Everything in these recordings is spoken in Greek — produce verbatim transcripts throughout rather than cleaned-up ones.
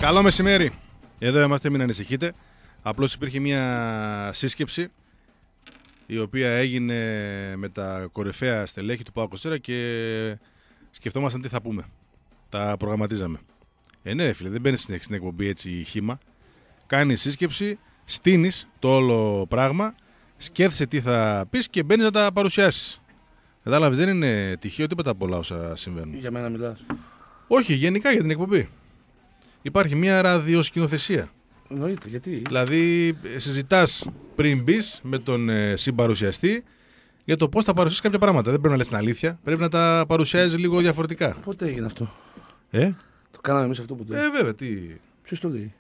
Καλό μεσημέρι. Εδώ είμαστε, μην ανησυχείτε. Απλώς υπήρχε μια σύσκεψη η οποία έγινε με τα κορυφαία στελέχη του ΠΑΟΚ είκοσι τέσσερα και σκεφτόμασταν τι θα πούμε. Τα προγραμματίζαμε. Ε, ναι, φίλε, δεν μπαίνεις στην εκπομπή έτσι χύμα. Κάνεις σύσκεψη, στείνεις το όλο πράγμα, σκέφτεσαι τι θα πεις και μπαίνεις να τα παρουσιάσεις. Κατάλαβες, δεν είναι τυχαίο τίποτα από όλα όσα συμβαίνουν. Για μένα μιλάς. Όχι, γενικά για την εκπομπή. Υπάρχει μια ραδιοσκηνοθεσία. Εννοείται, γιατί. Δηλαδή, συζητάς πριν μπεις με τον ε, συμπαρουσιαστή για το πώς θα παρουσιάσεις κάποια πράγματα. Δεν πρέπει να λες την αλήθεια. Πρέπει να τα παρουσιάζεις λίγο διαφορετικά. Πότε έγινε αυτό? Ε, Το κάναμε εμείς αυτό που το ε βέβαια, τι. Ποιος το λέει?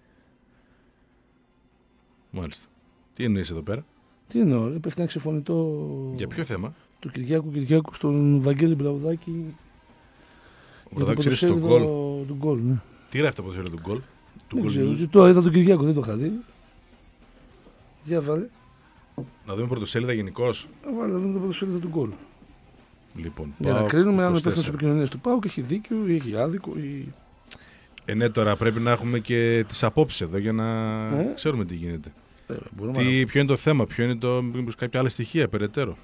Μάλιστα. Τι εννοείς εδώ πέρα? Τι εννοώ, ρε, πέφτει ένα ξεφωνητό. Για ποιο θέμα? Του Κυριάκου Κυριάκου στον Βαγγέλη Μπλαουδάκη. Ο Μπλαουδάκης ήρθε στον γκολ. Του γκολ, ναι. Τι γράφει το ποδοσφαίρο του γκολ? Του Δεν γκολ ξέρω, news. το είδα τον Κυριάκο, δεν το είχα δει. Για βάλε. Να δούμε πρωτοσέλιδα γενικώς. Βάλε να δούμε το πρωτοσέλιδο του γκολ. Λοιπόν, Για να ΠΑΟΚ κρίνουμε αν ο είκοσι υπεύθυνος τέσσερα. επικοινωνίας του ΠΑΟΚ έχει δίκιο ή έχει άδικο. Ή... Ε, ναι, τώρα πρέπει να έχουμε και τις απόψεις εδώ για να Ε. ξέρουμε τι γίνεται. Ε, μπορούμε Τι, να... ποιο είναι το θέμα, ποιο είναι το, μήπως κάποια άλλα στοιχεία περαιτέρω.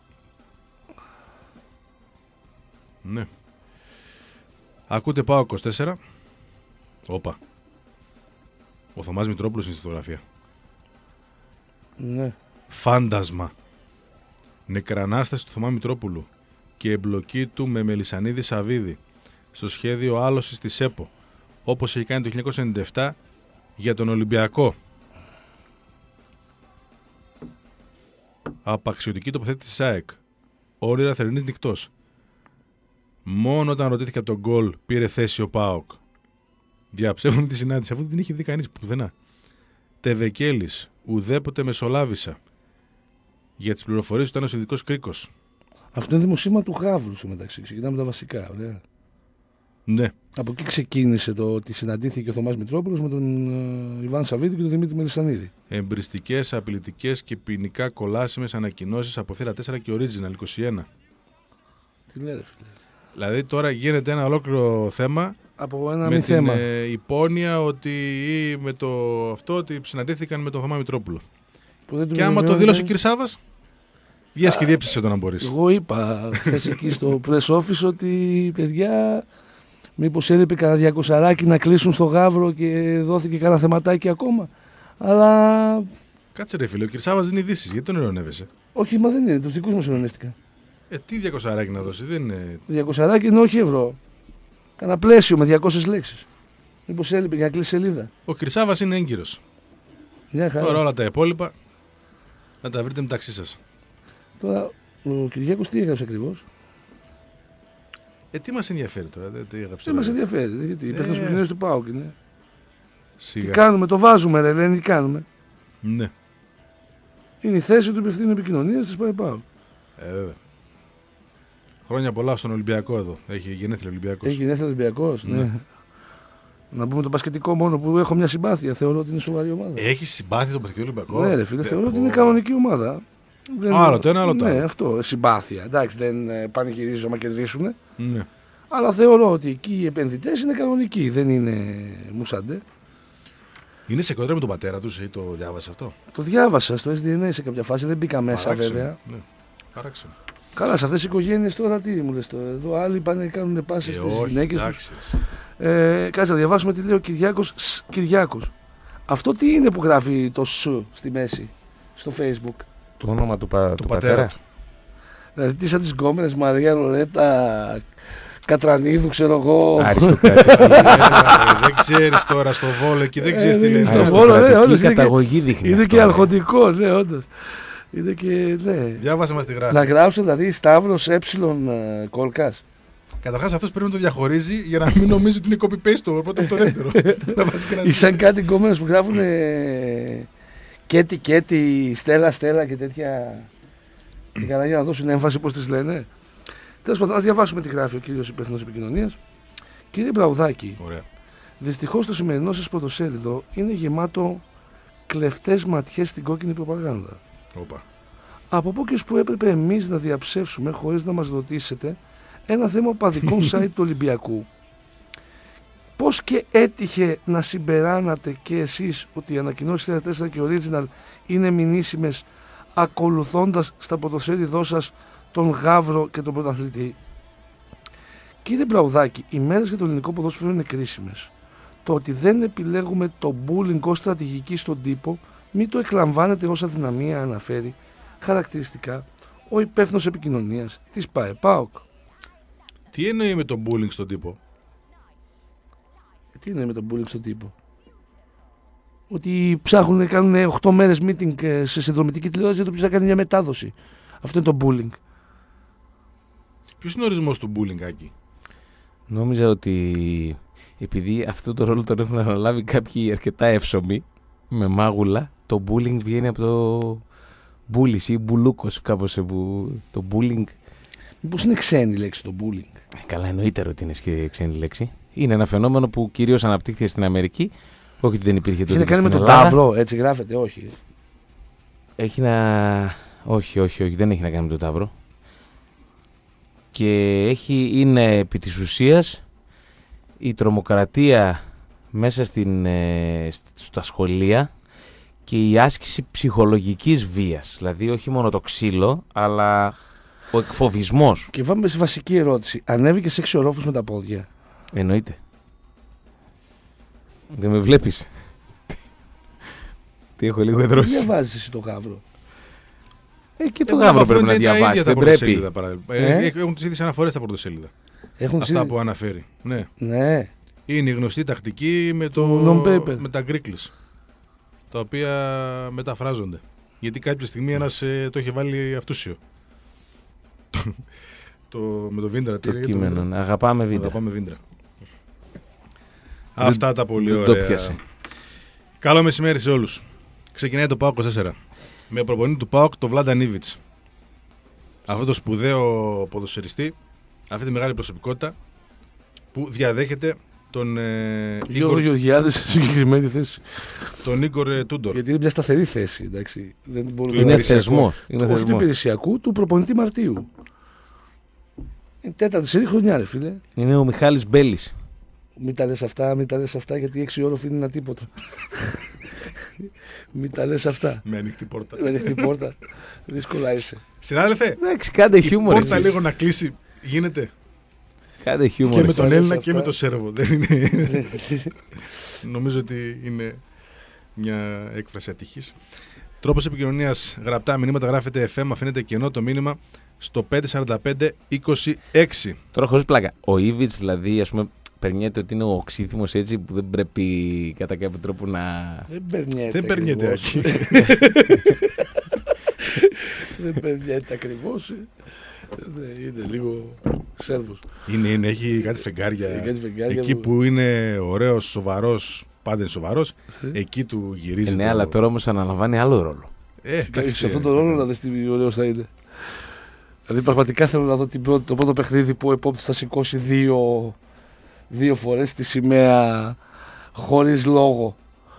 Ναι. Ακούτε ΠΑΟΚ είκοσι τέσσερα. Όπα. Ο Θωμάς Μητρόπουλος είναι στη φωτογραφία. Ναι. Φάντασμα. Νεκρανάσταση του Θωμά Μητρόπουλου και εμπλοκή του με Μελισσανίδη Σαββίδη στο σχέδιο άλωσης της ΕΠΟ, όπως είχε κάνει το χίλια εννιακόσια ενενήντα επτά για τον Ολυμπιακό. Απαξιωτική τοποθέτηση της ΑΕΚ. Όρια θερινής νυχτός. Μόνο όταν ρωτήθηκε από τον γκολ πήρε θέση ο ΠΑΟΚ. Διαψεύουν τη συνάντηση, αφού δεν την είχε δει κανείς πουθενά. Τεβεκέλης, ουδέποτε μεσολάβησα. Για τις πληροφορίες του ήταν ο ειδικός κρίκος. Αυτό είναι δημοσίευμα του Γαύρου στο μεταξύ. Ξεκινάμε με τα βασικά. Ωραία. Ναι. Από εκεί ξεκίνησε το ότι συναντήθηκε ο Θωμάς Μητρόπουλος με τον uh, Ιβάν Σαββίδη και τον Δημήτρη Μελισσανίδη. Εμπριστικές, απειλητικές και ποινικά κολάσιμες ανακοινώσεις από θύρα τέσσερα και Original είκοσι ένα. Τι λέει, φίλε. Δηλαδή τώρα γίνεται ένα ολόκληρο θέμα Από ένα με μη την θέμα. ε, υπόνοια ότι ή με το αυτό ότι συναντήθηκαν με τον Θωμά Μητρόπουλο. Που δεν του Και άμα το βεβαιώνει- δήλωσε ο κ. Σάββας, βγες και διέψησε το να μπορείς. Εγώ είπα χθες εκεί στο press office ότι παιδιά, μήπως έλειπε κανένα διακοσαράκι να κλείσουν στο Γαύρο και δόθηκε κανένα θεματάκι ακόμα. Αλλά Κάτσε ρε φίλε, ο κ. Σάββας δίνει ειδήσεις, γιατί τον ειρωνεύεσαι? όχι, μα δεν είναι. Τους δικούς μας ειρωνεύτηκα. Ε, τι διακοσαράκι να δώσει, δεν είναι. Διακοσαράκι είναι όχι ευρώ. Κάνα πλαίσιο με διακόσιες λέξεις. Μήπως έλειπε για να κλείσει σελίδα. Ο κ. Σάββας είναι έγκυρος. Μια χαρά. Τώρα όλα τα υπόλοιπα να τα βρείτε μεταξύ σας. Τώρα ο Κυριάκος τι έγραψε ακριβώς? Ε, τι μας ενδιαφέρει τώρα, δεν τι έγραψε. Δεν μας ενδιαφέρει. Γιατί η υπεύθυνος Ε. επικοινωνίας του ΠΑΟΚ είναι. Σιγά. Τι κάνουμε, το βάζουμε, ρε, λένε, τι κάνουμε. Ναι, Είναι η θέση του υπευθύνου επικοινωνίας της ΠΑΟΚ. ε, βέβαια. Χρόνια πολλά στον Ολυμπιακό εδώ. Έχει γενέθλια Ολυμπιακός. Έχει γενέθλια Ολυμπιακός, ναι. Ναι. Να πούμε το μπασκετικό μόνο που έχω μια συμπάθεια. Θεωρώ ότι είναι σοβαρή ομάδα. Έχει συμπάθεια τον Παθηκό Ολυμπιακό. Ναι, ρε φίλε, Ε, θεωρώ ότι πω. είναι κανονική ομάδα. Δεν... Άλλο το ένα, άλλο το ναι, άλλο. αυτό. Συμπάθεια. Εντάξει, δεν ε, πανηγυρίζω να κερδίσουν. Ναι. Αλλά θεωρώ ότι εκεί οι επενδυτές είναι κανονικοί. Δεν είναι μουσαντέ. Είναι σε κόντρα με τον πατέρα του ή το διάβασε αυτό? Το διάβασα στο ες ντι εν έι σε κάποια φάση. Δεν μπήκα μέσα Παράξενο. βέβαια. Ναι. Παράξενο. Καλά, σε αυτές τις οικογένειες τώρα τι μου λες τώρα. Εδώ άλλοι πάνε και κάνουν πάσες Ε, στις όχι, γυναίκες τους. εντάξει. Ε, κάτσε να διαβάσουμε τι λέει ο Κυριάκος. Σ, Κυριάκος. Αυτό τι είναι που γράφει το Σ στη μέση στο Facebook? Το όνομα του, πα, Το του πατέρα πατέρα. του. Δηλαδή τι σαν τις γκόμενες Μαρία Λορέτα Κατρανίδου, ξέρω εγώ. Αριστοκρατική. Ε, δεν ξέρεις τώρα στο Βόλο εκεί, δεν ξέρεις Ε, τι δεν λέει. στο Βόλο, ναι, όντως Αριστοκρατική είναι και- καταγωγή δείχνει. Είναι αυτό, και ε. αρχοντικό, ναι, όντως. Είναι και, ναι. Διάβασε μας τη γράφη. Να γράψω δηλαδή Σταύρος ε Κόλκας. Καταρχάς αυτός πρέπει να το διαχωρίζει για να μην νομίζει ότι είναι copy-paste το πρώτο από το δεύτερο. Να βάζει και ένα Ή σαν κάτι γκόμενες που γράφουν ε, Κέτι Κέτι, Στέλλα Στέλλα και τέτοια. Και καλά για να δώσουν έμφαση πώς τις λένε. Τέλος πάντων, ας διαβάσουμε τι γράφει ο κύριος υπεύθυνος επικοινωνίας. Κύριε Μπλαουδάκη, Ωραία. δυστυχώς το σημερινό σας πρωτοσέλιδο είναι γεμάτο κλεφτές ματιές στην κόκκινη προπαγάνδα. Όπα. Από πού και ως που έπρεπε εμείς να διαψεύσουμε χωρίς να μας ρωτήσετε ένα θέμα οπαδικών site του Ολυμπιακού Πώς και έτυχε να συμπεράνατε και εσείς ότι οι ανακοινώσεις τέσσερα τέσσερα και Original είναι μηνύσιμες, ακολουθώντας στα ποδοσφαίριδό σας τον Γαύρο και τον πρωταθλητή? Κύριε Μπραουδάκη, οι μέρες για το ελληνικό ποδόσφαιρο είναι κρίσιμες. Το ότι δεν επιλέγουμε το bullying ως στρατηγική στον τύπο, μην το εκλαμβάνετε ως αδυναμία, αναφέρει χαρακτηριστικά ο υπεύθυνος επικοινωνίας της ΠΑΕ-ΠΑΟΚ. Τι εννοεί με το bullying στον τύπο? Ε, τι εννοεί με το bullying στον τύπο? Ότι ψάχνουν να κάνουν οκτώ μέρες meeting σε συνδρομητική τηλεόραση για το ποιος θα κάνει μια μετάδοση. Αυτό είναι το bullying. Ποιος είναι ο ορισμός του bullying, Άκη? Νόμιζα ότι επειδή αυτό το ρόλο τον έχουν αναλάβει κάποιοι αρκετά εύσωμοι, με μάγουλα, το bullying βγαίνει από το μπούλης ή μπουλούκος, κάπως που το bullying. Μήπως είναι ξένη λέξη το bullying? Ε, καλά, εννοείται ότι είναι ξένη λέξη. Είναι ένα φαινόμενο που κυρίως αναπτύχθηκε στην Αμερική. Όχι ότι δεν υπήρχε τότε. Έχει να κάνει με τον Ελλάδα. Ταύρο, έτσι γράφεται, όχι? Έχει να. Όχι, όχι, όχι, δεν έχει να κάνει με τον Ταύρο. Και έχει, είναι επί της ουσίας η τρομοκρατία μέσα στην, ε, στα σχολεία και η άσκηση ψυχολογικής βίας. Δηλαδή όχι μόνο το ξύλο, αλλά ο εκφοβισμός. Και πάμε στη βασική ερώτηση. Ανέβηκε σε έξι ορόφους με τα πόδια? Εννοείται. Δεν με βλέπεις? Τι έχω λίγο εδρώσει. Διαβάζεις εσύ το Γαύρο? Ε, και το Γαύρο πρέπει να διαβάσει. Δεν πρέπει. Ε? Έχουν τις ίδιες αναφορές στα πρωτοσέλιδα. Έχουν Αυτά συ... που αναφέρει. Ναι. ναι. Είναι η γνωστή τακτική με, το... με τα γκρίκλες, τα οποία μεταφράζονται. Γιατί κάποια στιγμή ένας ε, το είχε βάλει αυτούσιο. το, με το Βίντρα. Το κείμενο. Το... Αγαπάμε Βίντρα. Αγαπάμε Βίντρα. Αυτά τα πολύ ωραία. Καλό μεσημέρι σε όλους. Ξεκινάει το ΠΑΟΚ είκοσι τέσσερα. Με προπονητή του ΠΑΟΚ το Βλάντα Νίβιτς. Αυτό το σπουδαίο ποδοσφαιριστή, αυτή τη μεγάλη προσωπικότητα που διαδέχεται τον ε, Γιώργο Γεωργιάδη σε συγκεκριμένη θέση. Τον Ίγκορ ε, Τούντορ. Γιατί είναι μια σταθερή θέση. Εντάξει. Δεν είναι είναι θεσμός. Όχι του υπηρεσιακού, του προπονητή Μαρτίου. Είναι τέταρτη σερί χρονιά, ρε φίλε. Είναι ο Μιχάλης Μπέλης. Μην τα λες αυτά, μην τα λες αυτά, γιατί έξι όροφοι είναι ένα τίποτα. Μην τα λες αυτά. Με ανοιχτή πόρτα. Με ανοιχτή πόρτα. Δύσκολα είσαι. Συνάδελφε, εντάξει, κάντε χιούμορ. Η πόρτα λίγο να κλείσει. Γίνεται. Κάντε χιούμορ. Και με τον Έλληνα και με τον Σέρβο. Δεν είναι. Νομίζω ότι είναι μια έκφραση ατυχής. Τρόπος επικοινωνίας: γραπτά μηνύματα γράφετε εφ εμ, αφήνετε κενό το μήνυμα στο πέντε σαράντα πέντε είκοσι έξι. Τώρα χωρίς πλάκα. Ο Ήβιτς δηλαδή, ας πούμε, περνιέται ότι είναι ο οξύθυμος έτσι που δεν πρέπει κατά κάποιο τρόπο να. Δεν περνιέται. Δεν περνιέται. Δεν περνιέται ακριβώς. Είναι λίγο Σέρβος. Είναι, είναι, έχει κάτι φεγγάρια. Έχει κάτι φεγγάρια εκεί που... που είναι ωραίος, σοβαρός, πάντα είναι σοβαρός, εκεί του γυρίζει. Ε, ναι, το... αλλά τώρα όμως αναλαμβάνει άλλο ρόλο. Ε, εντάξει, σε αυτόν τον ρόλο να δεις τι ωραίος θα είναι. Δηλαδή πραγματικά θέλω να δω την πρώτη, το πρώτο παιχνίδι που ο επόπτης θα σηκώσει δύο, δύο φορές τη σημαία χωρίς λόγο.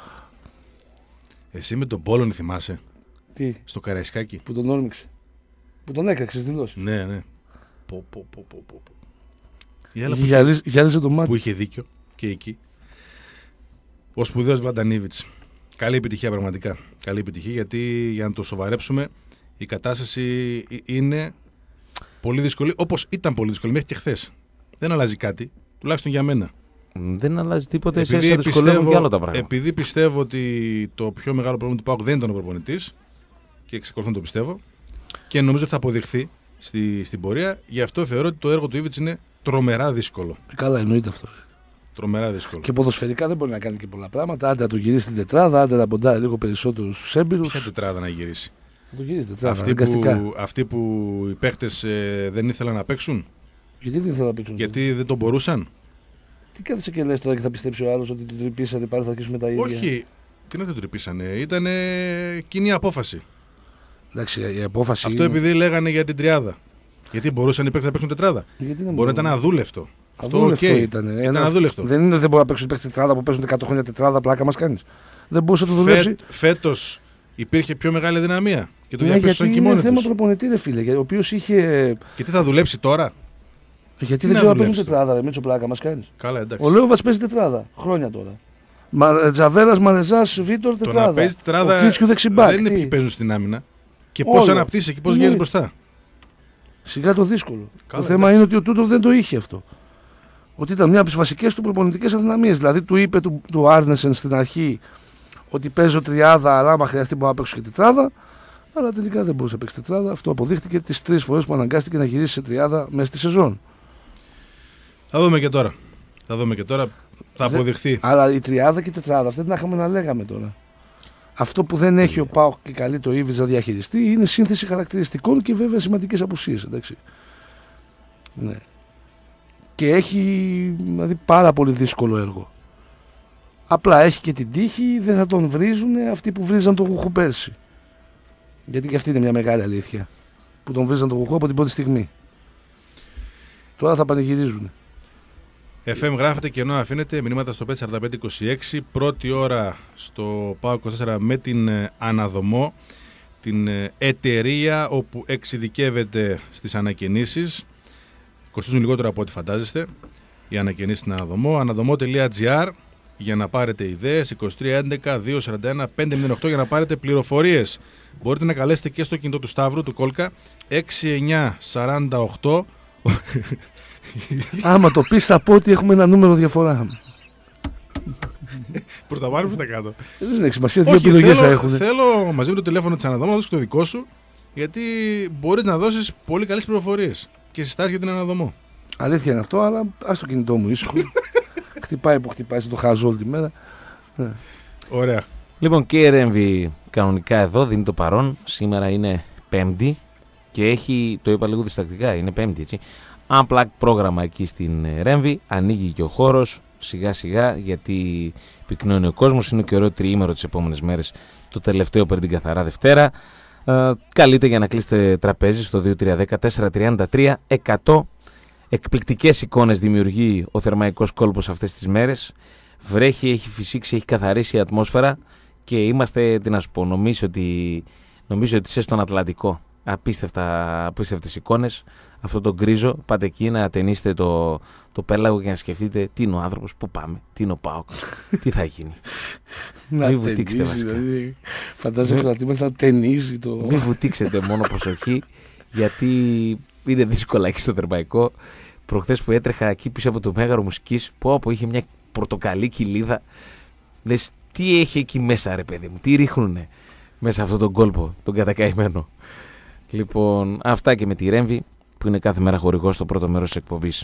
Εσύ με τον Πόλωνη θυμάσαι? Τι? Στο Καραϊσκάκι. Που τον όρμηξε. Που τον έκραξες δηλώσεις. Ναι, ναι. Πο, πο, πο, πο, πο. Γυάλιζε, γυάλιζε το μάτι. Που είχε δίκιο και εκεί. Ο σπουδαίος Βλαντανίβιτς. Καλή επιτυχία πραγματικά. Καλή επιτυχία, γιατί για να το σοβαρέψουμε η κατάσταση είναι πολύ δύσκολη, όπως ήταν πολύ δύσκολη μέχρι και χθες. Δεν αλλάζει κάτι, τουλάχιστον για μένα. Δεν αλλάζει τίποτα, εσείς θα δυσκολεύουν κι άλλο τα πράγματα. Επειδή πιστεύω ότι το πιο μεγάλο πρόβλημα του ΠΑΟΚ δεν ήταν ο προπονητής, και εξακολουθώ να το πιστεύω, και νομίζω ότι θα αποδειχθεί στη, στην πορεία, γι' αυτό θεωρώ ότι το έργο του Ήβιτς είναι τρομερά δύσκολο. Καλά, εννοείται αυτό. Τρομερά δύσκολο. Και ποδοσφαιρικά δεν μπορεί να κάνει και πολλά πράγματα. Άντε να το γυρίσει την τετράδα, άντε να ποντάρει λίγο περισσότερο στους έμπειρους. Ποια τετράδα να γυρίσει? Θα το γυρίσει τετράδα. Αυτοί που, αυτοί που οι παίχτες ε, δεν ήθελαν να παίξουν. Γιατί δεν ήθελαν να παίξουν? Γιατί δεν τον μπορούσαν. Τι κάθεσαι και λες τώρα και θα πιστέψει ο άλλος ότι τον τρυπήσανε, πάλι θα αρχίσουμε τα ίδια? Όχι, τι να τον τρυπήσανε. Ήταν κοινή απόφαση. Εντάξει, η απόφαση. Αυτό είναι... επειδή λέγανε για την τριάδα. Γιατί μπορούσαν οι παίκτες να παίξουν τετράδα. Μπορεί να ήταν αδούλευτο. Αυτό αδούλευτο okay. ήταν. ήταν Ένα... αδούλευτο. Δεν είναι ότι δεν μπορεί να παίξουν παίκτες τετράδα που παίζουν εκατό χρόνια τετράδα, πλάκα μας κάνεις. Δεν μπορούσε να το δουλέψει. Φε... Φέτος υπήρχε πιο μεγάλη δυναμία. Και το ναι, διαπίστωσαν και μόνοι τους. Είναι θέμα προπονητή, ρε φίλε, ο οποίος είχε. Και τι θα δουλέψει τώρα? Γιατί δεν ξέρω να παίζουν τετράδα, ρε Μίτσο, πλάκα μας κάνεις. Καλά, εντάξει. Ο Λέοβατς παίζει τετράδα χρόνια τώρα. Μα, Τζαβέλας, Μαρεζάς, Βίτορ, τετράδα. Το να παίζει τετράδα ο Κίτσιου δεξιμπάκ. Δεν είναι ποιοι παίζουν στην άμυνα. Και πώς αναπτύσσει και πώς βγαίνει μπροστά. Σιγά το δύσκολο. Καλά, το θέμα εντάξει. είναι ότι ο Τούντορ δεν το είχε αυτό. Ότι ήταν μια από τις βασικές του προπονητικές αδυναμίες. Δηλαδή του είπε του, του Άρνεσεν στην αρχή ότι παίζω τριάδα, αλλά άμα χρειαστεί μπορώ να παίξω και τετράδα. Αλλά τελικά δεν μπορούσε να παίξει τετράδα. Αυτό αποδείχτηκε τις τρεις φορές που αναγκάστηκε να γυρίσει σε τριάδα μέσα στη σεζόν. Θα δούμε και τώρα. Θα δούμε και τώρα. Θα αποδειχθεί. Δεν, αλλά η τριάδα και η τετράδα, αυτά δεν είχαμε να λέγαμε τώρα. Αυτό που δεν έχει ο ΠΑΟΚ και καλεί το Ήβιτς να διαχειριστεί είναι σύνθεση χαρακτηριστικών και βέβαια σημαντικές απουσίες. Εντάξει. Ναι. Και έχει δηλαδή, πάρα πολύ δύσκολο έργο. Απλά έχει και την τύχη, δεν θα τον βρίζουν αυτοί που βρίζαν τον Γουχού πέρσι. Γιατί και αυτή είναι μια μεγάλη αλήθεια. Που τον βρίζαν τον Γουχού από την πρώτη στιγμή. Τώρα θα πανηγυρίζουν. εφ εμ γράφεται και ενώ αφήνεται μηνύματα στο πέντε τέσσερα πέντε είκοσι έξι. Πρώτη ώρα στο ΠΑΟΚ είκοσι τέσσερα με την Αναδομό, την εταιρεία όπου εξειδικεύεται στις ανακαινήσεις. Κοστίζουν λιγότερο από ό,τι φαντάζεστε οι ανακαινήσεις στην Αναδομό. αναδομό τελεία τζι άρ για να πάρετε ιδέες. είκοσι τρία έντεκα διακόσια σαράντα ένα πεντακόσια οκτώ για να πάρετε πληροφορίες. Μπορείτε να καλέσετε και στο κινητό του Σταύρου, του Κόλκα, έξι εννιά σαράντα οκτώ. Άμα το πεις θα πω ότι έχουμε ένα νούμερο διαφορά. Προς τα πάνω, προς τα κάτω. Δεν έχει σημασία, δύο επιλογές θα έχουν. Θέλω μαζί με το τηλέφωνο της Αναδόμου να δώσεις το δικό σου, γιατί μπορείς να δώσεις πολύ καλές πληροφορίες και συστάσεις για την Αναδομό. Αλήθεια είναι αυτό, αλλά ας το κινητό μου ήσυχο. Χτυπάει που χτυπάει, το χάζω όλη τη μέρα. Ωραία. Λοιπόν, και η Ρέμβη κανονικά εδώ δίνει το παρόν. Σήμερα είναι Πέμπτη και έχει, το είπα λίγο διστακτικά, είναι Πέμπτη έτσι. Unplugged πρόγραμμα εκεί στην Ρέμβη. Ανοίγει και ο χώρος σιγά σιγά γιατί πυκνώνει ο κόσμος. Είναι και ωραίο τριήμερο τις επόμενες μέρες. Το τελευταίο πριν την καθαρά Δευτέρα. Ε, καλείτε για να κλείσετε τραπέζι στο δύο τρία ένα μηδέν τέσσερα τρία τρία εκατό. Εκπληκτικές εικόνες δημιουργεί ο θερμαϊκός κόλπος αυτές τις μέρες. Βρέχει, έχει φυσήξει, έχει καθαρίσει η ατμόσφαιρα και είμαστε, τι να σου πω, νομίζω ότι, νομίζω ότι είσαι στον Ατλαντικό. Απίστευτα, απίστευτες εικόνες. Αυτό το γκρίζο, πάτε εκεί να ταινίσετε το, το πέλαγο και να σκεφτείτε τι είναι ο άνθρωπος, πού πάμε, τι είναι ο ΠΑΟΚ, τι θα γίνει. Μην βουτήξετε βασικά. Δηλαδή, φαντάζομαι ότι είμαστε να ταινίζει το... Μην βουτήξετε μόνο, προσοχή, γιατί είναι δύσκολα εκεί στο θερμαϊκό. Προχθές που έτρεχα εκεί πίσω από το Μέγαρο Μουσικής, που όπου είχε μια πορτοκαλί κοιλίδα, λες τι έχει εκεί μέσα ρε παιδί μου, τι ρίχνουνε μέσα αυτόν τον κόλπο, τον κατακαημένο. Λοιπόν, αυτά και με τη Ρέμβη που είναι κάθε μέρα χορηγός στο πρώτο μέρος της εκπομπής.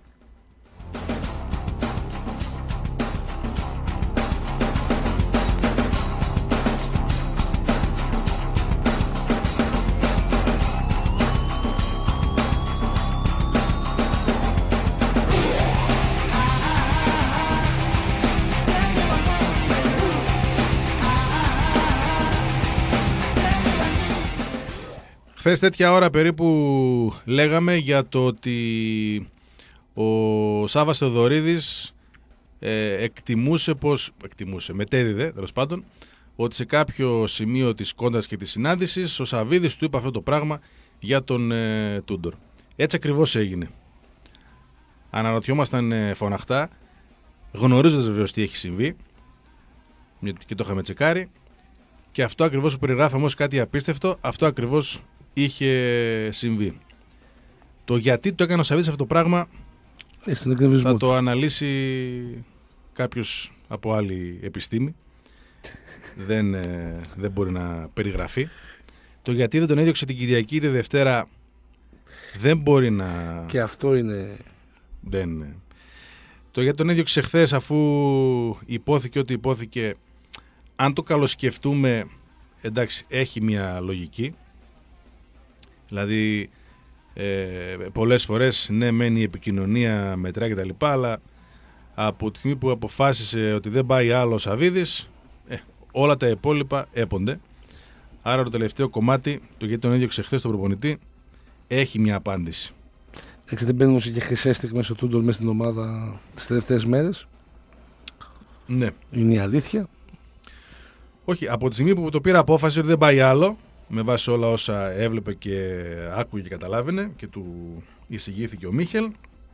Χθες τέτοια ώρα περίπου λέγαμε για το ότι ο Σάββας Θεοδωρίδης ε, εκτιμούσε πως, εκτιμούσε, μετέδιδε τέλος πάντων, ότι σε κάποιο σημείο της κόντας και της συνάντησης ο Σαββίδης του είπε αυτό το πράγμα για τον ε, Τούντορ. Έτσι ακριβώς έγινε. Αναρωτιόμασταν ε, φωναχτά, γνωρίζοντας βεβαίως τι έχει συμβεί και το είχαμε τσεκάρει, και αυτό ακριβώς που περιγράφαμε ως κάτι απίστευτο, αυτό ακριβώς είχε συμβεί. Το γιατί το έκανε ο Σαββίδης αυτό το πράγμα θα το αναλύσει κάποιος από άλλη επιστήμη. δεν, ε, δεν μπορεί να περιγραφεί. Το γιατί δεν τον έδιωξε την Κυριακή τη Δευτέρα δεν μπορεί να... Και αυτό είναι... Δεν... Το γιατί τον έδιωξε χθες αφού υπόθηκε ότι υπόθηκε, αν το καλοσκεφτούμε, εντάξει, έχει μια λογική. Δηλαδή ε, πολλές φορές ναι μένει η επικοινωνία μετρά και τα λοιπά, αλλά από τη στιγμή που αποφάσισε ότι δεν πάει άλλο ο Σαββίδης, ε, όλα τα υπόλοιπα έπονται. Άρα το τελευταίο κομμάτι, το γιατί τον έδιωξε χθες τον προπονητή, έχει μια απάντηση. Εντάξει, δεν μπαίνουμε και χρυσές στιγμές στο Τούντορ μέσα στην ομάδα τις τελευταίες μέρες. Ναι. Είναι η αλήθεια. Όχι, από τη στιγμή που το πήρα απόφαση ότι δεν πάει άλλο, με βάση όλα όσα έβλεπε και άκουγε και καταλάβαινε και του εισηγήθηκε ο Μίχελ,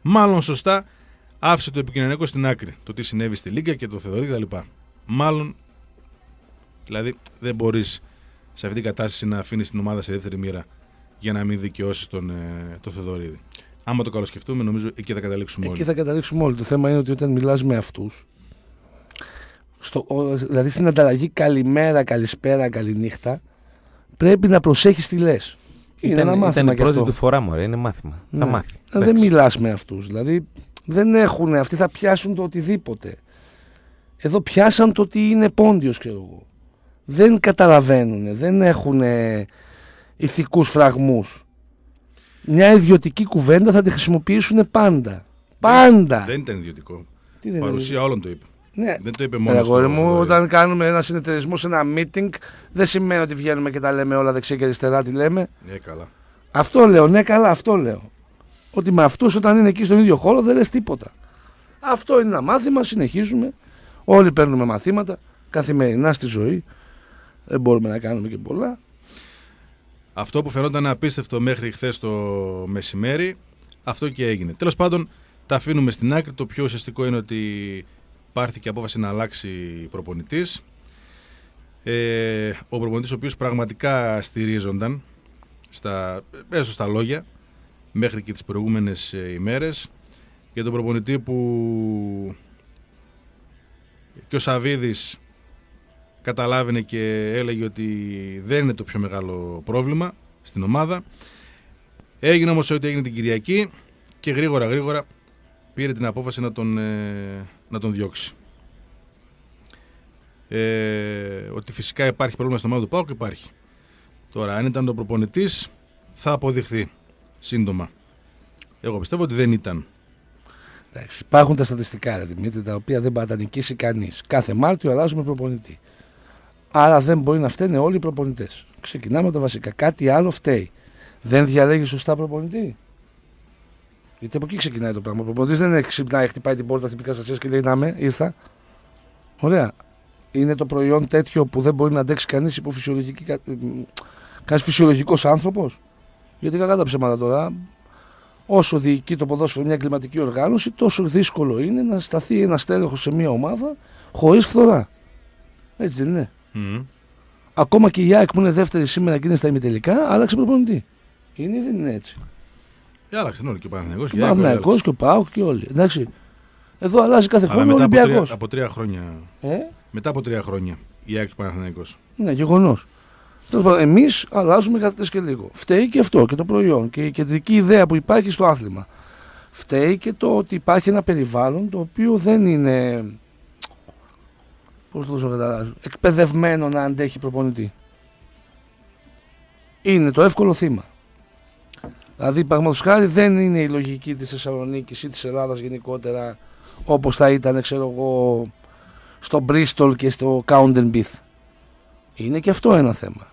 Μάλλον σωστά άφησε το επικοινωνιακό στην άκρη. Το τι συνέβη στη Λίγκα και το Θεδωρή κτλ. Μάλλον, δηλαδή δεν μπορείς σε αυτή την κατάσταση να αφήνεις την ομάδα σε δεύτερη μοίρα για να μην δικαιώσεις τον ε, το Θεδωρίδη. Άμα το καλοσκεφτούμε, νομίζω εκεί θα καταλήξουμε όλοι. Εκεί θα καταλήξουμε όλοι. Το θέμα είναι ότι όταν μιλάς με αυτούς, στο, δηλαδή στην ανταλλαγή καλημέρα, καλησπέρα, καληνύχτα, πρέπει να προσέχεις τι λες. Είναι ήταν, ένα μάθημα ήταν η πρώτη αυτό. του φορά, μωρέ, είναι μάθημα. Ναι. Θα μάθει. Δεν μιλάς με αυτούς. Δηλαδή δεν έχουν, αυτοί θα πιάσουν το οτιδήποτε. Εδώ πιάσαν το ότι είναι πόντιος, ξέρω εγώ. Δεν καταλαβαίνουν, δεν έχουν ηθικούς φραγμούς. Μια ιδιωτική κουβέντα θα τη χρησιμοποιήσουν πάντα. Πάντα. Δεν ήταν ιδιωτικό. Τι δεν Παρουσία είναι. όλων το είπε. Ναι. Δεν το είπε μόνο Αγόρι στο μου, Θοδωρή. όταν κάνουμε ένα συνεταιρισμό σε ένα meeting, δεν σημαίνει ότι βγαίνουμε και τα λέμε όλα δεξιά και αριστερά. Τι λέμε. Ναι, καλά. Αυτό λέω, ναι, καλά, αυτό λέω. Ότι με αυτούς όταν είναι εκεί στον ίδιο χώρο δεν λες τίποτα. Αυτό είναι ένα μάθημα, συνεχίζουμε. Όλοι παίρνουμε μαθήματα καθημερινά στη ζωή. Δεν μπορούμε να κάνουμε και πολλά. Αυτό που φαινόταν απίστευτο μέχρι χθες το μεσημέρι, αυτό και έγινε. Τέλος πάντων, τα αφήνουμε στην άκρη. Το πιο ουσιαστικό είναι ότι πάρθηκε απόφαση να αλλάξει προπονητής. Ε, ο προπονητής ο οποίος πραγματικά στηρίζονταν στα, έστω στα λόγια μέχρι και τις προηγούμενες ε, ημέρες, για τον προπονητή που και ο Σαβίδης καταλάβαινε και έλεγε ότι δεν είναι το πιο μεγάλο πρόβλημα στην ομάδα. Έγινε όμως ό,τι έγινε την Κυριακή και γρήγορα γρήγορα πήρε την απόφαση να τον, ε, να τον διώξει. Ε, ότι φυσικά υπάρχει πρόβλημα στην ομάδα του ΠΑΟΚ, υπάρχει. Τώρα, αν ήταν τον προπονητής, θα αποδειχθεί σύντομα. Εγώ πιστεύω ότι δεν ήταν. Εντάξει, υπάρχουν τα στατιστικά, ρε Δημήτρη, τα οποία δεν πάει να τα νικήσει κανείς. Κάθε Μάρτιο αλλάζουμε προπονητή. Άρα δεν μπορεί να φταίνε όλοι οι προπονητές. Ξεκινάμε τα βασικά. Κάτι άλλο φταίει. Δεν διαλέγει σωστά προπονητή. Γιατί από εκεί ξεκινάει το πράγμα. Ο προπονητής δεν είναι ξυπνάει, χτυπάει την πόρτα, χτυπάει στα και λέει να με, ήρθα. Ωραία. Είναι το προϊόν τέτοιο που δεν μπορεί να αντέξει κανείς υπό φυσιολογική. Κανείς φυσιολογικός άνθρωπος. Γιατί κακά τα ψέματα τώρα. Όσο διοικεί το ποδόσφαιρο μια κλιματική οργάνωση, τόσο δύσκολο είναι να σταθεί ένα στέλεχος σε μια ομάδα χωρίς φθορά. Έτσι δεν είναι. Mm. Ακόμα και η ΑΕΚ που είναι δεύτερη σήμερα και είναι στα ημιτελικά, άλλαξε προπονητή. Είναι ή δεν είναι έτσι. Και άλλαξαν όλοι και ο Παναθηναϊκός. Και ο Παναθηναϊκός και ο ΠΑΟΚ και όλοι. Εντάξει. Εδώ αλλάζει κάθε Αλλά χρόνο ο μετά από τρία, Ολυμπιακός. από τρία χρόνια. Ε? Μετά από τρία χρόνια η ΑΕΚ και ο Παναθηναϊκός. Ναι, γεγονός. Εμείς αλλάζουμε κάθε τέσσερα και λίγο. Φταίει και αυτό και το προϊόν και η κεντρική ιδέα που υπάρχει στο άθλημα. Φταίει και το ότι υπάρχει ένα περιβάλλον το οποίο δεν είναι. Πώς το καταλάβω, εκπαιδευμένο να αντέχει προπονητή. Είναι το εύκολο θύμα. Δηλαδή, παραδείγματος χάρη, δεν είναι η λογική της Θεσσαλονίκης ή της Ελλάδας γενικότερα όπως θα ήταν, ξέρω εγώ, στο Μπρίστολ και στο Κάουντενμπιθ. Είναι και αυτό ένα θέμα.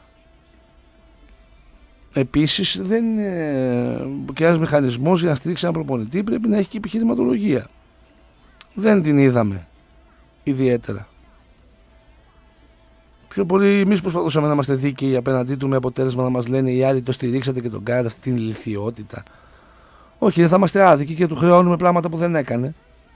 Επίσης, δεν είναι και ένας μηχανισμός για να στηρίξει έναν προπονητή πρέπει να έχει και επιχειρηματολογία. Δεν την είδαμε ιδιαίτερα. Πιο πολύ εμείς προσπαθούσαμε να είμαστε δίκαιοι απέναντί του με αποτέλεσμα να μας λένε οι άλλοι το στηρίξατε και τον κάνατε αυτή την ηλιθιότητα. Όχι, δεν θα είμαστε άδικοι και του χρεώνουμε πράγματα που δεν έκανε.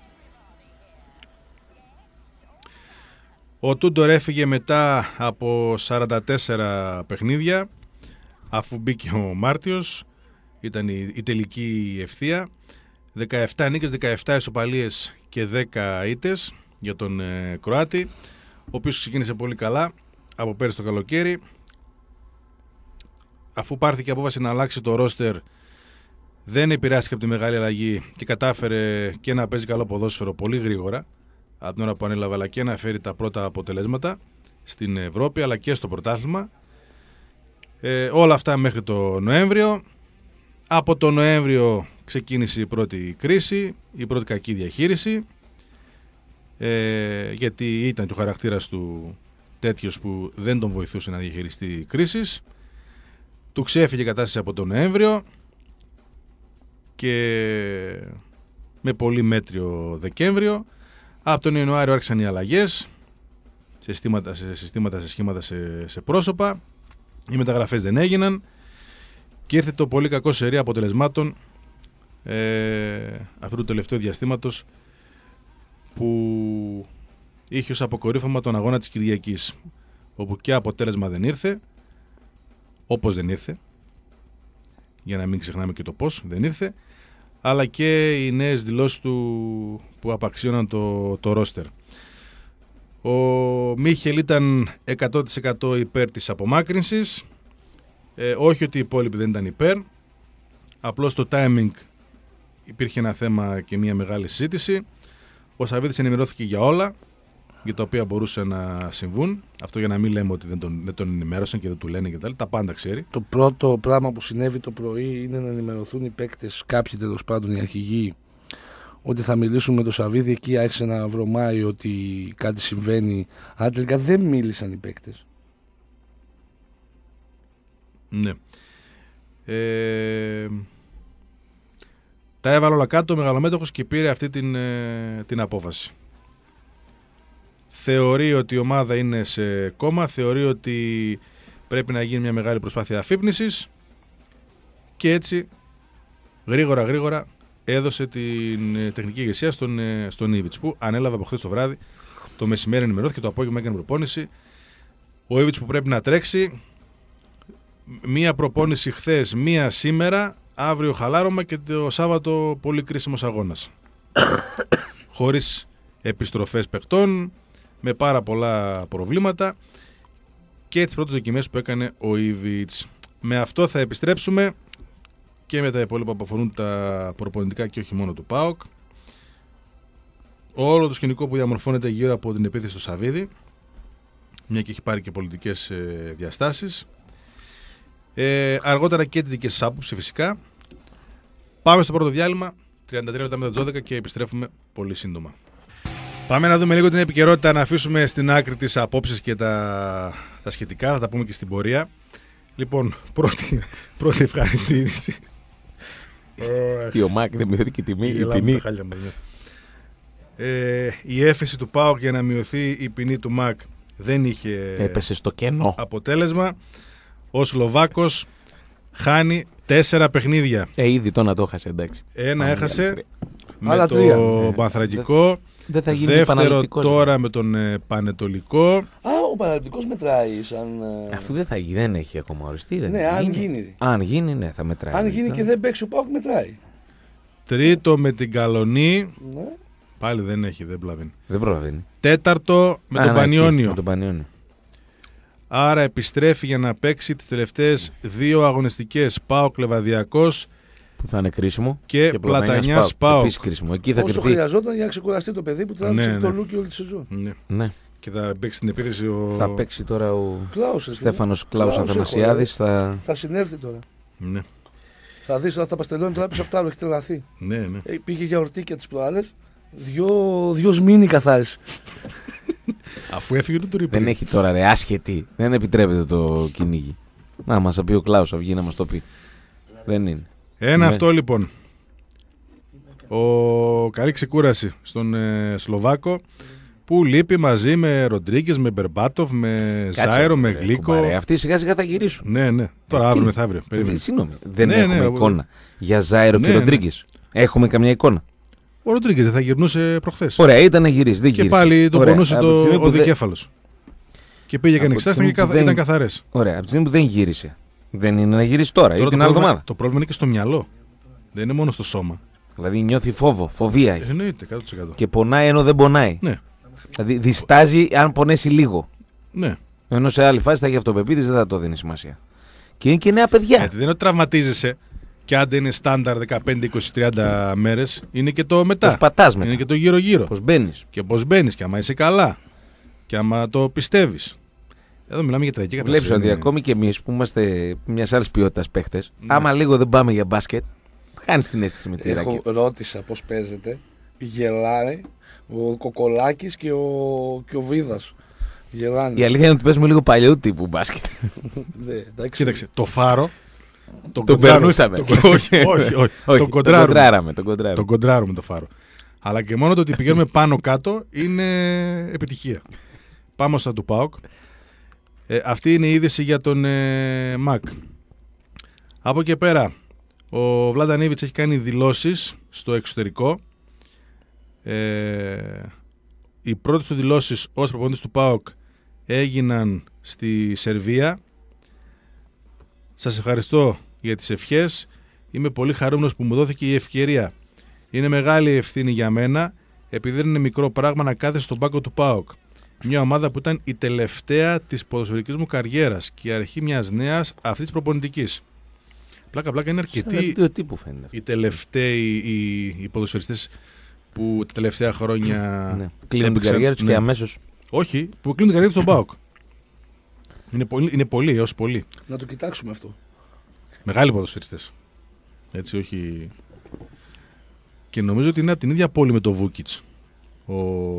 Ο Τούντορ έφυγε μετά από σαράντα τέσσερα παιχνίδια, αφού μπήκε ο Μάρτιος, ήταν η, η τελική ευθεία. δεκαεπτά νίκες, δεκαεπτά ισοπαλίες και δέκα ήττες για τον ε, Κροάτη, ο οποίος ξεκίνησε πολύ καλά από πέρυσι το καλοκαίρι. Αφού πάρθηκε απόφαση να αλλάξει το ρόστερ, δεν επηρεάστηκε από τη μεγάλη αλλαγή και κατάφερε και να παίζει καλό ποδόσφαιρο πολύ γρήγορα από την ώρα που ανέλαβε, αλλά και να φέρει τα πρώτα αποτελέσματα στην Ευρώπη αλλά και στο πρωτάθλημα. Ε, όλα αυτά μέχρι το Νοέμβριο. Από το Νοέμβριο ξεκίνησε η πρώτη κρίση, η πρώτη κακή διαχείριση, ε, γιατί ήταν και ο χαρακτήρας του τέτοιος που δεν τον βοηθούσε να διαχειριστεί κρίσεις. Του ξέφυγε η κατάσταση από τον Νοέμβριο και με πολύ μέτριο Δεκέμβριο. Από τον Ιανουάριο άρχισαν οι αλλαγές σε συστήματα, σε, συστήματα, σε σχήματα, σε, σε πρόσωπα. Οι μεταγραφές δεν έγιναν και ήρθε το πολύ κακό σερί αποτελεσμάτων ε, αυτού του τελευταίου διαστήματος, που είχε ως αποκορύφωμα τον αγώνα της Κυριακής, όπου και αποτέλεσμα δεν ήρθε, όπως δεν ήρθε, για να μην ξεχνάμε και το πώς δεν ήρθε, αλλά και οι νέες δηλώσεις του που απαξίωναν το, το ρόστερ. Ο Μίχελ ήταν εκατό τοις εκατό υπέρ της απομάκρυνσης, ε, όχι ότι οι υπόλοιποι δεν ήταν υπέρ, απλώς το timing υπήρχε ένα θέμα και μια μεγάλη συζήτηση. Ο Σαββίδης ενημερώθηκε για όλα, για τα οποία μπορούσαν να συμβούν. Αυτό για να μην λέμε ότι δεν τον, δεν τον ενημέρωσαν και δεν του λένε και τα άλλα. Τα πάντα ξέρει. Το πρώτο πράγμα που συνέβη το πρωί είναι να ενημερωθούν οι παίκτες, κάποιοι τέλος πάντων οι αρχηγοί, ότι θα μιλήσουν με τον Σαββίδη. Εκεί άρχισε να βρωμάει ότι κάτι συμβαίνει. Αλλά τελικά δεν μίλησαν οι παίκτες. Ναι. Ε... Τα έβαλε όλα κάτω ο μεγαλομέτωχος και πήρε αυτή την, ε, την απόφαση. Θεωρεί ότι η ομάδα είναι σε κόμμα, θεωρεί ότι πρέπει να γίνει μια μεγάλη προσπάθεια αφύπνισης και έτσι γρήγορα γρήγορα έδωσε την τεχνική ηγεσία στον, στον Ήβιτς, που ανέλαβε από χθες το βράδυ. Το μεσημέρι ενημερώθηκε, το απόγευμα έκανε προπόνηση. Ο Ήβιτς που πρέπει να τρέξει, μία προπόνηση χθες, μία σήμερα, αύριο χαλάρωμα και το Σάββατο πολύ κρίσιμος αγώνας. Χωρίς επιστροφές παιχτών, με πάρα πολλά προβλήματα και τις πρώτες δοκιμές που έκανε ο Ήβιτς. Με αυτό θα επιστρέψουμε και με τα υπόλοιπα που αφορούν τα προπονητικά και όχι μόνο του ΠΑΟΚ. Όλο το σκηνικό που διαμορφώνεται γύρω από την επίθεση του Σαββίδη, μια και έχει πάρει και πολιτικές ε, διαστάσεις. Ε, αργότερα και τις δικές σας άποψεις φυσικά. Πάμε στο πρώτο διάλειμμα, τριάντα τρία λεπτά μετά τις δώδεκα, και επιστρέφουμε πολύ σύντομα. Πάμε να δούμε λίγο την επικαιρότητα, να αφήσουμε στην άκρη τις απόψεις και τα, τα σχετικά, θα τα πούμε και στην πορεία. Λοιπόν, πρώτη, πρώτη ευχάριστη είδηση. Τι ο Μάκ δεν μειώθηκε η τιμή, η ποινή. Ε, η έφεση του ΠΑΟΚ για να μειωθεί η ποινή του ΜΑΚ δεν είχε έπεσε στο κενό αποτέλεσμα. Ο Σλοβάκος χάνει τέσσερα παιχνίδια. Ε, ήδη το να το έχασε, εντάξει. Ένα έχασε με άλλα το τρία. Πανθρακικό. Δεν θα γίνει Δεύτερο τώρα με τον ε, Πανετολικό. Α, ο Παναθηναϊκός μετράει σαν. ε, Αφού δεν θα γίνει, δεν έχει ακόμα οριστεί. Δεν Ναι, αν γίνει. Αν γίνει, ναι, θα μετράει. Αν γίνει και δεν παίξει ο ΠΑΟΚ, μετράει. Τρίτο με την Καλονή. Ναι. Πάλι δεν έχει, δεν προλαβαίνει. Δεν προλαβαίνει. Τέταρτο με Α, τον ναι, Πανιόνιο. εκεί, με τον Πανιόνιο. Άρα επιστρέφει για να παίξει τις τελευταίες δύο αγωνιστικές. ΠΑΟΚ Λεβαδιακός Που θα είναι κρίσιμο. και, και Πλατανιάς ΠΑΟΚ. Επίσης κρίσιμο. Εκεί θα Όσο κρυφτεί. χρειαζόταν για να ξεκουραστεί το παιδί που τράβηξε Ναι, το ναι. Λούκι όλη τη σεζόν. Ναι. Ναι. Και θα παίξει την επίθεση ο... Θα παίξει τώρα ο Κλάους, εσύ. Στέφανος Κλάους Κλάους Αθανασιάδης. Θα... Θα συνέρθει τώρα. Ναι, Θα δεις τώρα τα παστελώνει τώρα πίσω από τα άλλο, έχει τρελαθεί. ναι, ναι. Ε, πήγε για ορτίκια τις προάλλες. Δυο, δυο σμήνι καθάρισε. Αφού έφυγε το τρίπλο. Δεν έχει τώρα ρε, άσχετη. Δεν επιτρέπεται το κυνήγι. Να μας θα πει ο Κλάους, θα βγει να μας το πει. Δεν είναι. Ένα Ναι. αυτό λοιπόν. Ο... Καλή ξεκούραση στον ε, Σλοβάκο, που λείπει μαζί με Ροντρίγκες, με Μπερμπάτοφ, με Κάτσε, Ζάιρο, με ρε, Γλίκο. κουμπάρε, αυτοί σιγά σιγά θα γυρίσουν. Ναι, ναι. Τώρα Ε, αύριο τι? μεθαύριο. Ε, Περίμενε. Συγγνώμη, δεν Ναι, έχουμε ναι, εικόνα για Ζάιρο ναι, και ναι. Ροντρίγκες. Έχουμε καμιά εικόνα. Ο Ροντρίγκες δεν θα γυρνούσε προχθές. Ωραία, ήταν να γυρίσει. Δεν Και γύρισε. πάλι τον Ωραία, πονούσε από τη το, στιγμή που ο δεν- δικέφαλος. Και πήγε και Από τη εξάσταν στιγμή και που καθ- δεν- ήταν καθαρές. Ωραία, από τη στιγμή που δεν γύρισε. Δεν είναι να γυρίσει τώρα ή Τώρα την το άλλη πρόβλημα- εβδομάδα. Το πρόβλημα είναι και στο μυαλό. Δεν είναι μόνο στο σώμα. Δηλαδή νιώθει φόβο, φοβία έχει. Εννοείται, εκατό τοις εκατό. Και πονάει ενώ δεν πονάει. Ναι, Δηλαδή διστάζει αν πονέσει λίγο. ναι. Ενώ σε άλλη φάση θα έχει αυτοπεποίθηση, δεν θα το δίνει σημασία. Και είναι και νέα παιδιά. Γιατί δεν είναι ότι τραυματίζεσαι και άντε είναι στάνταρ δεκαπέντε, είκοσι, τριάντα μέρες, είναι και το μετά. Πώ πατά μετά. Είναι και το γύρω-γύρω. Πώ μπαίνει. Και πώς μπαίνεις, και άμα είσαι καλά. Και άμα το πιστεύεις. Εδώ μιλάμε για τραγική Βλέπει κατάσταση. ότι είναι- ακόμη και εμεί που είμαστε μια άλλη ποιότητα παίχτε, Ναι. άμα λίγο δεν πάμε για μπάσκετ, χάνει την αίσθηση με τη ράκη. Έχω ρώτησα πώς παίζεται. Γελάει ο Κοκολάκης και ο, και ο Βίδας. Γελάνε. Η αλήθεια είναι ότι παίζουμε λίγο παλιού τύπου μπάσκετ. Ναι, εντάξει. Κοίταξε, το φάρο. Τον Τον κοντράρουμε. περνούσαμε. Το- Όχι, όχι, όχι. Όχι, Τον τον κοντράρουμε. κοντράραμε. Τον κοντράραμε. Τον κοντράρουμε το φάρο. Αλλά και μόνο το ότι πηγαίνουμε πάνω κάτω είναι επιτυχία. Πάμε στα του ΠΑΟΚ. Ε, αυτή είναι η είδηση για τον ε, Μακ. Από εκεί πέρα, Ο Βλάνταν Ήβιτς έχει κάνει δηλώσεις στο εξωτερικό. Ε, οι πρώτες του δηλώσεις ως προπονητής του ΠΑΟΚ έγιναν στη Σερβία. Σας ευχαριστώ για τις ευχές. Είμαι πολύ χαρούμενος που μου δόθηκε η ευκαιρία. Είναι μεγάλη ευθύνη για μένα, επειδή δεν είναι μικρό πράγμα να κάθεσαι στον πάγκο του ΠΑΟΚ. Μια ομάδα που ήταν η τελευταία της ποδοσφαιρικής μου καριέρας και η αρχή μιας νέας αυτής της προπονητικής. Πλάκα πλάκα είναι αρκετοί οι τελευταίοι οι, οι ποδοσφαιριστές που τα τελευταία χρόνια ναι. κλείνουν την καριέρα τους ναι. και αμέσως. Όχι, που κλείνουν την καριέρα τους στον ΠΑΟΚ. Είναι πολύ, είναι πολύ έως πολύ. Να το κοιτάξουμε αυτό. Μεγάλοι ποδοσφαιριστές. Έτσι, όχι. Και νομίζω ότι είναι από την ίδια πόλη με το Βούκιτς ο,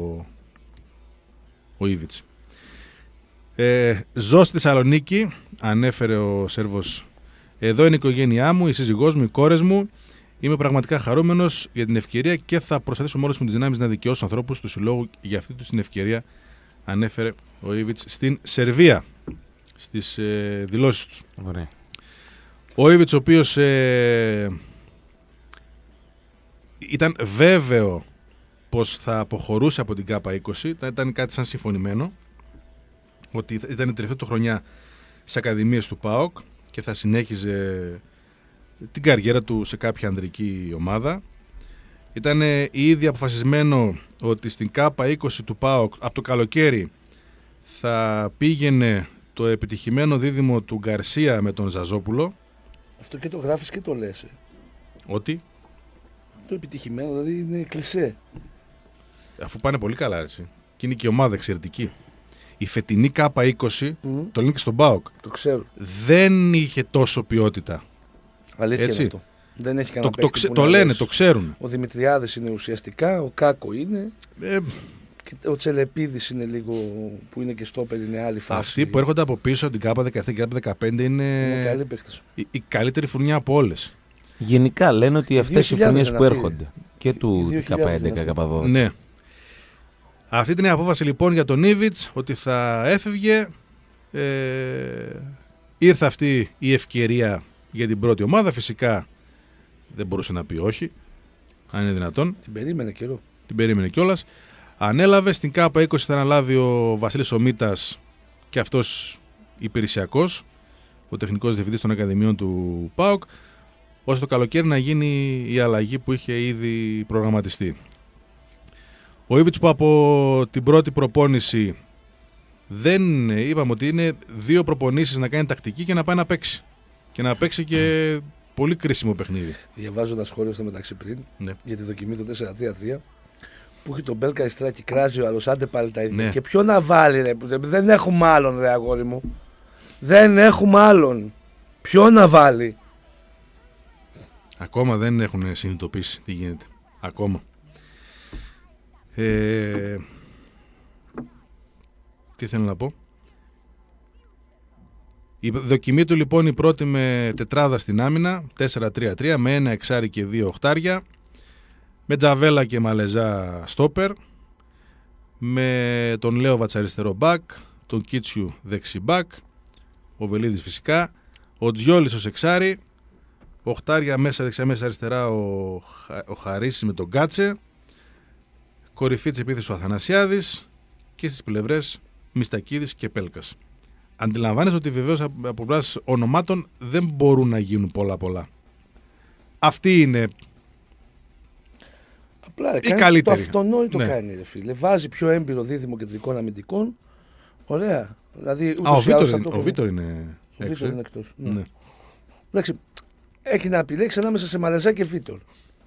ο Ήβιτς. Ε, ζω στη Θεσσαλονίκη, ανέφερε ο Σέρβος. Εδώ είναι η οικογένειά μου, η σύζυγός μου, οι κόρες μου. Είμαι πραγματικά χαρούμενος για την ευκαιρία και θα προσπαθήσω μόνος μου τις δυνάμεις να δικαιώσω ανθρώπους του συλλόγου για αυτή την ευκαιρία, ανέφερε ο Ήβιτς στην Σερβία στις ε, δηλώσεις του. Ωραία. Ο Ήβιτς, ο οποίος ε, ήταν βέβαιο πως θα αποχωρούσε από την ΚΑΠΑ είκοσι, ήταν κάτι σαν συμφωνημένο, ότι ήταν η τελευταία του χρονιά στις ακαδημίες του ΠΑΟΚ και θα συνέχιζε την καριέρα του σε κάποια ανδρική ομάδα. Ήταν ήδη αποφασισμένο ότι στην ΚΑΠΑ είκοσι του ΠΑΟΚ από το καλοκαίρι θα πήγαινε το επιτυχημένο δίδυμο του Γκαρσία με τον Ζαζόπουλο. Αυτό και το γράφεις και το λες. Ε. Ότι? Το επιτυχημένο, δηλαδή είναι κλισέ. Αφού πάνε πολύ καλά, έτσι. Και είναι και η ομάδα εξαιρετική. Η φετινή ΚΑΠΑ είκοσι, mm. το λένε και στον ΠΑΟΚ, το ξέρω. Δεν είχε τόσο ποιότητα. Αλήθεια έτσι. Είναι αυτό. Δεν έχει κανένα το, το, ξε, το λένε, λες. Το ξέρουν. Ο Δημητριάδης είναι ουσιαστικά, ο Κάκο είναι. Ε, και ο Τσελεπίδης είναι λίγο που είναι και στόπερ, είναι άλλη φάση. Αυτοί που έρχονται από πίσω την ΚΑΠΑ δεκαεπτά και ΚΑΠΑ δεκαπέντε είναι, είναι καλοί παίκτες. Η, η καλύτερη φουρνιά από όλες. Γενικά λένε ότι αυτές οι φουρνιές που έρχονται και του ΚΑΠΑ έντεκα, ΚΑΠΑ δώδεκα. Ναι. Αυτή την απόφαση λοιπόν για τον Ήβιτς ότι θα έφευγε, ε, ήρθε αυτή η ευκαιρία για την πρώτη ομάδα. Φυσικά δεν μπορούσε να πει όχι, αν είναι δυνατόν. Την περίμενε καιρό. Την περίμενε κιόλας. Ανέλαβε στην ΚΑΠΑ είκοσι, θα αναλάβει ο Βασίλης Ομίτας, και αυτός υπηρεσιακός, ο τεχνικός διευθυντής των Ακαδημιών του ΠΑΟΚ, ώστε το καλοκαίρι να γίνει η αλλαγή που είχε ήδη προγραμματιστεί. Ο Ήβιτς, που από την πρώτη προπόνηση δεν είπαμε ότι είναι δύο προπονήσεις, να κάνει τακτική και να πάει να παίξει. Και να παίξει και πολύ κρίσιμο παιχνίδι. Διαβάζω ένα σχόλιο στο μεταξύ πριν, ναι, για τη δοκιμή του τέσσερα τρία τρία, που έχει τον Μπέλκα Ιστράκη, κράζει ο άλλος, άντε πάλι τα ίδια. Ναι. Και ποιο να βάλει, ρε, δεν έχουμε άλλον, ρε αγόρι μου. Δεν έχουμε άλλον. Ποιο να βάλει. Ακόμα δεν έχουν συνειδητοποιήσει τι γίνεται. Ακόμα. Ε, τι θέλω να πω. Η δοκιμή του λοιπόν η πρώτη με τετράδα στην άμυνα, τέσσερα τρία τρία, με ένα εξάρι και δύο οχτάρια, με Τζαβέλα και Μαλεζά στόπερ, με τον Λέοβατς αριστερό μπακ, τον Κίτσιου δεξί μπακ, ο Βελίδης φυσικά, ο Τζιόλης ως εξάρι, οχτάρια μέσα δεξιά μέσα αριστερά ο, ο Χαρίσης με τον Κάτσε, κορυφή της επίθεσης ο Αθανασιάδης και στις πλευρές Μιστακίδης και Πέλκας. Αντιλαμβάνεσαι ότι βεβαίως από πλευράς ονομάτων δεν μπορούν να γίνουν πολλά πολλά. Αυτή είναι απλά, ρε, η καλύτερη. Το αυτονόητο ναι. κάνει, ρε φίλε. Βάζει πιο έμπειρο δίδυμο κεντρικών αμυντικών. Ωραία. Δηλαδή, Α, ο Βίτορ είναι, το... Βίτορ είναι, ο Βίτορ είναι εκτός. Ναι. Ναι. Εντάξει, έχει να επιλέξει ανάμεσα σε Μαλεζά και Βίτορ.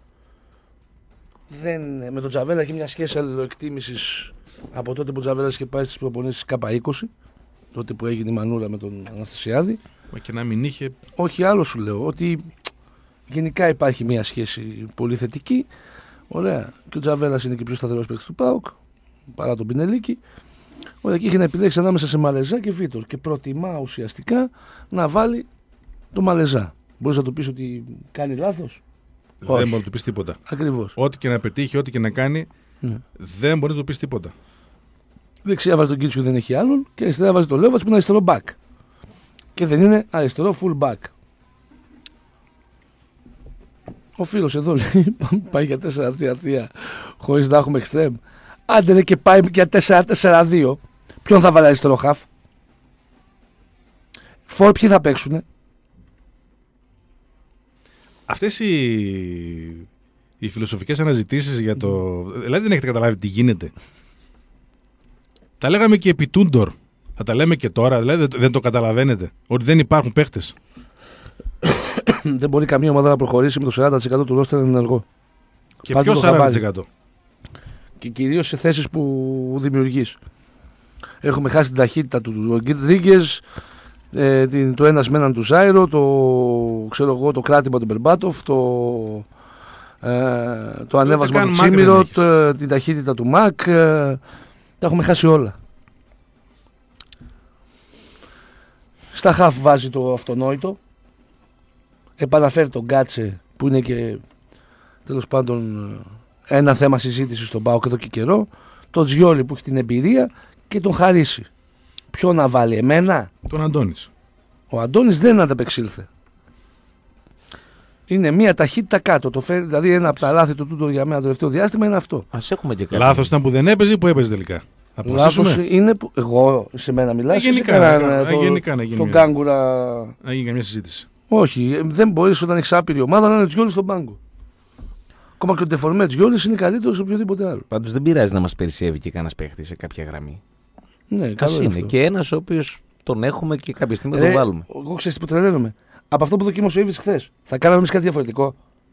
Δεν, με τον Τζαβέλα έχει μια σχέση αλληλοεκτίμησης από τότε που ο Τζαβέλα είχε πάει στις προπονήσεις ΚΑΠΑ είκοσι, τότε που έγινε η μανούρα με τον Αναστασιάδη. Μα και να μην είχε. Όχι, άλλο σου λέω. Ότι γενικά υπάρχει μια σχέση πολύ θετική. Ωραία. Και ο Τζαβέλας είναι και πιο σταθερός παίκτης του ΠΑΟΚ παρά τον Πινελίκη. Ωραία. Και είχε να επιλέξει ανάμεσα σε Μαλεζά και Βίτορ. Και προτιμά ουσιαστικά να βάλει το Μαλεζά. Μπορείς να του πεις ότι κάνει λάθος. Δεν μπορεί να του πεις τίποτα. Ακριβώς. Ό,τι και να πετύχει, ό,τι και να κάνει, ναι, δεν μπορεί να του πεις τίποτα. Δεξιά βάζει τον Κίτσιου, δεν έχει άλλον. Και αριστερά βάζει τον Λέοβατς που είναι αριστερό back. Και δεν είναι αριστερό full back. Ο φίλος εδώ λέει πάει για τέσσερα τρία τρία χωρίς να έχουμε εξτρέμ. Άντε λέει και πάει για τέσσερα τέσσερα δύο. Ποιον θα βάλει αριστερό χαφ? Φορ ποιοι θα παίξουνε? Αυτές οι, οι φιλοσοφικές αναζητήσεις για το... Δηλαδή δεν έχετε καταλάβει τι γίνεται. Τα λέγαμε και επί Τούντορ. Θα τα λέμε και τώρα. Δηλαδή δεν το καταλαβαίνετε. Ότι δεν υπάρχουν παίχτες. Δεν μπορεί καμία ομάδα να προχωρήσει με το σαράντα τοις εκατό του ρόστερ ενεργό. Και ποιο σαράντα τοις εκατό? Και κυρίως σε θέσεις που δημιουργείς. Έχουμε χάσει την ταχύτητα του Ροντρίγκες, ε, το ένας με έναν του Ζάιρο, το, ξέρω εγώ, το κράτημα του Μπερμπάτοφ, το, ε, το ανέβασμα του Τσίμιροτ, ε, την ταχύτητα του Μακ. Ε, τα έχουμε χάσει όλα. Στα χαφ βάζει το αυτονόητο. Επαναφέρει τον Γκάτσε που είναι και τέλος πάντων ένα θέμα συζήτησης στον ΠΑΟΚ εδώ και καιρό. Τον Τζιόλι που έχει την εμπειρία και τον Χαρίση. Ποιο να βάλει, εμένα? Τον Αντώνης. Ο Αντώνης δεν ανταπεξήλθε. Είναι μία ταχύτητα κάτω. Το φέρει, δηλαδή ένα από τα λάθη του τούτο για μένα το τελευταίο διάστημα είναι αυτό. Ας έχουμε και κάτι. Λάθος ήταν που δεν έπαιζε ή που έπαιζε τελικά? Λάθος είναι που. Εγώ σε μένα μιλάς. Γενικά να γίνει. Στον Κάγκουρα. Να γίνει καμιά συζήτηση. Όχι, δεν μπορείς όταν έχεις άπειρη ομάδα να είναι Τζιόλι στον πάγκο. Ακόμα και ο Ντεφορμέ Τζιόλι είναι καλύτερο σε οποιοδήποτε άλλο. Πάντως δεν πειράζει να μας περισσεύει και κανένας παίχτη σε κάποια γραμμή. Ναι, καλό είναι. Αυτό. Και ένας ο οποίος τον έχουμε και κάποια στιγμή θα τον βάλουμε. Εγώ ξέρεις τι που τρελαίνομαι. Από αυτό που δοκίμασε ο Ήβιτς χθες, θα κάναμε εμείς κάτι διαφορετικό?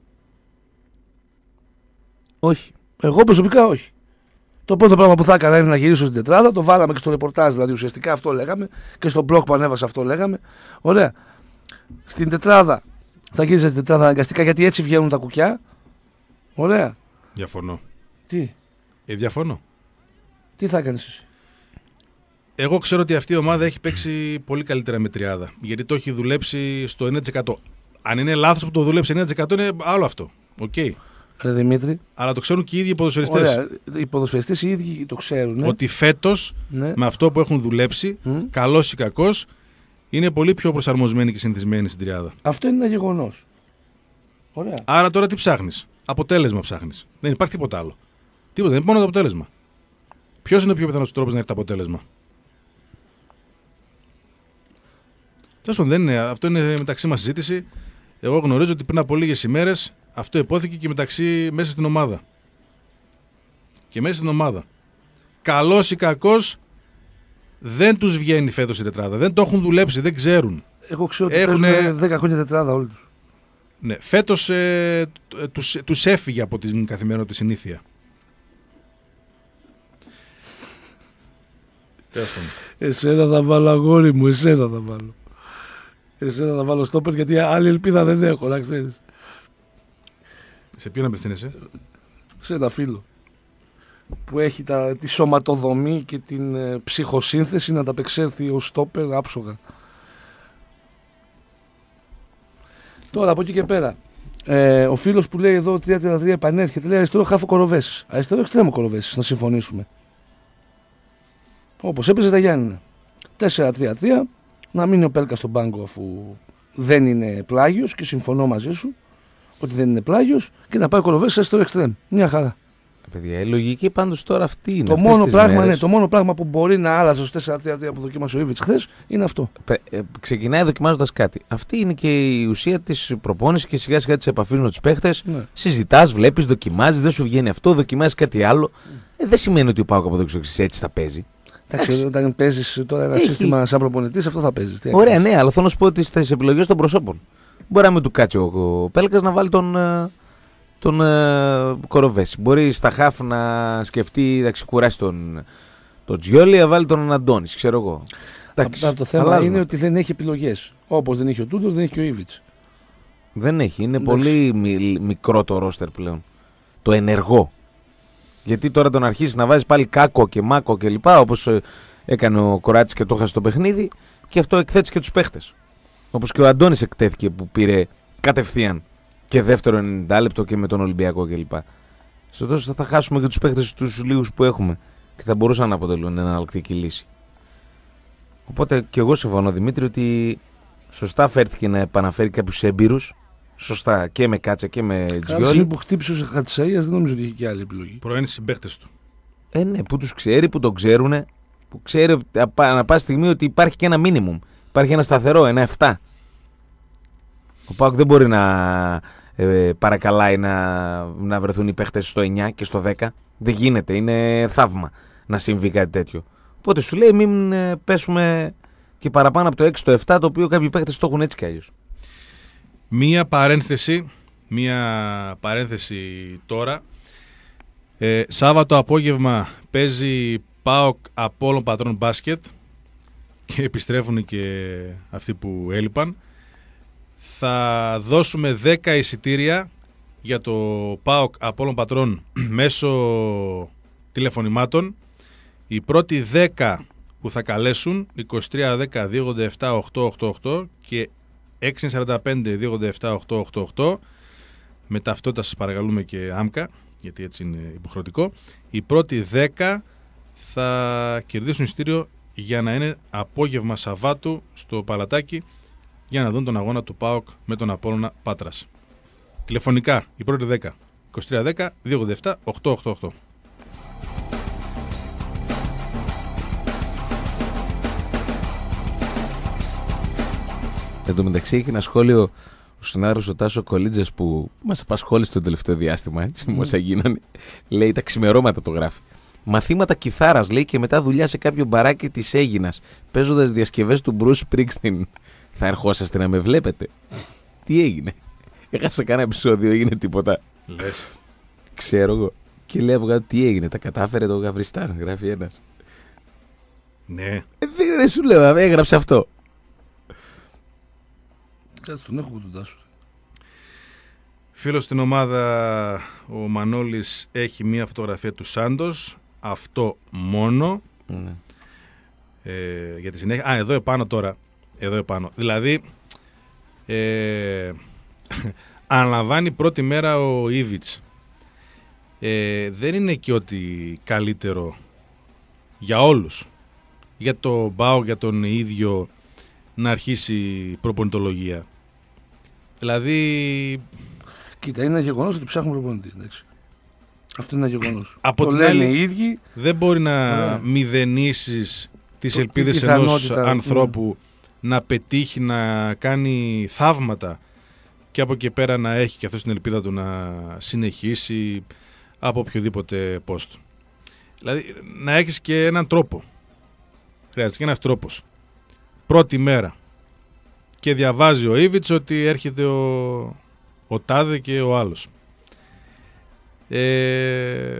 Όχι. Εγώ προσωπικά όχι. Το πρώτο πράγμα που θα έκανα είναι να γυρίσω στην τετράδα. Το βάλαμε και στο ρεπορτάζ, δηλαδή ουσιαστικά αυτό λέγαμε. Και στο blog που ανέβασα αυτό λέγαμε. Ωραία. Στην τετράδα θα γύριζα στην τετράδα αναγκαστικά γιατί έτσι βγαίνουν τα κουκιά. Ωραία. Διαφωνώ. Τι? Ε, διαφωνώ. Τι θα έκανες εσύ? Εγώ ξέρω ότι αυτή η ομάδα έχει παίξει πολύ καλύτερα με τριάδα. Γιατί το έχει δουλέψει στο ενενήντα τοις εκατό. Αν είναι λάθος που το δουλέψει ενενήντα τοις εκατό είναι άλλο αυτό. Οκ. Okay. Ρε Δημήτρη. Αλλά το ξέρουν και οι ίδιοι οι ποδοσφαιριστές. Ωραία. Οι ποδοσφαιριστές οι ίδιοι το ξέρουν. Ναι. Ότι φέτος ναι. με αυτό που έχουν δουλέψει, mm. καλός ή κακός, είναι πολύ πιο προσαρμοσμένοι και συνηθισμένοι στην τριάδα. Αυτό είναι ένα γεγονός. Ωραία. Άρα τώρα τι ψάχνεις? Αποτέλεσμα ψάχνεις. Δεν υπάρχει τίποτα άλλο. Τίποτα, δεν είναι μόνο το αποτέλεσμα. Ποιος είναι ο πιο πιθανός τρόπος να έχει το αποτέλεσμα? Τέλος πάντων, δεν είναι, αυτό είναι μεταξύ μας συζήτηση. Εγώ γνωρίζω ότι πριν από λίγες ημέρες αυτό υπόθηκε και μεταξύ μέσα στην ομάδα. Και μέσα στην ομάδα. Καλός ή κακός, δεν τους βγαίνει φέτος η τετράδα. Δεν το έχουν δουλέψει, δεν ξέρουν. Εγώ ξέρω ότι Έχουνε... παίζουν δέκα χρόνια τετράδα όλοι τους. Ναι, φέτος ε, τους, τους έφυγε από την καθημερινή συνήθεια. Εσένα θα βάλω, αγόρι μου, εσένα θα βάλω. Εσένα θα βάλω στόπερ γιατί άλλη ελπίδα δεν έχω, να ξέρεις. Σε ποιον απευθύνεσαι? Σε ένα φίλο που έχει τα, τη σωματοδομή και την ε, ψυχοσύνθεση να ανταπεξέλθει ο στόπερ άψογα. Τώρα από εκεί και πέρα, ε, ο φίλος που λέει εδώ τρία τρία τρία επανέρχεται, λέει αριστερό χάφο Κοροβέσης. Αριστερό εξτρέμο Κοροβέσης, να συμφωνήσουμε. Όπως έπαιζε τα Γιάννηνα. τέσσερα τρία τρία, να μείνει ο Πέλκα στον πάγκο αφού δεν είναι πλάγιος και συμφωνώ μαζί σου ότι δεν είναι πλάγιος και να πάει ο Κοροβέσης αριστερό εξτρέμ. Μια χαρά. Παιδιά, η λογική πάντως τώρα αυτή είναι. Το μόνο, πράγμα, ναι, το μόνο πράγμα που μπορεί να άλλαζε στο τέσσερα τρία τρία που δοκίμασε ο Ήβιτς χθες είναι αυτό. Ε, ξεκινάει δοκιμάζοντας κάτι. Αυτή είναι και η ουσία της προπόνησης και σιγά σιγά της επαφής με τους παίχτες. Ναι. Συζητάς, βλέπεις, δοκιμάζεις, δεν σου βγαίνει αυτό, δοκιμάζεις κάτι άλλο. Ε, δεν σημαίνει ότι ο ΠΑΟΚ από εδώ και στο έτσι θα παίζει. Εντάξει, όταν παίζεις τώρα ένα Έχει. σύστημα σαν προπονητής, αυτό θα παίζεις. Ωραία, ναι, αλλά θέλω να σου πω ότι στις επιλογές των προσώπων μπορεί να μην του κάτσει ο Πέλκας να βάλει τον. τον uh, Κοροβέση. Μπορεί στα χάφ να σκεφτεί να ξεκουράσει τον, τον Τζιόλι, να βάλει τον Αντώνης, ξέρω εγώ. Απλά το θέμα είναι ότι δεν έχει επιλογές. Όπως δεν έχει ο Τούντορ, δεν έχει και ο Ήβιτς. Δεν έχει. Είναι Εντάξει. πολύ μι, μικρό το ρόστερ πλέον. Το ενεργό. Γιατί τώρα τον αρχίσει να βάζει πάλι Κάκο και Μάκο και λοιπά, όπως έκανε ο Κοράτης και το έχασε στο παιχνίδι, και αυτό εκθέτει και τους παίχτες. Όπως και ο Αντώνης εκτέθηκε που πήρε κατευθείαν και δεύτερο ενενήντα λεπτό και με τον Ολυμπιακό κλπ. Στο τέλος θα χάσουμε και τους παίχτες τους λίγους που έχουμε και θα μπορούσαν να αποτελούν εναλλακτική λύση. Οπότε και εγώ συμφωνώ, Δημήτρη, ότι σωστά φέρθηκε να επαναφέρει κάποιους έμπειρους σωστά και με Κάτσα και με Κάθε Τζιόλι. που χτύπησε ο Χατσαΐας δεν νομίζω ότι είχε και άλλη επιλογή. Πρώην συμπαίκτες του. Ε, ναι, που τους ξέρει, που τον ξέρουν, που ξέρει ανά πάση στιγμή ότι υπάρχει και ένα μίνιμουμ. Υπάρχει ένα σταθερό, ένα επτά. Ο ΠΑΟΚ δεν μπορεί να ε, παρακαλάει να, να βρεθούν οι παίχτες στο εννιά και στο δέκα. Δεν γίνεται, είναι θαύμα να συμβεί κάτι τέτοιο. Οπότε σου λέει μην ε, πέσουμε και παραπάνω από το έξι στο επτά, το οποίο κάποιοι παίχτες το έχουν έτσι κι αλλιώς. Μία παρένθεση, μία παρένθεση τώρα. Ε, Σάββατο απόγευμα παίζει ΠΑΟΚ Απόλλων Πατρών μπάσκετ και επιστρέφουν και αυτοί που έλειπαν. Θα δώσουμε δέκα εισιτήρια για το ΠΑΟΚ Απόλλων Πατρών μέσω τηλεφωνημάτων. Οι πρώτοι δέκα που θα καλέσουν είκοσι τρία δέκα δύο ογδόντα επτά οκτακόσια ογδόντα οκτώ και έξι σαράντα πέντε δύο ογδόντα επτά οκτακόσια ογδόντα οκτώ, με ταυτότητα σας παρακαλούμε και άμκα, γιατί έτσι είναι υποχρεωτικό. Οι πρώτοι δέκα θα κερδίσουν εισιτήριο για να είναι απόγευμα Σαββάτου στο Παλατάκι για να δουν τον αγώνα του ΠΑΟΚ με τον Απόλλωνα Πάτρας. Τηλεφωνικά οι πρώτοι δέκα είκοσι τρία δέκα δύο ογδόντα επτά οκτακόσια ογδόντα οκτώ. Εν τω μεταξύ έχει ένα σχόλιο ο συνάδελφος ο Τάσο Κολίτζας που μας απασχόλησε το τελευταίο διάστημα, έτσι, mm. όσα γίνανε. Λέει τα ξημερώματα το γράφει. Μαθήματα κιθάρας, λέει, και μετά δουλειά σε κάποιο μπαράκι της Αίγινας, παίζοντας διασκευές του Bruce Springsteen. Θα ερχόσαστε να με βλέπετε? Τι έγινε? Έχασα κάνα επεισόδιο, έγινε τίποτα? Λες. Ξέρω εγώ. Και λέω τι έγινε, τα κατάφερε το Γαβριστάν, γράφει ένας. Ναι. Ε, δεν σου λέω, έγραψε αυτό. Κάτσε τον έχω τον Τάσο. Φίλος στην ομάδα ο Μανώλης έχει μία φωτογραφία του Σάντος. Αυτό μόνο. Ναι. Ε, για τη συνέχεια. Α, εδώ επάνω τώρα. Εδώ επάνω. Δηλαδή ε, αναλαμβάνει πρώτη μέρα ο Ήβιτς. Ε, δεν είναι και ότι καλύτερο για όλους. Για το ΠΑΟΚ, για τον ίδιο να αρχίσει προπονητολογία. Δηλαδή... Κοίτα, είναι ένα γεγονός ότι ψάχνουν προπονητή. Εντάξει. Αυτό είναι ένα γεγονός. Από το την λένε άλλη, οι ίδιοι. δεν μπορεί να Ωραία. μηδενίσεις τις Το, ελπίδες ενός ανθρώπου ναι. να πετύχει, να κάνει θαύματα και από εκεί πέρα να έχει και αυτό την ελπίδα του να συνεχίσει από οποιοδήποτε post. Δηλαδή να έχεις και έναν τρόπο. Χρειάζεται και ένας τρόπος. Πρώτη μέρα και διαβάζει ο Ήβιτς ότι έρχεται ο, ο Τάδε και ο άλλος. Ε,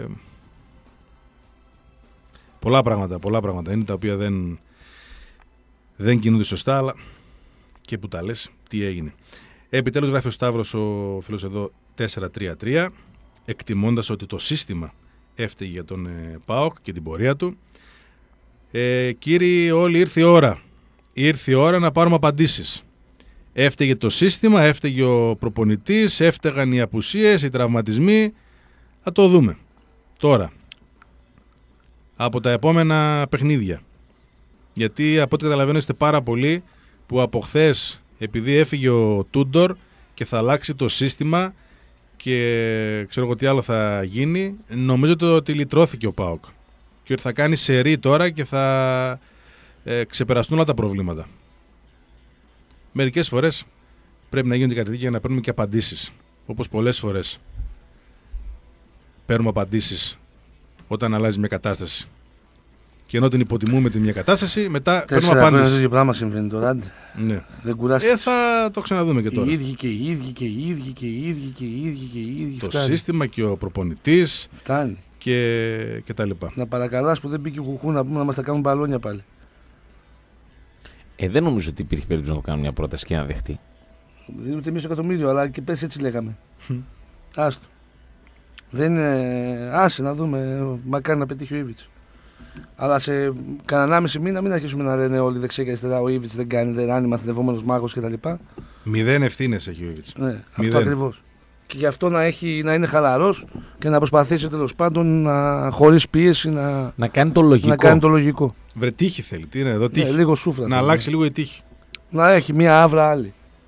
πολλά πράγματα, πολλά πράγματα είναι τα οποία δεν, δεν κινούνται σωστά, αλλά και που τα λες, τι έγινε. Επιτέλους γράφει ο Σταύρος, ο φίλος εδώ, τέσσερα τρία τρία, εκτιμώντας ότι το σύστημα έφταιγε για τον ε, ΠΑΟΚ και την πορεία του. Ε, κύριοι, όλοι ήρθε η ώρα. Ήρθε η ώρα να πάρουμε απαντήσεις. Έφταιγε το σύστημα, έφταιγε ο προπονητής, έφταιγαν οι απουσίες, οι τραυματισμοί. Θα το δούμε. Τώρα, από τα επόμενα παιχνίδια. Γιατί από ό,τι καταλαβαίνω είστε πάρα πολλοί που από χθες, επειδή έφυγε ο Τούντορ και θα αλλάξει το σύστημα και ξέρω εγώ τι άλλο θα γίνει, νομίζω ότι λυτρώθηκε ο ΠΑΟΚ και ότι θα κάνει σερί τώρα και θα ε, ξεπεραστούν όλα τα προβλήματα. Μερικές φορές πρέπει να γίνονται κάτι για να παίρνουμε και απαντήσεις, όπως πολλές φορές παίρνουμε απαντήσεις όταν αλλάζει μια κατάσταση. Και ενώ την υποτιμούμε τη μια κατάσταση, μετά παίρνουμε απάντηση. Το ίδιο πράγμα συμβαίνει τώρα. Ναι. Δεν κουράστηκε. Ε, θα το ξαναδούμε και τώρα. Οι ίδιοι και οι ίδιοι και οι ίδιοι και οι ίδιοι και οι ίδιοι και οι ίδιοι. Το φτάνει. σύστημα και ο προπονητής Φτάνει. και, και τα λοιπά. Να παρακαλάς που δεν μπήκε κουκού να πούμε να μας τα κάνουν μπαλόνια πάλι. Ε, δεν νομίζω ότι υπήρχε περίπτωση να το κάνουν μια πρόταση και να δεχτεί. Δεν είναι ούτε μισό εκατομμύριο, αλλά και πες έτσι λέγαμε. Άστο. Δεν είναι. Άσε να δούμε. Μακάρι να πετύχει ο Ήβιτς. Αλλά σε κανένα μισή μήνα μην αρχίσουμε να λένε όλοι δεξιά και αριστερά. Ο Ήβιτς δεν κάνει, δεν είναι μαθητευόμενος μάγος κτλ. Μηδέν ευθύνες έχει ο Ήβιτς. Ναι, αυτό ακριβώς. Και γι' αυτό να, έχει, να είναι χαλαρός και να προσπαθήσει τέλος πάντων να, χωρίς πίεση να, να, κάνει το λογικό. να κάνει το λογικό. Βρε τύχη θέλει. Τι είναι εδώ, τύχη. Ναι, λίγο σούφρα. Να θέλει. αλλάξει λίγο η τύχη. Να έχει μία άβρα άλλη.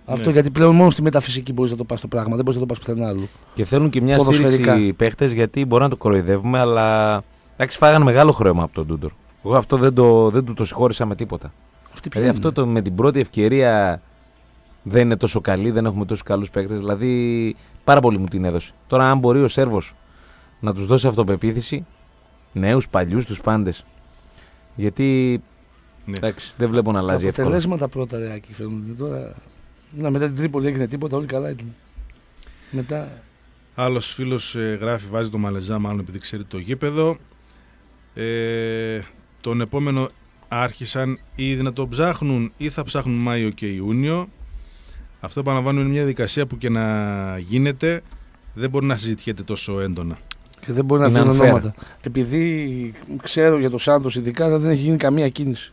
Αυτό Ναι. γιατί πλέον μόνο στη μεταφυσική μπορεί να το πα το πράγμα, δεν μπορεί να το πα πουθενά άλλου. Και θέλουν και μια Ποδοσφαιρικά. στήριξη παίχτες, γιατί μπορεί να το κοροϊδεύουμε, αλλά εντάξει, φάγανε μεγάλο χρέωμα από τον Τούντορ. Εγώ αυτό δεν, το, δεν του το συγχώρησα με τίποτα. Αυτή Δηλαδή αυτό το, με την πρώτη ευκαιρία δεν είναι τόσο καλή, δεν έχουμε τόσους καλούς παίκτες. Δηλαδή πάρα πολύ μου την έδωσε. Τώρα, αν μπορεί ο Σέρβος να τους δώσει αυτοπεποίθηση, νέους, παλιούς, τους πάντες. Γιατί Ναι. εντάξει, δεν βλέπω να Τα αλλάζει εύκολα. αποτελέσματα πρώτα ρε Άκη φαίνονται. Τώρα, να, μετά την Τρίπολη έγινε τίποτα, όλοι καλά ήταν. Μετά. Άλλος φίλος ε, γράφει, βάζει το Μαλεζά μάλλον επειδή ξέρει το γήπεδο. Ε, τον επόμενο άρχισαν ήδη να το ψάχνουν ή θα ψάχνουν Μάιο και Ιούνιο. Αυτό επαναλαμβάνω είναι μια διαδικασία που και να γίνεται δεν μπορεί να συζητιέται τόσο έντονα. Και δεν μπορεί να Είναι βγουν unfair. ονόματα. Επειδή ξέρω για τον Σάντος ειδικά δεν έχει γίνει καμία κίνηση.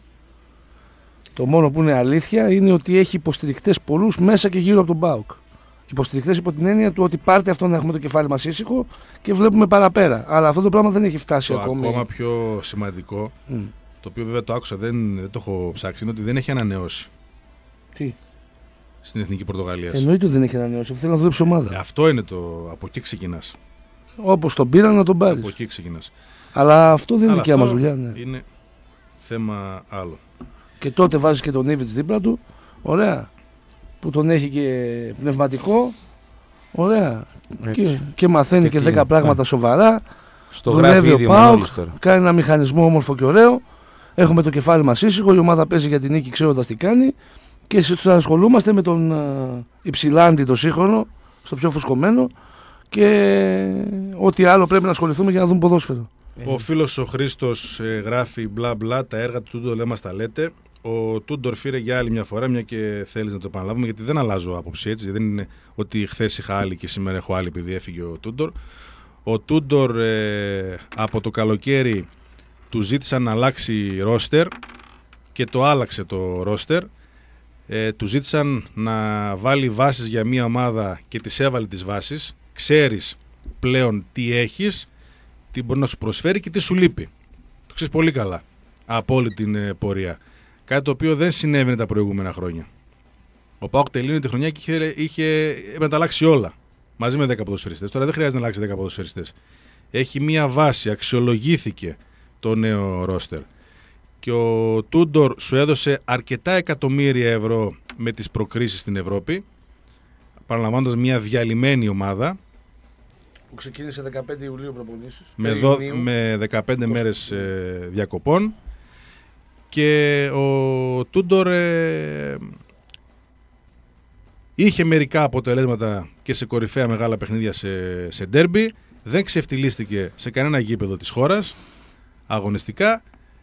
Το μόνο που είναι αλήθεια είναι ότι έχει υποστηρικτές πολλούς μέσα και γύρω από τον ΠΑΟΚ. Υποστηρικτές υπό την έννοια του ότι πάρτε αυτό να έχουμε το κεφάλι μας ήσυχο και βλέπουμε παραπέρα. Αλλά αυτό το πράγμα δεν έχει φτάσει Το ακόμη. ακόμα πιο σημαντικό, Mm. το οποίο βέβαια το άκουσα, δεν, δεν το έχω ψάξει, είναι ότι δεν έχει ανανεώσει Τι. στην Εθνική Πορτογαλία. Εννοείται ότι δεν έχει ανανεώσει. Θέλει να δουλέψει ομάδα. Αυτό είναι το. Από εκεί ξεκινά. Όπως τον πήραν να τον πάρει. Από εκεί ξεκινά. Αλλά αυτό δεν είναι Αλλά δικιά μας αυτό δουλειά. Ναι. είναι θέμα άλλο. Και τότε βάζει και τον Ήβιτς δίπλα του. Ωραία. Που τον έχει και πνευματικό. Ωραία. Και, και μαθαίνει Και και εκεί, δέκα πράγματα ναι. σοβαρά. Στο Δουλεύει γράφει ο ήδη ο ΠΑΟΚ, Μανώλης τώρα. κάνει ένα μηχανισμό όμορφο και ωραίο. Έχουμε το κεφάλι μας ήσυχο. Η ομάδα παίζει για την νίκη ξέροντας τι κάνει. Και θα ασχολούμαστε με τον uh, υψηλάντη το σύγχρονο, στο πιο φουσκωμένο. Και ό,τι άλλο πρέπει να ασχοληθούμε για να δούμε ποδόσφαιρο. Ο φίλος ο Χρήστος ε, γράφει μπλα μπλα, τα έργα του Τούντορ δεν μας τα λέτε. Ο Τούντορ φύρε για άλλη μια φορά, μια και θέλεις να το επαναλάβουμε, γιατί δεν αλλάζω άποψη έτσι. Δεν είναι ότι χθες είχα άλλη και σήμερα έχω άλλη επειδή έφυγε ο Τούντορ. Ο Τούντορ ε, από το καλοκαίρι του ζήτησαν να αλλάξει ρόστερ και το άλλαξε το ρόστερ. Ε, του ζήτησαν να βάλει βάσεις για μια ομάδα και τις έβαλε τις βάσεις. Ξέρεις πλέον τι έχεις, τι μπορεί να σου προσφέρει και τι σου λείπει. Το ξέρεις πολύ καλά από όλη την ε, πορεία. Κάτι το οποίο δεν συνέβαινε τα προηγούμενα χρόνια. Ο ΠΑΟΚ τελείωνε τη χρονιά και είχε, είχε έπρεπε να τα αλλάξει όλα. Μαζί με δέκα ποδοσφαιριστές. Τώρα δεν χρειάζεται να αλλάξει δέκα ποδοσφαιριστές. Έχει μία βάση, αξιολογήθηκε το νέο ρόστερ. Και ο Τούντορ σου έδωσε αρκετά εκατομμύρια ευρώ με τις προκρίσεις στην Ευρώπη, παραλαμβάνοντας μια διαλυμένη ομάδα Που ξεκίνησε δεκαπέντε Ιουλίου προπονήσεις. με, δο, με δεκαπέντε μέρες ε, διακοπών. Και ο Τούντορ ε, είχε μερικά αποτελέσματα και σε κορυφαία μεγάλα παιχνίδια σε, σε ντέρμπι. Δεν ξεφτυλίστηκε σε κανένα γήπεδο της χώρας αγωνιστικά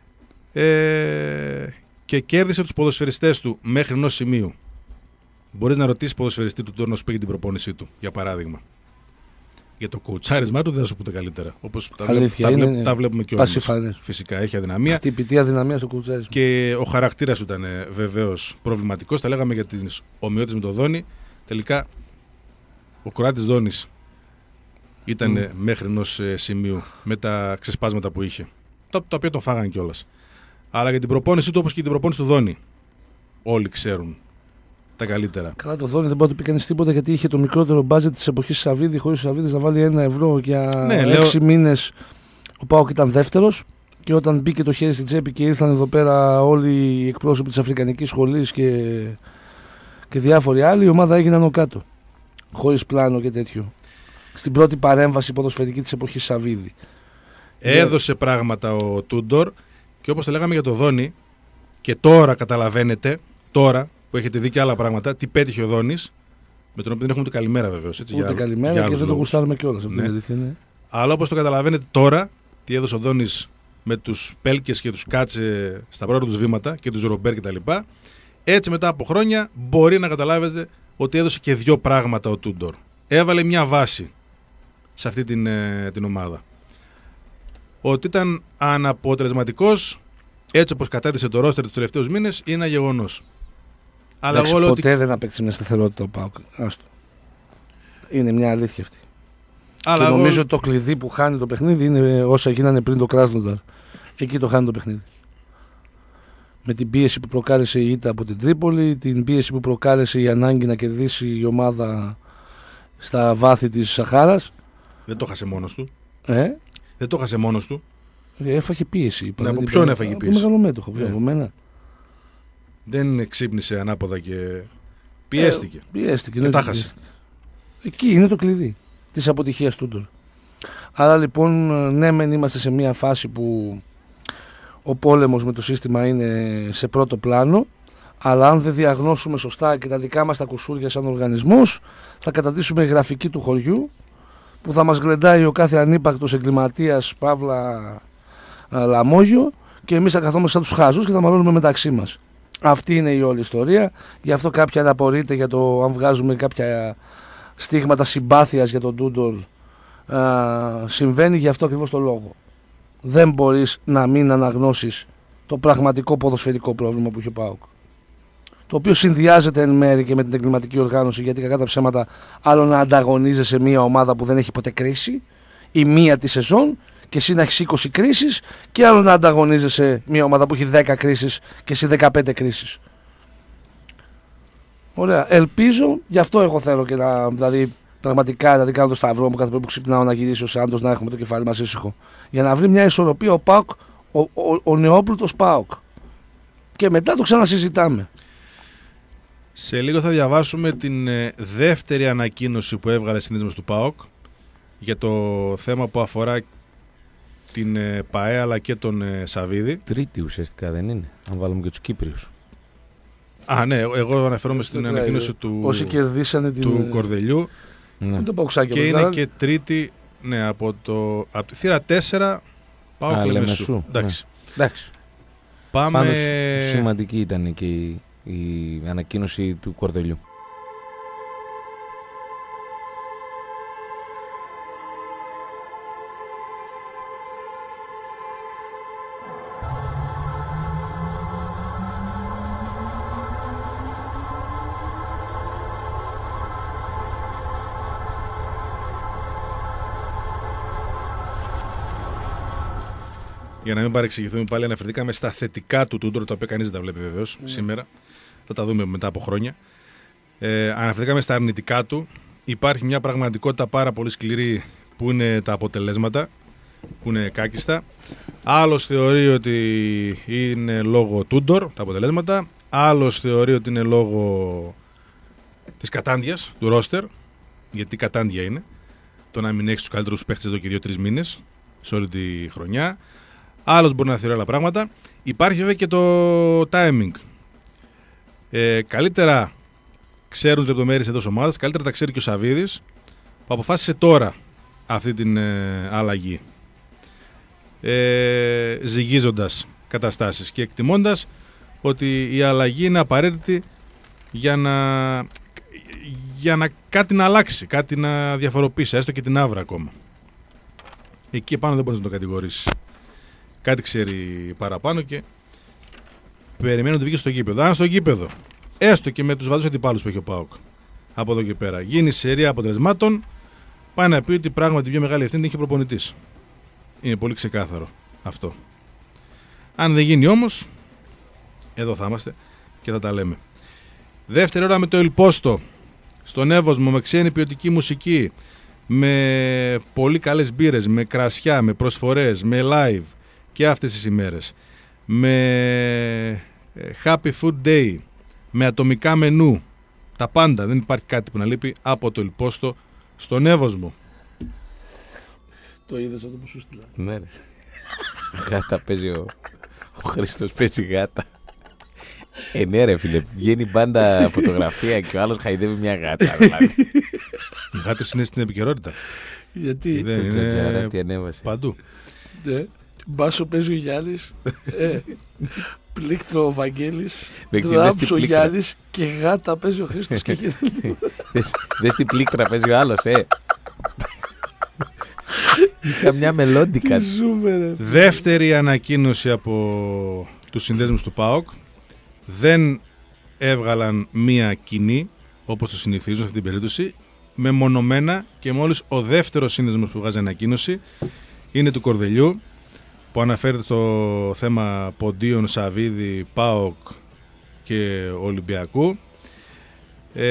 ε, και κέρδισε τους ποδοσφαιριστές του μέχρι ενός σημείου. Μπορείς να ρωτήσεις ποδοσφαιριστή του τώρα να σου πει την προπόνησή του, για παράδειγμα. Για το κοουτσάρισμά του δεν θα σου πούνε καλύτερα. Όπως τα, Αλήθεια, τα, είναι, βλέπ, τα βλέπουμε και όλοι μας. Φυσικά έχει αδυναμία. Χτυπητή αδυναμία στο κουτσάρισμα. Και ο χαρακτήρας του ήταν βεβαίως προβληματικός. Τα λέγαμε για τις ομοιότητες με τον Δόνη. Τελικά ο Κροάτης Δόνης ήταν mm. μέχρι ενός σημείου με τα ξεσπάσματα που είχε. Τα, τα οποία τον φάγανε κιόλας. Αλλά για την προπόνησή του, όπως και την προπόνηση του Δόνη, όλοι ξέρουν τα καλύτερα. Καλά, το Δόνη δεν μπορεί να του πει κανείς τίποτα γιατί είχε το μικρότερο μπάτζετ της εποχής Σαββίδη, χωρίς ο Σαββίδης να βάλει ένα ευρώ για ναι, έξι λέω... μήνες. Ο ΠΑΟΚ ήταν δεύτερος και όταν μπήκε το χέρι στην τσέπη και ήρθαν εδώ πέρα όλοι οι εκπρόσωποι της Αφρικανικής Σχολής και, και διάφοροι άλλοι, η ομάδα έγινε άνω κάτω. Χωρίς πλάνο και τέτοιο. Στην πρώτη παρέμβαση ποδοσφαιρική της εποχής Σαββίδη. Έδωσε πράγματα ο Τούντορ και όπως το λέγαμε για το Δόνη, και τώρα καταλαβαίνετε, τώρα που έχετε δει και άλλα πράγματα, τι πέτυχε ο Δόνης, με τον οποίο δεν έχουμε ούτε καλημέρα βεβαίως. Έτσι, ούτε για, καλημέρα για και δεν το λόγους. γουστάρουμε κιόλας. Ναι. Ναι. Αλλά όπως το καταλαβαίνετε τώρα, τι έδωσε ο Δόνης με τους Πέλκες και τους Κάτσε στα πρώτα τους βήματα και τους Ρομπέρ κτλ. Έτσι μετά από χρόνια μπορεί να καταλάβετε ότι έδωσε και δύο πράγματα ο Τούντορ. Έβαλε μια βάση σε αυτή την, ε, την ομάδα. Ότι ήταν αναποτελεσματικός, έτσι όπως κατέθεσε το ρόστερ τους τελευταίους μήνες, είναι ένα γεγονός. Αλλά Εντάξει, εγώ ποτέ ότι... δεν απέκτησε μια σταθερότητα ο ΠΑΟΚ. Άστο. Είναι μια αλήθεια αυτή. Αλλά και νομίζω εγώ... ότι το κλειδί που χάνει το παιχνίδι είναι όσα γίνανε πριν το Κράσνονταρ. Εκεί το χάνει το παιχνίδι. με την πίεση που προκάλεσε η ήττα από την Τρίπολη, την πίεση που προκάλεσε η ανάγκη να κερδίσει η ομάδα στα βάθη της Σαχάρας. Δεν το χάσε μόνος του. Ε? Δεν το χάσε μόνος του. Έφαγε πίεση. Είπα, Ναι, από δηλαδή, ποιον έφαγε πίεση? Από μεγάλο μέτωπο. Ναι. Από μένα. Δεν ξύπνησε ανάποδα και πιέστηκε. Ε, πιέστηκε. Και ναι, τα χάσε. Εκεί είναι το κλειδί της αποτυχίας του Τούντορ. Άρα λοιπόν, ναι, μεν είμαστε σε μια φάση που ο πόλεμος με το σύστημα είναι σε πρώτο πλάνο, αλλά αν δεν διαγνώσουμε σωστά και τα δικά μας τα κουσούρια σαν οργανισμός, θα καταντήσουμε γραφική του χωριού που θα μας γλεντάει ο κάθε ανύπαρκτος εγκληματίας παύλα α, λαμόγιο και εμείς θα καθόμαστε σαν τους χάζους και θα μαλώνουμε μεταξύ μας. Αυτή είναι η όλη ιστορία. Γι' αυτό κάποια αναπορείται για το αν βγάζουμε κάποια στίγματα συμπάθειας για τον Τούντορ. Α, συμβαίνει γι' αυτό ακριβώς το λόγο. Δεν μπορείς να μην αναγνώσεις το πραγματικό ποδοσφαιρικό πρόβλημα που έχει ο ΠΑΟΚ, το οποίο συνδυάζεται εν μέρει και με την εγκληματική οργάνωση, γιατί κακά τα ψέματα άλλο να ανταγωνίζεσαι μια ομάδα που δεν έχει ποτέ κρίση ή μία τη σεζόν και εσύ να έχεις είκοσι κρίσεις, και άλλο να ανταγωνίζεσαι μια ομάδα που έχει δέκα κρίσεις και εσύ δεκαπέντε κρίσεις. Ωραία. Ελπίζω, γι' αυτό εγώ θέλω και να, δηλαδή πραγματικά, δηλαδή κάνω το σταυρό μου κάθε πρωί που ξυπνάω να γυρίσει ο Σάντος, να έχουμε το κεφάλι μας ήσυχο, για να βρει μια ισορροπία ο ΠΑΟΚ, ο, ο, ο νεόπλουτος ΠΑΟΚ. Και μετά το ξανασυζητάμε. Σε λίγο θα διαβάσουμε την ε, δεύτερη ανακοίνωση που έβγαλε σύνδεσμος του ΠΑΟΚ για το θέμα που αφορά την ε, ΠΑΕ αλλά και τον ε, Σαββίδη. Τρίτη ουσιαστικά δεν είναι, αν βάλουμε και τους Κύπριους. Α, ναι, εγώ αναφέρομαι στην ανακοίνωση του, όσοι κερδίσανε την, του Κορδελιού. Ναι. Το Παοξάκι, και είναι δηλαδή. και τρίτη, ναι, από, το, από τη θύρα τέσσερα ΠΑΟΚ Λεμεσού. Εντάξει. Ναι. Εντάξει. Πάμε... Πάντως, σημαντική ήταν και η, η ανακοίνωση του Κορδελιού. Για να μην παρεξηγηθούμε, πάλι αναφερθήκαμε στα θετικά του Τούντορ, τα οποία κανείς δεν τα βλέπει βεβαίως mm. σήμερα. Θα τα δούμε μετά από χρόνια. Ε, αναφερθήκαμε στα αρνητικά του. Υπάρχει μια πραγματικότητα πάρα πολύ σκληρή που είναι τα αποτελέσματα, που είναι κάκιστα. Άλλος θεωρεί ότι είναι λόγω Τούντορ τα αποτελέσματα. Άλλος θεωρεί ότι είναι λόγω της κατάντιας του ρόστερ. Γιατί κατάντια είναι το να μην έχει τους καλύτερους παίχτες εδώ και δύο τρεις μήνες σε όλη τη χρονιά. Άλλος μπορεί να θεωρεί άλλα πράγματα. Υπάρχει βέβαια και το timing. Ε, καλύτερα ξέρουν τις λεπτομέρειες εντός ομάδας, καλύτερα τα ξέρει και ο Σαββίδης, που αποφάσισε τώρα αυτή την ε, αλλαγή. Ε, ζυγίζοντας καταστάσεις και εκτιμώντας ότι η αλλαγή είναι απαραίτητη για να, για να κάτι να αλλάξει, κάτι να διαφοροποιήσει, έστω και την άβρα ακόμα. Εκεί επάνω δεν μπορείς να το κατηγορήσεις. Κάτι ξέρει παραπάνω και περιμένουν ότι βγει στο γήπεδο. Αν στο γήπεδο, έστω και με τους βαλούς αντιπάλους που έχει ο ΠΑΟΚ, από εδώ και πέρα, γίνει σειρά αποτελεσμάτων, πάει να πει ότι πράγματι η πιο μεγάλη ευθύνη την είχε προπονητής. Είναι πολύ ξεκάθαρο αυτό. Αν δεν γίνει όμως, εδώ θα είμαστε και θα τα λέμε. Δεύτερη ώρα με το Ελπόστο, στον Εύωσμο, με ξένη ποιοτική μουσική, με πολύ καλές μπύρες, με κρασιά, με προσφορές, με live και αυτές τις ημέρες, με happy food day, με ατομικά μενού, τα πάντα, δεν υπάρχει κάτι που να λείπει από το Ελπόστο στον Εύωσμο. Το είδες αυτό που σου στείλα? Ναι, ρε. Γάτα παίζει ο, ο Χρήστος, παίζει γάτα. Ε, ναι ρε φίλε, βγαίνει μπάντα φωτογραφία και ο άλλος χαϊδεύει μια γάτα. Δηλαδή. Οι γάτες είναι στην επικαιρότητα. Γιατί? Δεν είναι... είναι τι ανέβασε. Παντού. Ναι. Μπάσο παίζει ο Γιάννης, ε, πλήκτρο ο Βαγγέλης, τράμπς ο Γιάννης και γάτα παίζει ο Χρήστος και γίνεται. Δες την πλήκτρα παίζει ο άλλος, ε. Είχα μια μελόντικα. Δεύτερη ανακοίνωση από τους συνδέσμους του ΠΑΟΚ. Δεν έβγαλαν μία κοινή, όπως το συνηθίζουν σε αυτή την περίπτωση, μεμονωμένα, και μόλις ο δεύτερος σύνδεσμος που βγάζει ανακοίνωση είναι του Κορδελιού, που αναφέρεται στο θέμα Ποντίων, Σαββίδη, ΠΑΟΚ και Ολυμπιακού. Ε,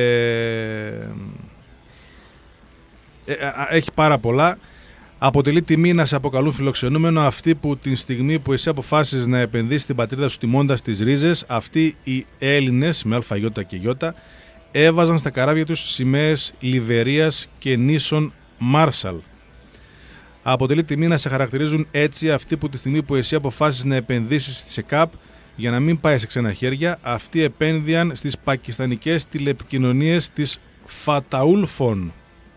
ε, έχει πάρα πολλά. Αποτελεί τιμή να σε αποκαλούν φιλοξενούμενο αυτοί που την στιγμή που εσύ αποφάσισες να επενδύσεις στην πατρίδα σου τιμώντας τις ρίζες, αυτοί οι Έλληνες με αλφαγιώτα και γιώτα έβαζαν στα καράβια τους σημαίες Λιβερίας και νήσων Μάρσαλ. Αποτελεί τιμή να σε χαρακτηρίζουν έτσι αυτοί που τη στιγμή που εσύ αποφάσισες να επενδύσεις στη ΣΕΚΑΠ για να μην πάει σε ξένα χέρια, αυτοί επένδυαν στις πακιστανικές τηλεπικοινωνίες της Φαταούλφων.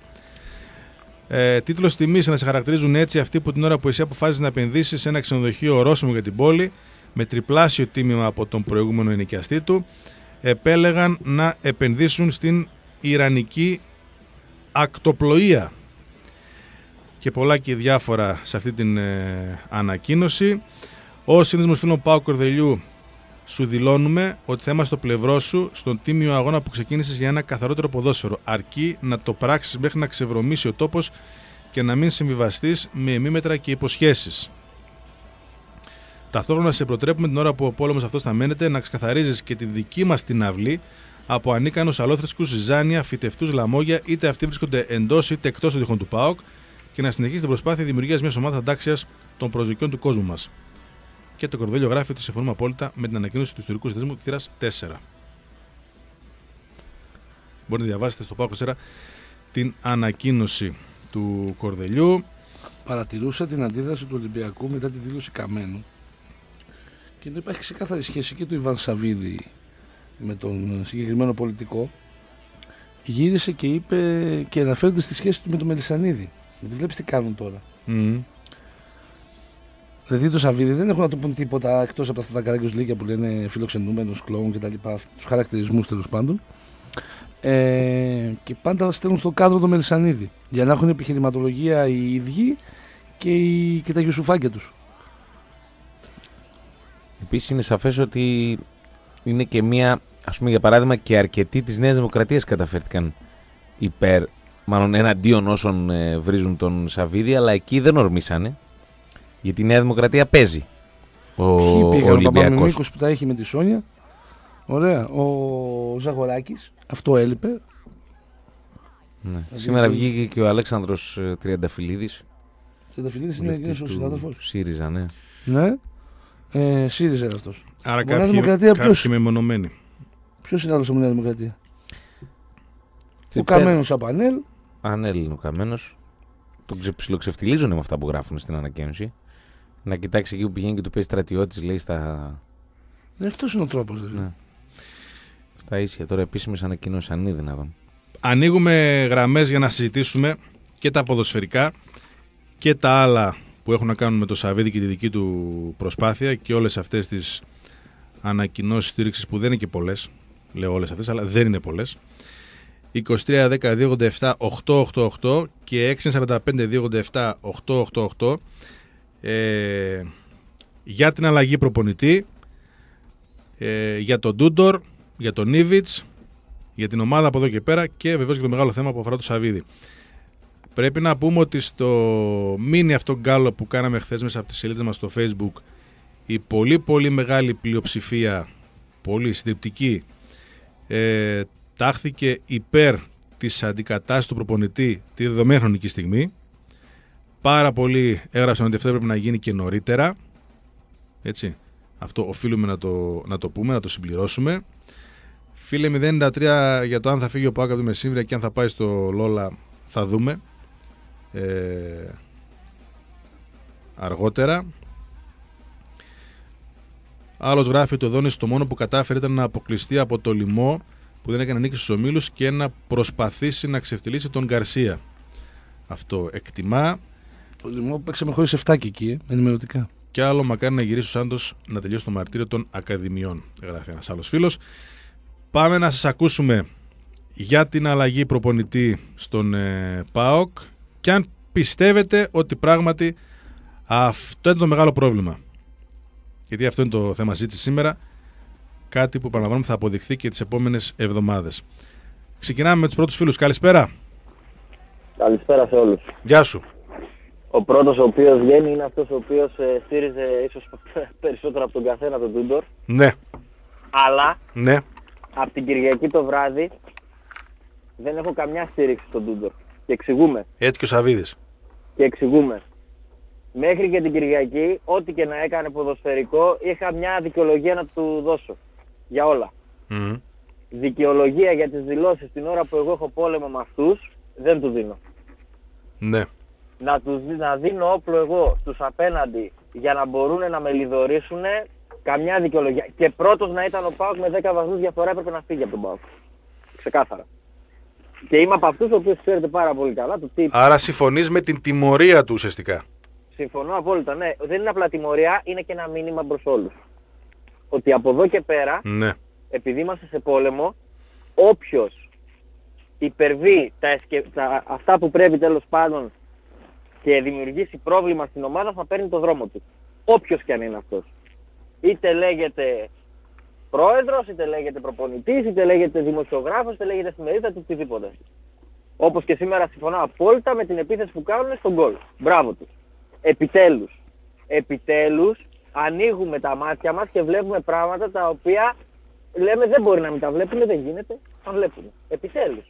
Ε, τίτλος τιμής να σε χαρακτηρίζουν έτσι αυτοί που την ώρα που εσύ αποφάσισες να επενδύσεις σε ένα ξενοδοχείο ορόσημο για την πόλη με τριπλάσιο τίμημα από τον προηγούμενο ενοικιαστή του, επέλεγαν να επενδύσουν στην Ιρανική ακτοπλοεία. Και πολλά και διάφορα σε αυτή την ε, ανακοίνωση. Ως σύνδεσμος φίλων ΠΑΟΚ Κορδελιού σου δηλώνουμε ότι θα είμαστε στο πλευρό σου στον τίμιο αγώνα που ξεκίνησες για ένα καθαρότερο ποδόσφαιρο, αρκεί να το πράξεις μέχρι να ξεβρωμίσει ο τόπος και να μην συμβιβαστείς με ημίμετρα και υποσχέσεις. Ταυτόχρονα σε προτρέπουμε την ώρα που ο πόλεμος αυτός θα μένεται να ξεκαθαρίζεις και τη δική μας την αυλή από ανίκανους αλόθρησκους, ζυζάνια, φυτευτούς λαμόγια, είτε αυτοί βρίσκονται εντός είτε εκτός των τυχών του ΠΑΟΚ, και να συνεχίσει την προσπάθεια δημιουργίας μιας ομάδας αντάξιας των προσδοκιών του κόσμου μας. Και το Κορδέλιο γράφει ότι συμφωνούμε απόλυτα με την ανακοίνωση του ιστορικού συνδέσμου θύρας τέσσερα. Μπορείτε να διαβάσετε στο ΠΑΟΚ είκοσι τέσσερα την ανακοίνωση του Κορδελιού. Παρατηρούσα την αντίδραση του Ολυμπιακού μετά τη δήλωση Καμένου. Και εδώ υπάρχει ξεκάθαρη σχέση και του Ιβάν Σαββίδη με τον συγκεκριμένο πολιτικό. Γύρισε και είπε και αναφέρεται στη σχέση του με τον Μελισσανίδη. Γιατί βλέπεις τι κάνουν τώρα. Mm. Δηλαδή το Σαββίδη δεν έχουν να του πούν τίποτα εκτός από αυτά τα καράγκιους λύκια που λένε φιλοξενούμενος, κλόουν κτλ. Τους χαρακτηρισμούς τέλος πάντων. Ε, και πάντα στέλνουν στο κάδρο το Μελισσανίδη για να έχουν επιχειρηματολογία οι ίδιοι και, οι, και τα γιουσουφάκια τους. Επίσης είναι σαφές ότι είναι και μία, ας πούμε για παράδειγμα, και αρκετοί της Νέας Δημοκρατίας καταφέρθηκαν υπέρ, μάλλον εναντίον όσων ε, βρίζουν τον Σαββίδη, αλλά εκεί δεν ορμήσανε, γιατί η Νέα Δημοκρατία παίζει. Ο Ολυμπιακός. Ο Παπαμιμίκος που τα έχει με τη Σόνια, ωραία, ο Ζαγοράκης, αυτό έλειπε. Ναι. Δηλαδή, σήμερα βγήκε και ο Αλέξανδρος ε, Τριανταφυλλίδης. Τριανταφυλλίδης είναι εκείνος ο συνάδελφος. ΣΥΡΙΖΑ, ναι. Ναι. Ε, ΣΥΡΙΖΑ είναι αυτός. Άρα κάποιοι, δημοκρατία, κάποιοι ποιος... μεμονωμένοι. Ποιος είναι άλλος από Νέα Δημοκρατία? Ο Καμένος από Ανέλ. Ανέλ είναι ο Καμένος. Τον ψιλοξεφτιλίζουν με αυτά που γράφουν στην ανακοίνωση. Να κοιτάξει εκεί που πηγαίνει και του πει στρατιώτης, λέει στα. Ε, αυτός είναι ο τρόπος. Δηλαδή. Ναι. Στα ίσια τώρα επίσημες ανακοινώσεις, αν είναι δυνατόν. Ανοίγουμε γραμμές για να συζητήσουμε και τα ποδοσφαιρικά και τα άλλα που έχουν να κάνουν με το Σαββίδη και τη δική του προσπάθεια και όλες αυτές τις ανακοινώσεις στήριξης που δεν είναι και πολλές. Λέω όλες αυτές, αλλά δεν είναι πολλές. είκοσι τρία δέκα δύο ογδόντα επτά οκτακόσια ογδόντα οκτώ και έξι σαράντα πέντε δύο ογδόντα επτά οκτακόσια ογδόντα οκτώ ε, για την αλλαγή προπονητή, ε, για τον Ντούντορ, για τον Νίβιτς, για την ομάδα από εδώ και πέρα και βεβαίως για το μεγάλο θέμα που αφορά το Σαββίδη. Πρέπει να πούμε ότι στο μίνι αυτό γκάλο που κάναμε χθες μέσα από τις σελίδες μας στο Facebook, η πολύ πολύ μεγάλη πλειοψηφία, πολύ συντριπτική, ε, τάχθηκε υπέρ της αντικατάστασης του προπονητή τη δεδομένη χρονική στιγμή. Πάρα πολλοί έγραψαν ότι αυτό έπρεπε να γίνει και νωρίτερα. Έτσι. Αυτό οφείλουμε να το, να το πούμε, να το συμπληρώσουμε. Φίλε μηδέν ενενήντα τρία για το αν θα φύγει ο ΠΑΟΚ από τη Μεσσύμβρια και αν θα πάει στο Λόλα θα δούμε ε, αργότερα. Άλλος γράφει ότι ο Δόνης το μόνο που κατάφερε ήταν να αποκλειστεί από το Λιμό που δεν έκανε νίκη στους ομίλους και να προσπαθήσει να ξεφτυλίσει τον Γκαρσία. Αυτό εκτιμά. Το Λιμό παίξαμε χωρίς εφτάκι εκεί, ε, ενημερωτικά. Κι άλλο μακάρι να γυρίσει ο Σάντος να τελειώσει το μαρτύριο των Ακαδημιών, γράφει ένας άλλος φίλος. Πάμε να σας ακούσουμε για την αλλαγή προπονητή στον ε, ΠΑΟΚ και αν πιστεύετε ότι πράγματι αυτό είναι το μεγάλο πρόβλημα. Γιατί αυτό είναι το θέμα ζήτηση σήμερα. Κάτι που παραλαμβάνουμε θα αποδειχθεί και τις επόμενες εβδομάδες. Ξεκινάμε με τους πρώτους φίλους. Καλησπέρα. Καλησπέρα σε όλους. Γεια σου. Ο πρώτος ο οποίος βγαίνει είναι αυτός ο οποίος ε, στήριζε ίσως περισσότερο από τον καθένα τον Τούντορ. Ναι. Αλλά Ναι. από την Κυριακή το βράδυ δεν έχω καμιά στήριξη στον Τούντορ. Και εξηγούμε. Έτσι και ο Σαββίδης. Και εξηγούμε. Μέχρι και την Κυριακή, ό,τι και να έκανε ποδοσφαιρικό, είχα μια δικαιολογία να του δώσω. Για όλα. Mm. Δικαιολογία για τις δηλώσεις την ώρα που εγώ έχω πόλεμο με αυτούς, δεν του δίνω. Ναι. Να, τους, να δίνω όπλο εγώ στους απέναντι για να μπορούν να με λιδωρήσουν, καμιά δικαιολογία. Και πρώτος να ήταν ο ΠΑΟΚ με δέκα βαθμούς διαφορά, έπρεπε να φύγει από τον ΠΑΟΚ. Ξεκάθαρα. Και είμαι από αυτούς ο οποίος ξέρετε πάρα πολύ καλά το τι... Άρα συμφωνείς με την τιμωρία του ουσιαστικά. Συμφωνώ απόλυτα, ναι. Δεν είναι απλά τιμωρία, είναι και ένα μήνυμα προς όλους. Ότι από εδώ και πέρα, Ναι. επειδή είμαστε σε πόλεμο, όποιος υπερβεί τα, εσκε... τα... αυτά που πρέπει τέλος πάντων και δημιουργήσει πρόβλημα στην ομάδα θα παίρνει το δρόμο του. Όποιος και αν είναι αυτός. Είτε λέγεται πρόεδρος, είτε λέγεται προπονητής, είτε λέγεται δημοσιογράφος, είτε λέγεται εφημερίδα του, οτιδήποτε. Όπως και σήμερα συμφωνώ απόλυτα με την επίθεση που κάνουν στον γκολ. Μπράβο τους. Επιτέλους. Επιτέλους ανοίγουμε τα μάτια μας και βλέπουμε πράγματα τα οποία λέμε δεν μπορεί να μην τα βλέπουμε, δεν γίνεται, τα βλέπουμε. Επιτέλους.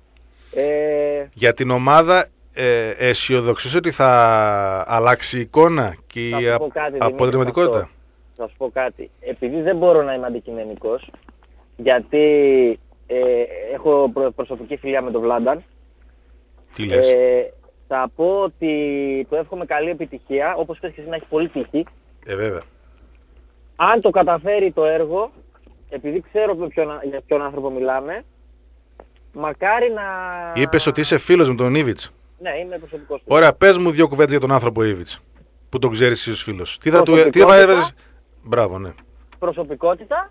Ε... Για την ομάδα ε, αισιοδοξείς ότι θα αλλάξει η εικόνα και η Θα σου πω κάτι, αποτελεσματικότητα. Δημήτρη, θα σου πω κάτι. Επειδή δεν μπορώ να είμαι αντικειμενικός, γιατί ε, έχω προ, προσωπική φιλία με τον Βλάνταν, Τι λες. ε, θα πω ότι του εύχομαι καλή επιτυχία, όπως θες και εσύ να έχει πολύ τύχη. Ε, βέβαια. Αν το καταφέρει το έργο, επειδή ξέρω με ποιον, για ποιον άνθρωπο μιλάμε, μακάρι να... Είπες ότι είσαι φίλος με τον Ήβιτς. Ναι, είμαι προσωπικός φίλος. Ωραία, πες μου δύο κουβέντες για τον άνθρωπο Ήβιτς, που τον ξέρεις εσύ ως φίλος. Τι θα του τι θα έβαζες... Μπράβο, ναι. Προσωπικότητα,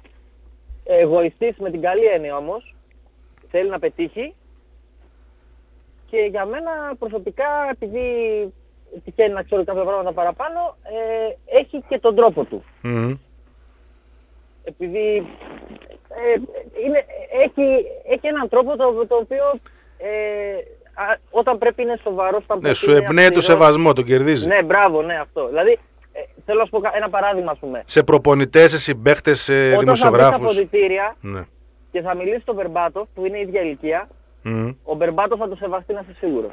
εγωιστής με την καλή έννοια όμως, θέλει να πετύχει και για μένα προσωπικά, επειδή τυχαίνει να ξέρω κάποια πράγματα παραπάνω, ε, έχει και τον τρόπο του. Mm. Επειδή ε, είναι, έχει, έχει έναν τρόπο το, το οποίο ε, α, όταν πρέπει είναι σοβαρός, όταν Ναι, σου εμπνέει το σεβασμό, τον κερδίζει. Ναι, μπράβο, ναι, αυτό. Δηλαδή, ε, θέλω να σου πω ένα παράδειγμα, ας πούμε. Σε προπονητές, σε συμπαίχτες, σε όταν δημοσιογράφους. Όταν θα μπει στα αποδυτήρια, ναι. και θα μιλήσει στον Μπερμπάτοφ, που είναι η ίδια ηλικία, Mm. ο Μπερμπάτοφ θα το σεβαστεί, να είσαι σίγουρος.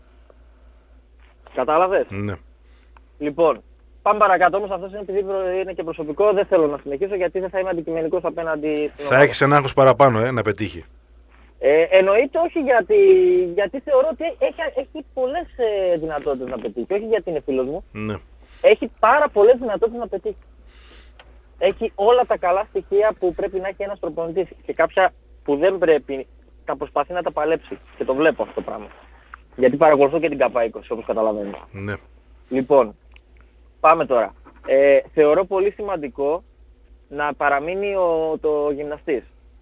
Κατάλαβες? Ναι. Λοιπόν, πάμε παρακάτω, όμως αυτός είναι επειδή είναι και προσωπικό, δεν θέλω να συνεχίσω γιατί δεν θα είμαι αντικειμενικός απέναντι στην Θα έχεις ένα άγχος παραπάνω, ε, να πετύχει. Ε, εννοείται όχι γιατί, γιατί θεωρώ ότι έχει, έχει πολλές ε, δυνατότητες να πετύχει, όχι γιατί είναι φίλος μου. Ναι. Έχει πάρα πολλές δυνατότητες να πετύχει. Έχει όλα τα καλά στοιχεία που πρέπει να έχει ένας προπονητής και κάποια που δεν πρέπει να προσπαθεί να τα παλέψει. Και το βλέπω αυτό το πράγμα. Γιατί παρακολουθώ και την ΚΑΠΑ είκοσι, όπως καταλαβαίνεις. Ναι. Λοιπόν, πάμε τώρα. Ε, θεωρώ πολύ σημαντικό να παραμείνει ο, το γυμναστής.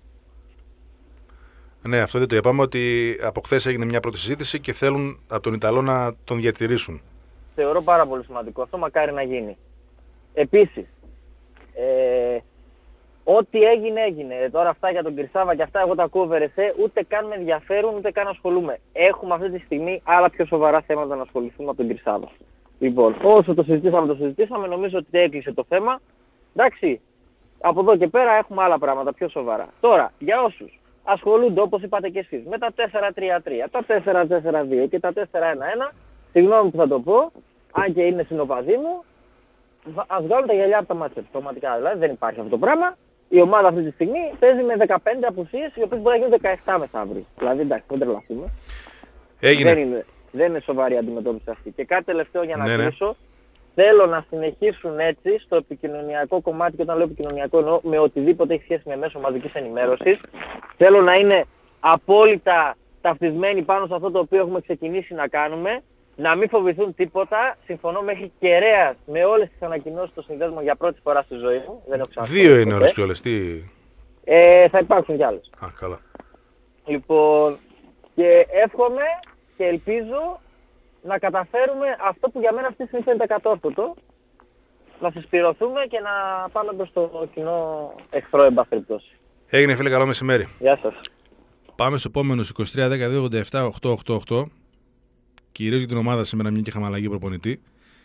Ναι, αυτό δεν το είπαμε, ότι από χθες έγινε μια πρώτη συζήτηση και θέλουν από τον Ιταλό να τον διατηρήσουν. Θεωρώ πάρα πολύ σημαντικό. Αυτό μακάρι να γίνει. Επίσης, ε, ό,τι έγινε έγινε. Ε, τώρα αυτά για τον Κυρσάβα και αυτά εγώ τα ακούω βερεσέ, ούτε καν με ενδιαφέρουν, ούτε καν ασχολούμαι. Έχουμε αυτή τη στιγμή άλλα πιο σοβαρά θέματα να ασχοληθούμε από τον Κυρσάβα. Λοιπόν, όσο το συζητήσαμε, το συζητήσαμε, νομίζω ότι έκλεισε το θέμα. Εντάξει, από εδώ και πέρα έχουμε άλλα πράγματα πιο σοβαρά. Τώρα, για όσους ασχολούνται, όπως είπατε και εσείς, με τα τέσσερα τρία τρία, τα τέσσερα τέσσερα δύο και τα τέσσερα ένα ένα, συγγνώμη που θα το πω, αν και είναι συνοπαδί μου, ας βγάλουν τα γυαλιά από τα μάτια τους. Πραγματικά δηλαδή δεν υπάρχει αυτό το πράγμα. Η ομάδα αυτή τη στιγμή παίζει με δεκαπέντε απουσίες, οι οποίες μπορεί να γίνουν δεκαεπτά μεθαύριο. Δηλαδή εντάξει, δεν τρελαθούμε. Έγινε. Δεν είναι, δεν είναι σοβαρή αντιμετώπιση αυτή. Και κάτι τελευταίο για να ναι, κλείσω. Ναι. Θέλω να συνεχίσουν έτσι στο επικοινωνιακό κομμάτι, και όταν λέω επικοινωνιακό εννοώ με οτιδήποτε έχει σχέση με μέσο μαζικής ενημέρωσης. Θέλω να είναι απόλυτα ταυτισμένοι πάνω σε αυτό το οποίο έχουμε ξεκινήσει να κάνουμε. Να μην φοβηθούν τίποτα. Συμφωνώ μέχρι κεραίας με όλες τις ανακοινώσεις του συνδέσμου για πρώτη φορά στη ζωή μου. Δεν έχω ξανασχοληθεί. Δύο είναι όλες και όλες. Τι... Ε, θα υπάρξουν κι άλλες. Α, καλά. Λοιπόν, και εύχομαι και ελπίζω να καταφέρουμε αυτό που για μένα αυτή τη στιγμή φαίνεται κατόρθωτο, να συσπηρωθούμε και να πάμε προς το κοινό εχθρό, εν πάση περιπτώσει. Έγινε φίλε, καλό μεσημέρι. Γεια σας. Πάμε στους επόμενους είκοσι τρία δέκα δύο ογδόντα επτά οκτακόσια ογδόντα οκτώ. κυρίως για την ομάδα σήμερα, μια και είχαμε αλλαγή προπονητή.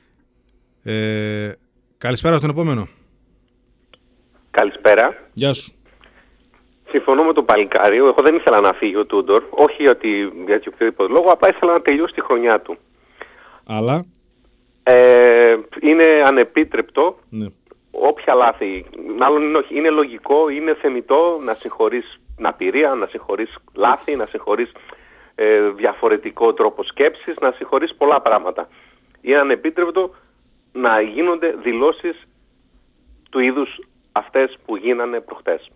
Ε, καλησπέρα στον επόμενο. Καλησπέρα. Γεια σου. Συμφωνώ με τον παλικάρι. Εγώ δεν ήθελα να φύγει ο Τούντορ. Όχι γιατί για οποιοδήποτε λόγο, απλά ήθελα να τελειώσει τη χρονιά του. Αλλά. Ε, είναι ανεπίτρεπτο. Ναι. Όποια λάθη. Μάλλον είναι, είναι λογικό, είναι θεμιτό να συγχωρείς αναπηρία, να συγχωρείς λάθη, να συγχωρείς ε, διαφορετικό τρόπο σκέψης, να συγχωρείς πολλά πράγματα. Είναι ανεπίτρεπτο να γίνονται δηλώσεις του είδους αυτές που γίνανε προχτές.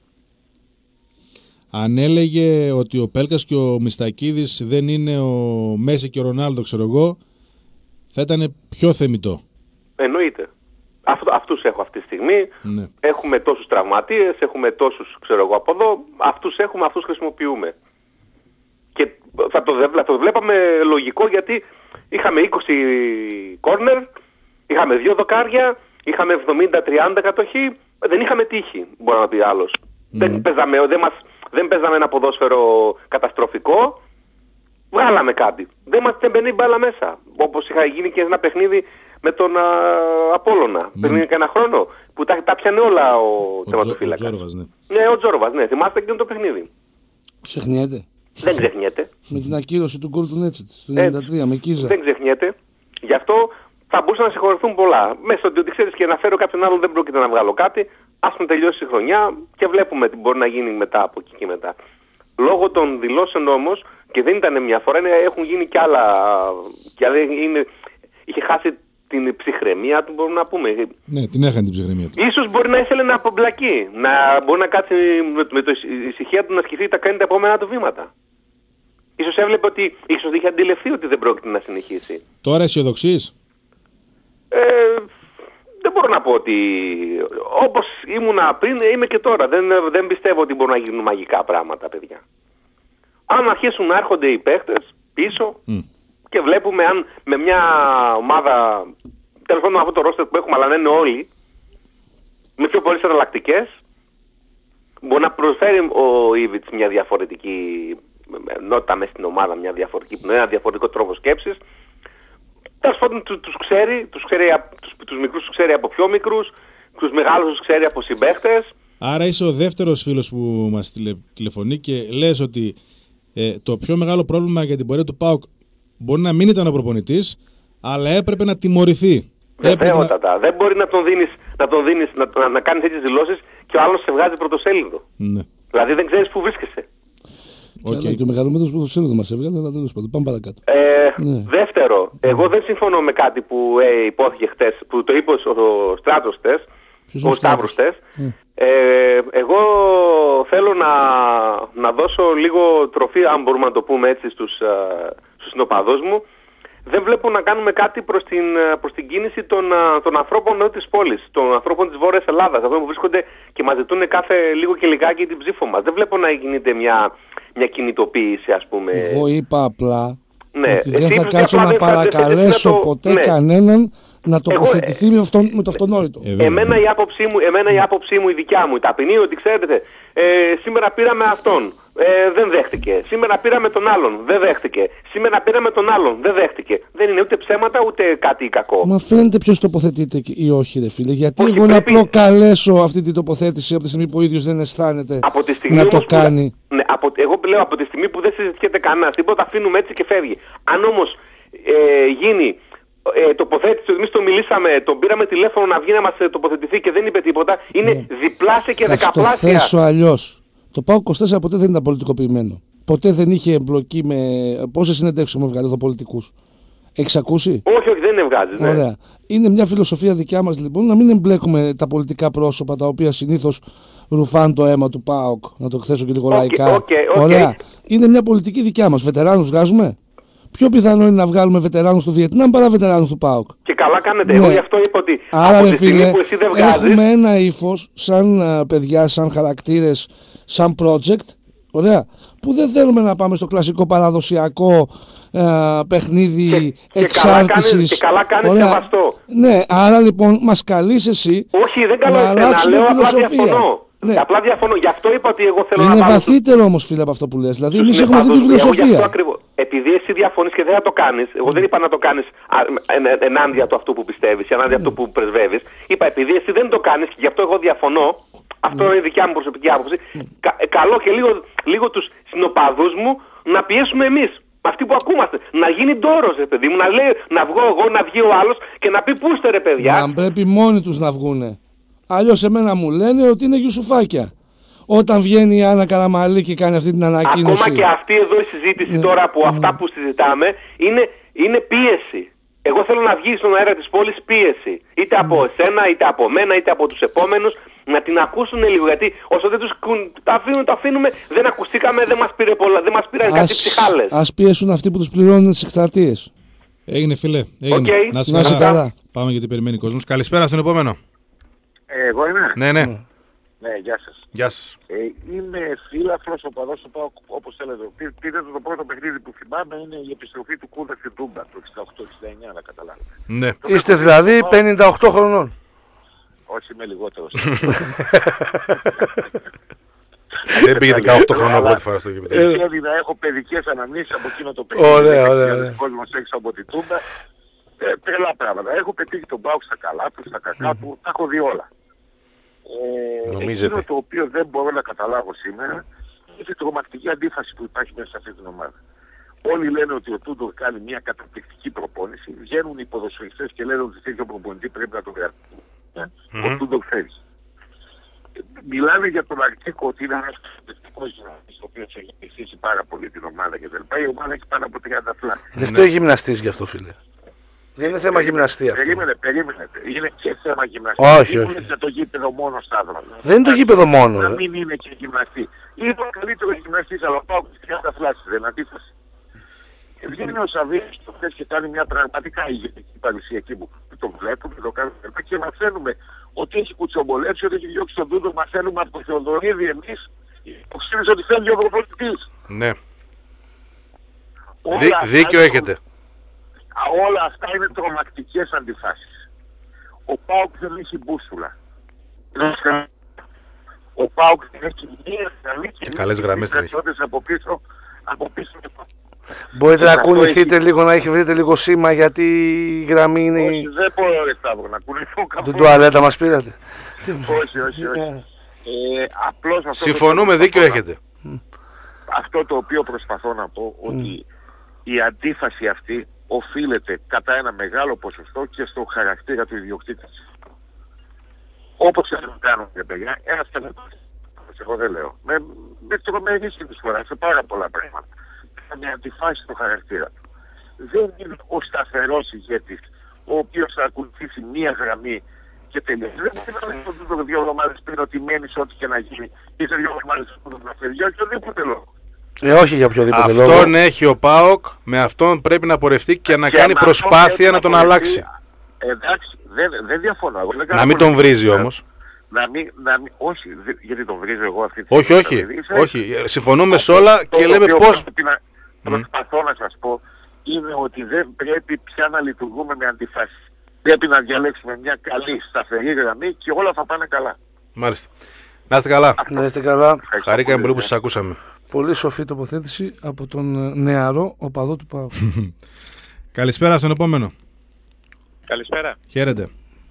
Αν έλεγε ότι ο Πέλκας και ο Μιστακίδης δεν είναι ο Μέση και ο Ρονάλντο, ξέρω εγώ, θα ήταν πιο θεμιτό. Εννοείται. Αυτό, αυτούς έχω αυτή τη στιγμή. Ναι. Έχουμε τόσους τραυματίες, έχουμε τόσους, ξέρω εγώ, από εδώ. Αυτούς έχουμε, αυτούς χρησιμοποιούμε. Και θα το, θα το βλέπαμε λογικό, γιατί είχαμε είκοσι κόρνερ, είχαμε δύο δοκάρια, είχαμε εβδομήντα τριάντα κατοχή, δεν είχαμε τύχη, μπορεί να πει άλλος. Mm. Δεν, παίζαμε, δεν, μας, δεν παίζαμε ένα ποδόσφαιρο καταστροφικό, βγάλαμε κάτι. Δεν μας μπαίνει η μπάλα μέσα. Όπως είχα γίνει και ένα παιχνίδι με τον α, Απόλλωνα, mm. πριν και ένα χρόνο, που τα, τα πιανε όλα ο, ο τερματοφύλακας. Ο Τζόρβας, ναι. Ναι, ο Τζόρβας, ναι. Θυμάστε εκείνο το παιχνίδι. Ξεχνιέται. Δεν ξεχνιέται. Με την ακύρωση του γκολ του Νέτσετ στο ενενήντα τρία, με Κίζα. Δεν ξεχνιέται. Γι' αυτό θα μπορούσαν να συγχωρεθούν πολλά. Μέσα ότι ξέρεις και να φέρω κάποιον άλλον δεν πρόκειται να βγάλω κάτι. Ας τον τελειώσει η χρονιά και βλέπουμε τι μπορεί να γίνει μετά από εκεί και μετά. Λόγω των δηλώσεων όμως, και δεν ήταν μια φορά, έχουν γίνει κι άλλα. Και είναι, είχε χάσει την ψυχραιμία του, μπορούμε να πούμε. Ναι, την έχανε την ψυχραιμία του. Ίσως μπορεί να ήθελε να απομπλακεί. Να μπορεί να κάτσει με, με το ησυχία του να σκεφτεί τα κάνει τα επόμενα του βήματα. Ίσως έβλεπε ότι, ίσως είχε αντιληφθεί ότι δεν πρόκειται να συνεχίσει. Τώρα αισιοδοξείς? Ε, δεν μπορώ να πω ότι όπως ήμουνα πριν είμαι και τώρα. Δεν, δεν πιστεύω ότι μπορούν να γίνουν μαγικά πράγματα, παιδιά. Αν αρχίσουν να έρχονται οι παίχτες πίσω mm. και βλέπουμε αν με μια ομάδα, τέλος πάντων αυτό το ρόστερ που έχουμε, αλλά να είναι όλοι, με πιο πολλές εναλλακτικές, μπορεί να προσφέρει ο Ήβιτς μια διαφορετική νότα μέσα στην ομάδα, μια διαφορετική, ένα διαφορετικό τρόπο σκέψης. Τέλος πάντων τους ξέρει, τους, ξέρει, τους, τους μικρούς τους ξέρει από πιο μικρούς, τους μεγάλους τους ξέρει από συμπαίχτες. Άρα είσαι ο δεύτερος φίλος που μας τηλε, τηλεφωνεί και λες ότι ε, το πιο μεγάλο πρόβλημα για την πορεία του ΠΑΟΚ μπορεί να μην ήταν ο προπονητής, αλλά έπρεπε να τιμωρηθεί. Βεβαίωτατα. Να... Δεν μπορεί να τον δίνεις, να, τον δίνεις, να, να, να κάνεις τέτοιες δηλώσεις και ο άλλος σε βγάζει πρωτοσέλιδο. Ναι. Δηλαδή δεν ξέρεις που βρίσκεσαι. Okay. Και ο μεγαλύτερος πρωτοσέλιδο μας έβγαλε, αλλά τέλος πάντων. Πάμε παρακάτω. Ε, ναι. Δεύτερο, εγώ δεν συμφωνώ με κάτι που ε, υπόθηκε χτες, που το είπε ο, ο Στράτος χτες, ο Σταύρος χτες. Mm. Ε, εγώ θέλω να, να δώσω λίγο τροφή, αν μπορούμε να το πούμε έτσι, στους, στους συνοπαδούς μου. Δεν βλέπω να κάνουμε κάτι προς την, προς την κίνηση των, των ανθρώπων εδώ της πόλης, των ανθρώπων της Βόρειας Ελλάδας, αυτών που βρίσκονται και μας ζητούν κάθε λίγο και λιγάκι την ψήφο μας. Δεν βλέπω να γίνεται μια, μια κινητοποίηση, ας πούμε. Εγώ είπα απλά ναι. ότι δεν θα κάτσω να παρακαλέσω το... ποτέ ναι. κανέναν να τοποθετηθεί Εγώ, με, αυτόν, με το αυτονόητο. Ε, εμένα, η άποψή μου, εμένα η άποψή μου η δικιά μου, η ταπεινή, ότι ξέρετε, ε, σήμερα πήραμε αυτόν, ε, δεν δέχτηκε. Σήμερα πήραμε τον άλλον, δεν δέχτηκε. Σήμερα πήραμε τον άλλον, δεν δέχτηκε. Δεν είναι ούτε ψέματα ούτε κάτι κακό. Μα φαίνεται ποιος τοποθετείται ή όχι, ρε φίλε. Γιατί όχι, εγώ πρέπει... να προκαλέσω αυτή την τοποθέτηση από τη στιγμή που ο ίδιος δεν αισθάνεται να το κάνει. Που... Ναι, από... Εγώ λέω από τη στιγμή που δεν συζητιέται κανένα, τίποτα αφήνουμε έτσι και φεύγει. Αν όμως ε, γίνει. Ε, τοποθέτηση, εμείς το μιλήσαμε, τον πήραμε τηλέφωνο να βγει να μας τοποθετηθεί και δεν είπε τίποτα, είναι ναι. διπλάσια και θα δεκαπλάσια. Θα το θέσω αλλιώς. Το ΠΑΟΚ είκοσι τέσσερα ποτέ δεν ήταν πολιτικοποιημένο. Ποτέ δεν είχε εμπλοκή με... Πόσες συνεντεύξεις έχουμε βγάλει εδώ πολιτικούς? Έχεις ακούσει? Όχι, όχι, δεν εβγάζεις. Ναι. Ωραία. Είναι μια φιλοσοφία δικιά μας λοιπόν να μην εμπλέκουμε τα πολιτικά πρόσωπα τα οποία συνήθως ρουφάν το αίμα του ΠΑΟΚ. Να το θέσω και λίγο okay, λαϊκά. Okay, okay. Ωραία. Είναι μια πολιτική δικιά μας. Βετεράνους βγάζουμε. Πιο πιθανό είναι να βγάλουμε βετεράνους του Βιετνάμ παρά βετεράνους του ΠΑΟΚ. Και καλά κάνετε. Ναι. Εγώ γι' αυτό είπα ότι άρα, από ρε, τη στιγμή φίλε, που εσύ δεν βγάζεις... έχουμε ένα ύφος σαν uh, παιδιά, σαν χαρακτήρες, σαν project, ωραία, που δεν θέλουμε να πάμε στο κλασικό παραδοσιακό uh, παιχνίδι και, εξάρτησης. Και καλά κάνεις σεβαστό. Ναι, άρα λοιπόν μας καλείς εσύ όχι, δεν καλό, να αλλάξουμε λέω, φιλοσοφία. Απλά διαφωνώ. Ναι. Απλά διαφωνώ. Γι' αυτό είπα ότι εγώ θέλω είναι να βαθύτερο όμως, φίλε, από αυτό που λες. Δηλαδή, εμείς έχουμε αυτή τη φιλοσοφία. φιλοσοφία. Εγώ, επειδή εσύ διαφωνείς και δεν θα το κάνεις, εγώ δεν είπα να το κάνεις ενάντια του αυτού που πιστεύεις, ενάντια αυτού που πρεσβεύεις. Είπα επειδή εσύ δεν το κάνεις και γι' αυτό εγώ διαφωνώ, αυτό είναι η δικιά μου προσωπική άποψη, κα, καλό και λίγο, λίγο τους συνοπαδούς μου να πιέσουμε εμείς. Αυτοί που ακούμαστε. Να γίνει ντόρος, ρε παιδί μου, να, λέει, να βγω εγώ, να βγει ο άλλος και να πει πού είστε ρε παιδιά. Να πρέπει μόνοι τους να βγούνε. Αλλιώς εμένα μου λένε ότι είναι γιουσουφάκια. Όταν βγαίνει η Άννα Καραμαλή και κάνει αυτή την ανακοίνωση. Ακόμα και αυτή εδώ η συζήτηση ναι, τώρα που ναι. αυτά που συζητάμε είναι, είναι πίεση. Εγώ θέλω να βγει στον αέρα της πόλης πίεση. Είτε από εσένα, είτε από μένα, είτε από τους επόμενους. Να την ακούσουν λίγο. Γιατί όσο δεν τους τα αφήνουμε, το αφήνουμε, δεν ακουστήκαμε, δεν μας πήρε πολλά, δεν μας πήραν κάτι ψυχάλες. Ας πιέσουν αυτοί που τους πληρώνουν τις εκστρατείες. Έγινε φίλε. Έγινε. Okay. Να είσαι καλά. καλά. καλά. Πάμε γιατί περιμένει ο κόσμος. Καλησπέρα στον επόμενο. Ε, εγώ είμαι. Ναι, ναι. Mm. Ναι, γεια σας. Γεια σας. Ε, είμαι φίλαθλος οπαδός του ΠΑΟΚ, όπως θέλετε. Πή- Πείτε το, το πρώτο παιχνίδι που θυμάμαι είναι η επιστροφή του Κούδα στην Τούμπα το εξήντα οκτώ εξήντα εννιά, να καταλάβετε. Ναι. Είστε δηλαδή πενήντα οκτώ χρονών. Όχι, είμαι λιγότερος. Δεν πήγε δεκαοκτώ χρόνια πρώτη φορά στο γήπεδο. Τυχαίνει να έχω παιδικές αναμνήσεις από εκείνο το παιχνίδι. Ωραία, ωραία, ωραία. Ο κόσμος έξω από την Τούμπα. Ε, τρελά πράγματα. Έχω πετύχει τον ΠΑΟΚ στα καλά του, στα κακά του. Τα έχω δει όλα. Ε, Νομίζετε. εκείνο το οποίο δεν μπορώ να καταλάβω σήμερα είναι η τρομακτική αντίφαση που υπάρχει μέσα σε αυτή την ομάδα. Όλοι λένε ότι ο Τούντορ κάνει μια καταπληκτική προπόνηση. Βγαίνουν οι ποδοσφαιριστές και λένε ότι τέτοιο προπονητή πρέπει να τον κρατήσουμε. Mm-hmm. Ο Τούντορ φέρει. Μιλάνε για τον Αρκίκο ότι είναι ένας καταπληκτικός γυμναστής, ο οποίος έχει βοηθήσει πάρα πολύ την ομάδα κτλ. Η ομάδα έχει πάνω από τριάντα φλά. Δεν φταίει γυμναστής γι' αυτό, φίλε. Δεν είναι θέμα γυμναστή αυτό. Περίμενε, περίμενε. Είναι και θέμα γυμναστή. Όχι, είναι όχι. και το γήπεδο μόνο Σταύρο. Δεν είναι το γήπεδο μόνο. Να ρε. μην είναι και γυμναστή. Είναι ο καλύτερος γυμναστής, αλλά πάω και τριάντα φλάσεις, δεν αντίθεση. Βγαίνει ο Σαββίδης το χθες και κάνει μια πραγματικά ηγετική παρουσία εκεί που το βλέπουμε, το κάνουμε και μαθαίνουμε ότι έχει κουτσομπολέψει, ότι έχει διώξει τον Τούντο, μαθαίνουμε από τον Θεοδωρίδη εμείς, που ξέρεις ότι φεύγει ο προπονητής. Ναι. Όλα Δί, αυτά δίκιο είναι- έχετε. Α, όλα αυτά είναι τρομακτικές αντιφάσεις. Ο ΠΑΟΚ δεν έχει μπούσουλα. Ο ΠΑΟΚ δεν έχει μία γραμμή και καλές γραμμές δεν έχει. από πίσω, από πίσω. Μπορείτε να Αυτό κουνηθείτε έχει- λίγο, να έχει βρείτε λίγο σήμα γιατί η γραμμή είναι. Όχι, δεν μπορώ ρε Σταύρο να κουνηθώ Την καθόλου. τουαλέτα μας πήρατε. Όχι, όχι, όχι. Ε, απλώς αυτό το Συμφωνούμε, οποίο δίκιο προσπαθώ να- έχετε. Αυτό το οποίο προσπαθώ να πω ότι η αντίφαση αυτή οφείλεται κατά ένα μεγάλο ποσοστό και στο χαρακτήρα του ιδιοκτήτη. Όπως και να κάνουν για παιδιά, ένας τελετός, εγώ δεν λέω, με, με τρομερή συνεισφορά σε πάρα πολλά πράγματα. Με αντιφάσει στο χαρακτήρα του. Δεν είναι ο σταθερός ηγέτης, ο οποίος θα ακολουθήσει μία γραμμή και τελειώσει. Δεν μπορεί να λέει ότι δύο εβδομάδες πριν ότι μένεις ό,τι και να γίνει και σε δύο εβδομάδες πριν να φεύγει για οποιοδήποτε λόγο. Ε, όχι για οποιοδήποτε λόγο. Αυτόν έχει ο ΠΑΟΚ, με αυτόν πρέπει να πορευτεί και να Και κάνει με αυτό προσπάθεια πρέπει να τον πορευτεί. αλλάξει. Εντάξει, δεν, δεν διαφωνώ. Εγώ δεν κάνω Να μην τον πολιτική. βρίζει όμως. Να μην, να μην, όχι, δε- γιατί τον βρίζω εγώ αυτή τη Όχι, στιγμή. όχι. θα με βρίζει. όχι. Συμφωνούμε σε Αυτό όλα το και λέμε οποίο πώς. πρέπει να προσπαθώ να σας πω είναι ότι δεν πρέπει πια να λειτουργούμε με αντιφάσεις. Πρέπει να διαλέξουμε μια καλή σταθερή γραμμή και όλα θα πάνε καλά. Μάλιστα. Να είστε καλά. Να είστε καλά. Ευχαριστώ Χαρήκαμε πολύ που ναι. σας ακούσαμε. Πολύ σοφή τοποθέτηση από τον ε, νεαρό οπαδό του ΠΑΟΚ. Καλησπέρα στον επόμενο. Καλησπέρα. Χαίρετε.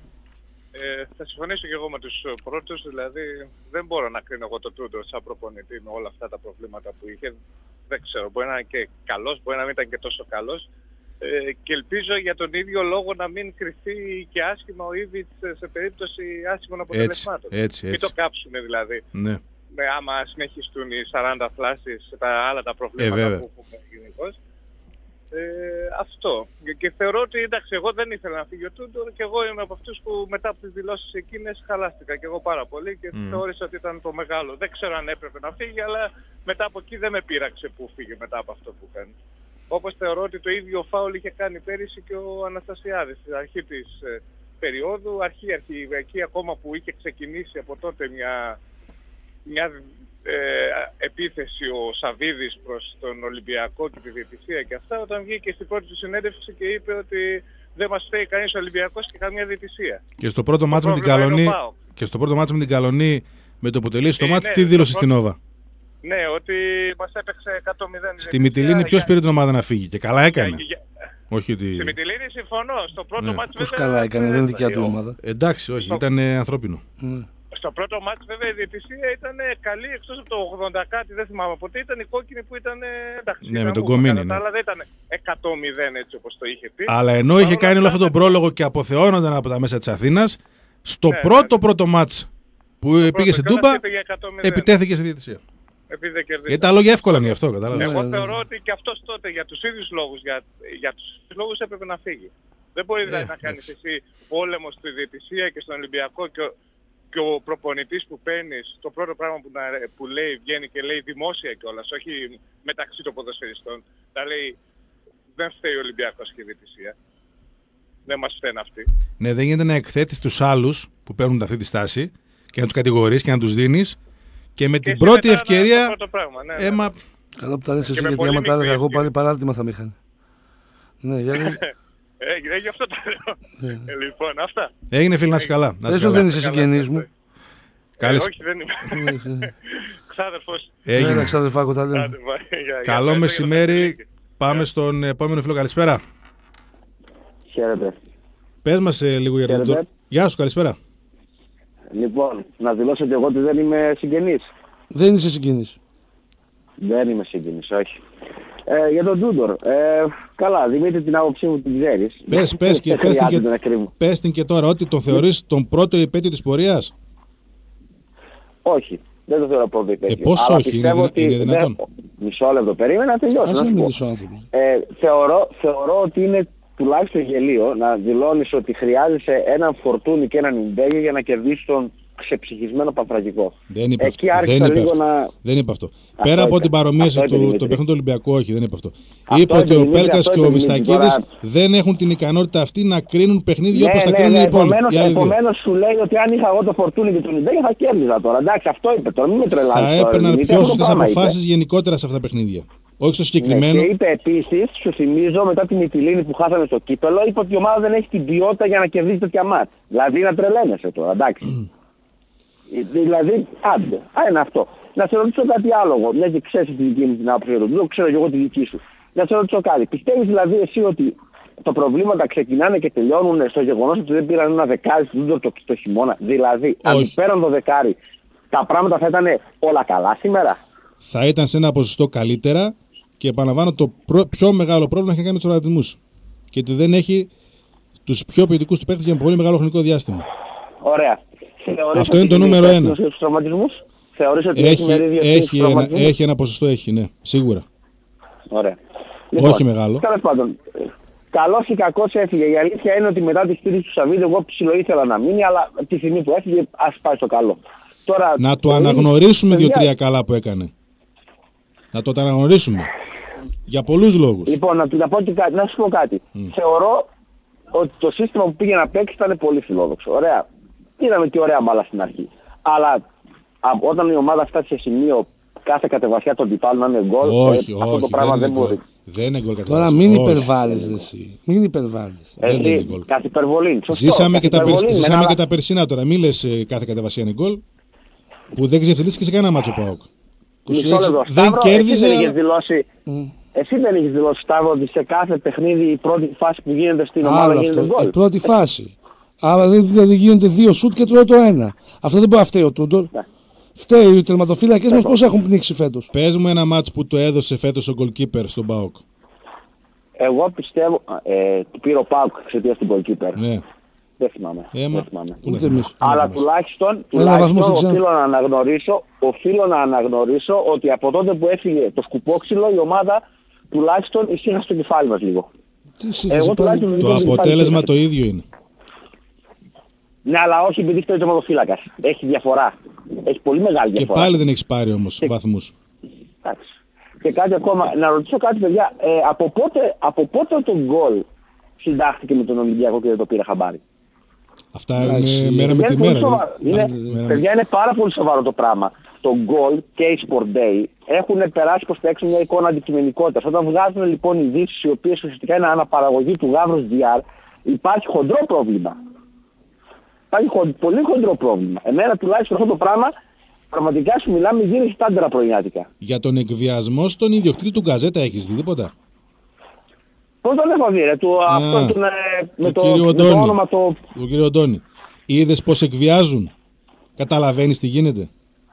Ε, θα συμφωνήσω και εγώ με τους πρώτους, δηλαδή δεν μπορώ να κρίνω εγώ τον Τούντο σαν προπονητή με όλα αυτά τα προβλήματα που είχε. Δεν ξέρω, μπορεί να είναι και καλός, μπορεί να μην ήταν και τόσο καλός. Ε, και ελπίζω για τον ίδιο λόγο να μην κρυφτεί και άσχημα ο Ήβιτς σε περίπτωση άσχημων Έτσι, αποτελεσμάτων. έτσι, Μην το έτσι. κάψουμε δηλαδή. Ναι. Με, άμα συνεχιστούν οι σαράντα φλάσεις, τα άλλα τα προβλήματα βέβαια. που έχουμε γενικώς. Ε, αυτό. Και, και θεωρώ ότι εντάξει, εγώ δεν ήθελα να φύγει ο Τούντορ και εγώ είμαι από αυτούς που μετά από τις δηλώσεις εκείνες χαλάστηκα και εγώ πάρα πολύ και Mm. θεώρησα ότι ήταν το μεγάλο. Δεν ξέρω αν έπρεπε να φύγει, αλλά μετά από εκεί δεν με πείραξε που φύγε μετά από αυτό που κάνει. Όπως θεωρώ ότι το ίδιο φάουλ είχε κάνει πέρυσι και ο Αναστασιάδης στην αρχή της ε, περίοδου, αρχή, αρχή, εκεί ακόμα που είχε ξεκινήσει από τότε μια, μια ε, επίθεση ο Σαββίδης προς τον Ολυμπιακό και τη διαιτησία και αυτά, όταν βγήκε στην πρώτη του συνέντευξη και είπε ότι δεν μας φταίει κανείς ο Ολυμπιακός και καμία διαιτησία. Και στο πρώτο μάτσο με την πρόβλημα είναι ο Καλονή, ΠΑΟΚ. και στο πρώτο μάτσο με την Καλονή, με το που τελείωσε το Ε, μάτσο, ναι, τι στο δήλωσε πρώτο- στην Όβα. Ναι, ότι μας έπαιξε εκατό μηδέν. Στη Μυτιλήνη ποιος πήρε την ομάδα να φύγει και καλά έκανε. Για, για... Όχι ότι... Στη Μυτιλήνη συμφωνώ. Στο πρώτο Ναι. μάτς Πώς βέβαια... καλά έκανε, δεν είναι δικιά του ομάδα. Εντάξει, όχι, ήταν ε, ανθρώπινο. Ναι. Στο πρώτο μάτς βέβαια η διαιτησία ήταν καλή, εκτός από το ογδόντα κάτι, δεν θυμάμαι ποτέ, ήταν η κόκκινη που ήταν εντάξει. Ναι, με τον Κομίνη, ναι. Αλλά δεν ήταν εκατό μηδέν έτσι όπως το είχε πει. Αλλά ενώ είχε κάνει όλο αυτόν τον πρόλογο και αποθεώνονταν από τα μέσα της Αθήνας, στο Ναι, πρώτο ναι. πρώτο μάτς που Το πήγε στην πρώτο Τούμπα, πήγε εκατό μηδέν. επιτέθηκε στη διαιτησία. Επειδή δεν κερδίσαμε. Γιατί τα λόγια εύκολα είναι γι' αυτό, κατάλαβες. Εγώ Ναι, ναι. θεωρώ ότι και αυτός τότε για τους ίδιους λόγους, για, για τους ίδιους λόγους έπρεπε να φύγει. Δεν μπορεί δηλαδή να κάνεις εσύ πόλεμο στη διαιτησία και στον Ολυμπιακό και ο, και ο προπονητής που παίρνεις, το πρώτο πράγμα που, να, που λέει, βγαίνει και λέει δημόσια κιόλας, όχι μεταξύ των ποδοσφαιριστών, θα λέει δεν φταίει ο Ολυμπιακός και η διαιτησία. Δεν μας φταίνουν αυτοί. Ναι, δεν γίνεται να εκθέτεις τους άλλους που παίρνουν αυτή τη στάση και να τους κατηγορείς και να τους δίνεις και με Και την εσύ πρώτη μετά το ευκαιρία. πρώτο πράγμα, ναι, ναι. Έμα... Καλά που τα λες Και εσύ, με γιατί πολύ άμα τα έλεγα μικρή εγώ πάλι ευκαιρία. παράρτημα θα με είχαν. Ναι, γιατί... Ε, ε, γι' αυτό το λέω. Ε, λοιπόν, αυτά. Έγινε φίλε, να είσαι καλά. Να είσαι Πες ότι καλά. δεν είσαι συγγενής μου. Ε, Καλησ- όχι, δεν είμαι. Ξάδερφος. Έγινε. Έλα, ξαδερφάκο, τα λέμε. Άντε, bye. Για- για- Καλό για- μεσημέρι. Πάμε στον επόμενο φίλο. Καλησπέρα. Χαίρετε. Πες μας ε, λίγο για τον Χαίρετε. Τζο- Γεια σου, καλησπέρα. Λοιπόν, να δηλώσω και εγώ ότι δεν είμαι συγγενής. Δεν είσαι συγγενής. Δεν είμαι συγγενής, όχι. Ε, για τον Τούντορ. Ε, καλά, Δημήτρη, την άποψή μου την ξέρεις. Πες, πες, και, Δεν πες, την χρειάζεται να και, κρύβω. πες την και τώρα ότι τον θεωρείς τον πρώτο υπέτειο της πορείας. Όχι, δεν το θεωρώ πρώτο υπέτειο. Ε, πώς Αλλά όχι, είναι πιστεύω δυνα- ότι είναι δυνατόν? δεν- Μισό λεπτό, περίμενα να τελειώσω. Ας να δεν σου πω. μιλήσω άνθρωπος. Ε, θεωρώ, θεωρώ ότι είναι τουλάχιστον γελίο να δηλώνεις ότι χρειάζεσαι έναν Φορτούνι και έναν Ιντέγε για να κερδίσεις τον ξεψυχισμένο Παφραγικό. Δεν είπε Εκεί αυτό. άρχισα Δεν είπε λίγο αυτό. να... Δεν είπε αυτό. Αυτό Πέρα από είπε. την παρομοίωση Αυτό είπε, του, Δημήτρη. του παιχνιδιού του Ολυμπιακού, όχι, δεν είπε αυτό. Αυτό Είπε είπε, ότι ο Δημήτρη, Πέλκας αυτό και είπε, ο Δημήτρη. Μιστακίδης Τώρα- δεν έχουν την ικανότητα αυτή να κρίνουν παιχνίδια όπως θα ναι, κρίνουν ναι, οι υπόλοιποι. επομένως, οι άλλοι δύο. επομένως σου λέει ότι αν είχα εγώ το Φορτούνι και τον Ιντέγε θα κέρδιζα τώρα. Εντάξει, αυτό είπε τώρα, μην με τρελάνεις Θα τώρα, έπαιρναν Δημήτρη, πιο αυτό το σωστές πράγμα είπε. αποφάσεις γενικότερα σε αυτά τα παιχνίδια. Όχι στο Ναι, συγκεκριμένο. και είπε επίσης, σου θυμίζω, μετά την Μυτιλήνη που χάσαμε στο κύπελο, είπε ότι η ομάδα δεν έχει την ποιότητα για να κερδίσει τέτοια μάτς. Δηλαδή να τρελαίνεσαι τώρα, εντάξει. Δηλαδή, άντε, α, είναι αυτό. Να σε ρωτήσω κάτι άλλο, μια και ξέρεις τη δική μου την άποψη, δεν ξέρω και εγώ τη δική σου. Να σε ρωτήσω κάτι. Πιστεύεις δηλαδή εσύ ότι τα προβλήματα ξεκινάνε και τελειώνουν στο γεγονός ότι δεν πήραν ένα δεκάρι στο το, το, το χειμώνα? Δηλαδή, αν Όχι. πέραν το δεκάρι, τα πράγματα θα ήταν όλα καλά σήμερα? Θα ήταν σε ένα ποσοστό καλύτερα και επαναλαμβάνω το προ- πιο μεγάλο πρόβλημα έχει να κάνει με τους οργανισμούς. Και ότι δεν έχει τους πιο ποιοτικούς του παίκτες για πολύ μεγάλο χρονικό διάστημα. Ωραία. Θεωρείς Αυτό ότι είναι το είναι νούμερο ένα. υπεύθυνος για τους τραυματισμούς? Θεωρείς ότι έχει Έχει, μερίδιο στους έχει, ένα, τραυματισμούς? έχει ένα ποσοστό, έχει, ναι, σίγουρα. Ωραία. Όχι μεγάλο. Τέλος πάντων, ε, καλός ή κακός έφυγε. Η αλήθεια είναι ότι μετά τη στήριξη του Σαββίδη εγώ ψηλό ήθελα να μείνει, αλλά τη στιγμή που έφυγε ας πάει στο καλό. Τώρα, Να το θεωρείς, αναγνωρίσουμε παιδιά, δύο-τρία καλά που έκανε. Να το αναγνωρίσουμε. Για πολλούς λόγους. Λοιπόν, να, του- να, πω και κάτι, να σου πω κάτι. Θεωρώ ότι το σύστημα που πήγε να παίξει ήταν πολύ φιλόδοξο. Ωραία. Είδαμε και ωραία μπάλα στην αρχή. Αλλά α, όταν η ομάδα φτάσει σε σημείο κάθε κατεβασιά των τυπάλων να είναι γκολ, Όχι, ε, αυτό το όχι, πράγμα δεν δεν είναι μπορεί. γκολ. Δεν είναι γκολ Τώρα κατεβάση. μην Όχι. υπερβάλλεις δε εσύ. Μην υπερβάλλεις. δεν είναι Έτσι, γκολ. κάθε υπερβολή. Σωστό, Ζήσαμε, κάθε και τα, περσ- υπερβολή, με ζήσαμε ένα- και τα περσινά τώρα. Μην λες ε, κάθε κατεβασία είναι γκολ. Που δεν ξεφτυλίστηκε σε κανένα μάτσο ΠΑΟΚ. Μισό είκοσι έξι λεπτό. δεν Σταύρο, κέρδιζε. Εσύ δεν αλλά- έχεις δηλώσει, εσύ δεν έχεις δηλώσει, Σταύρο, ότι σε κάθε παιχνίδι η πρώτη φάση που γίνεται στην ομάδα Άλλο γίνεται αυτό. γκολ. Η πρώτη φάση. Άρα δεν δηλαδή γίνονται δύο σουτ και τρώει το ένα. Αυτό δεν μπορεί να φταίει ο Τούντορ. Ναι. Φταίει οι τερματοφύλακες μας πώς έχουν πνίξει φέτος. Πες μου ένα μάτς που το έδωσε φέτος ο goalkeeper στον ΠΑΟΚ. Εγώ πιστεύω, ε, του πήρε ο Πάουκ εξαιτίας του goalkeeper. Ναι. Δεν θυμάμαι. Έμα. Δεν θυμάμαι. Πού να Ούτε θυμάσαι. εμείς. Αλλά θυμάσαι. τουλάχιστον, Ένα βαθμό τουλάχιστον στην οφείλω Ξάνθη. να αναγνωρίσω, οφείλω να αναγνωρίσω ότι από τότε που έφυγε το σκουπόξυλο η ομάδα τουλάχιστον ησύχασε στο κεφάλι μας λίγο. Τι σύγχυση Εγώ πάλι. τουλάχιστον Το δεν αποτέλεσμα υπάρχει. το ίδιο είναι. Ναι, αλλά όχι επειδή φταίει ο τερματοφύλακας. Έχει διαφορά. Έχει πολύ μεγάλη Και διαφορά. πάλι δεν έχεις πάρει όμως βαθμούς. Εντάξει. Και κάτι ακόμα, να ρωτήσω κάτι παιδιά, ε, από, πότε, από πότε το γκολ συντάχθηκε με τον Ολυμπιακό και δεν το πήρε χαμπάρι? Αυτά Εντάξει, είναι μέρα με Παιδιά, τη είναι πολύ μέρα. σοβαρό. δηλαδή. Είναι, Αυτή- μέρα με- παιδιά, είναι πάρα πολύ σοβαρό το πράγμα. Το γκολ και η Sport Day έχουν περάσει προς τα έξω μια εικόνα αντικειμενικότητας. Όταν βγάζουν λοιπόν ειδήσεις οι οποίες ουσιαστικά είναι αναπαραγωγή του Γαύρος ντι αρ, υπάρχει χοντρό πρόβλημα. Υπάρχει χον, πολύ χοντρό πρόβλημα. Εμένα τουλάχιστον αυτό το πράγμα Πραγματικά σου μιλάμε γύρω στάντερα πρωινιάτικα. Για τον εκβιασμό στον ιδιοκτήτη του Γκαζέτα έχεις δει τίποτα? Πώς τον έχω δει, ρε, του, Α, αυτό τον, ε, με, το, κύριο με το Αντώνη. όνομα το... Ο κύριο Αντώνη. Είδες πως εκβιάζουν? Καταλαβαίνεις τι γίνεται?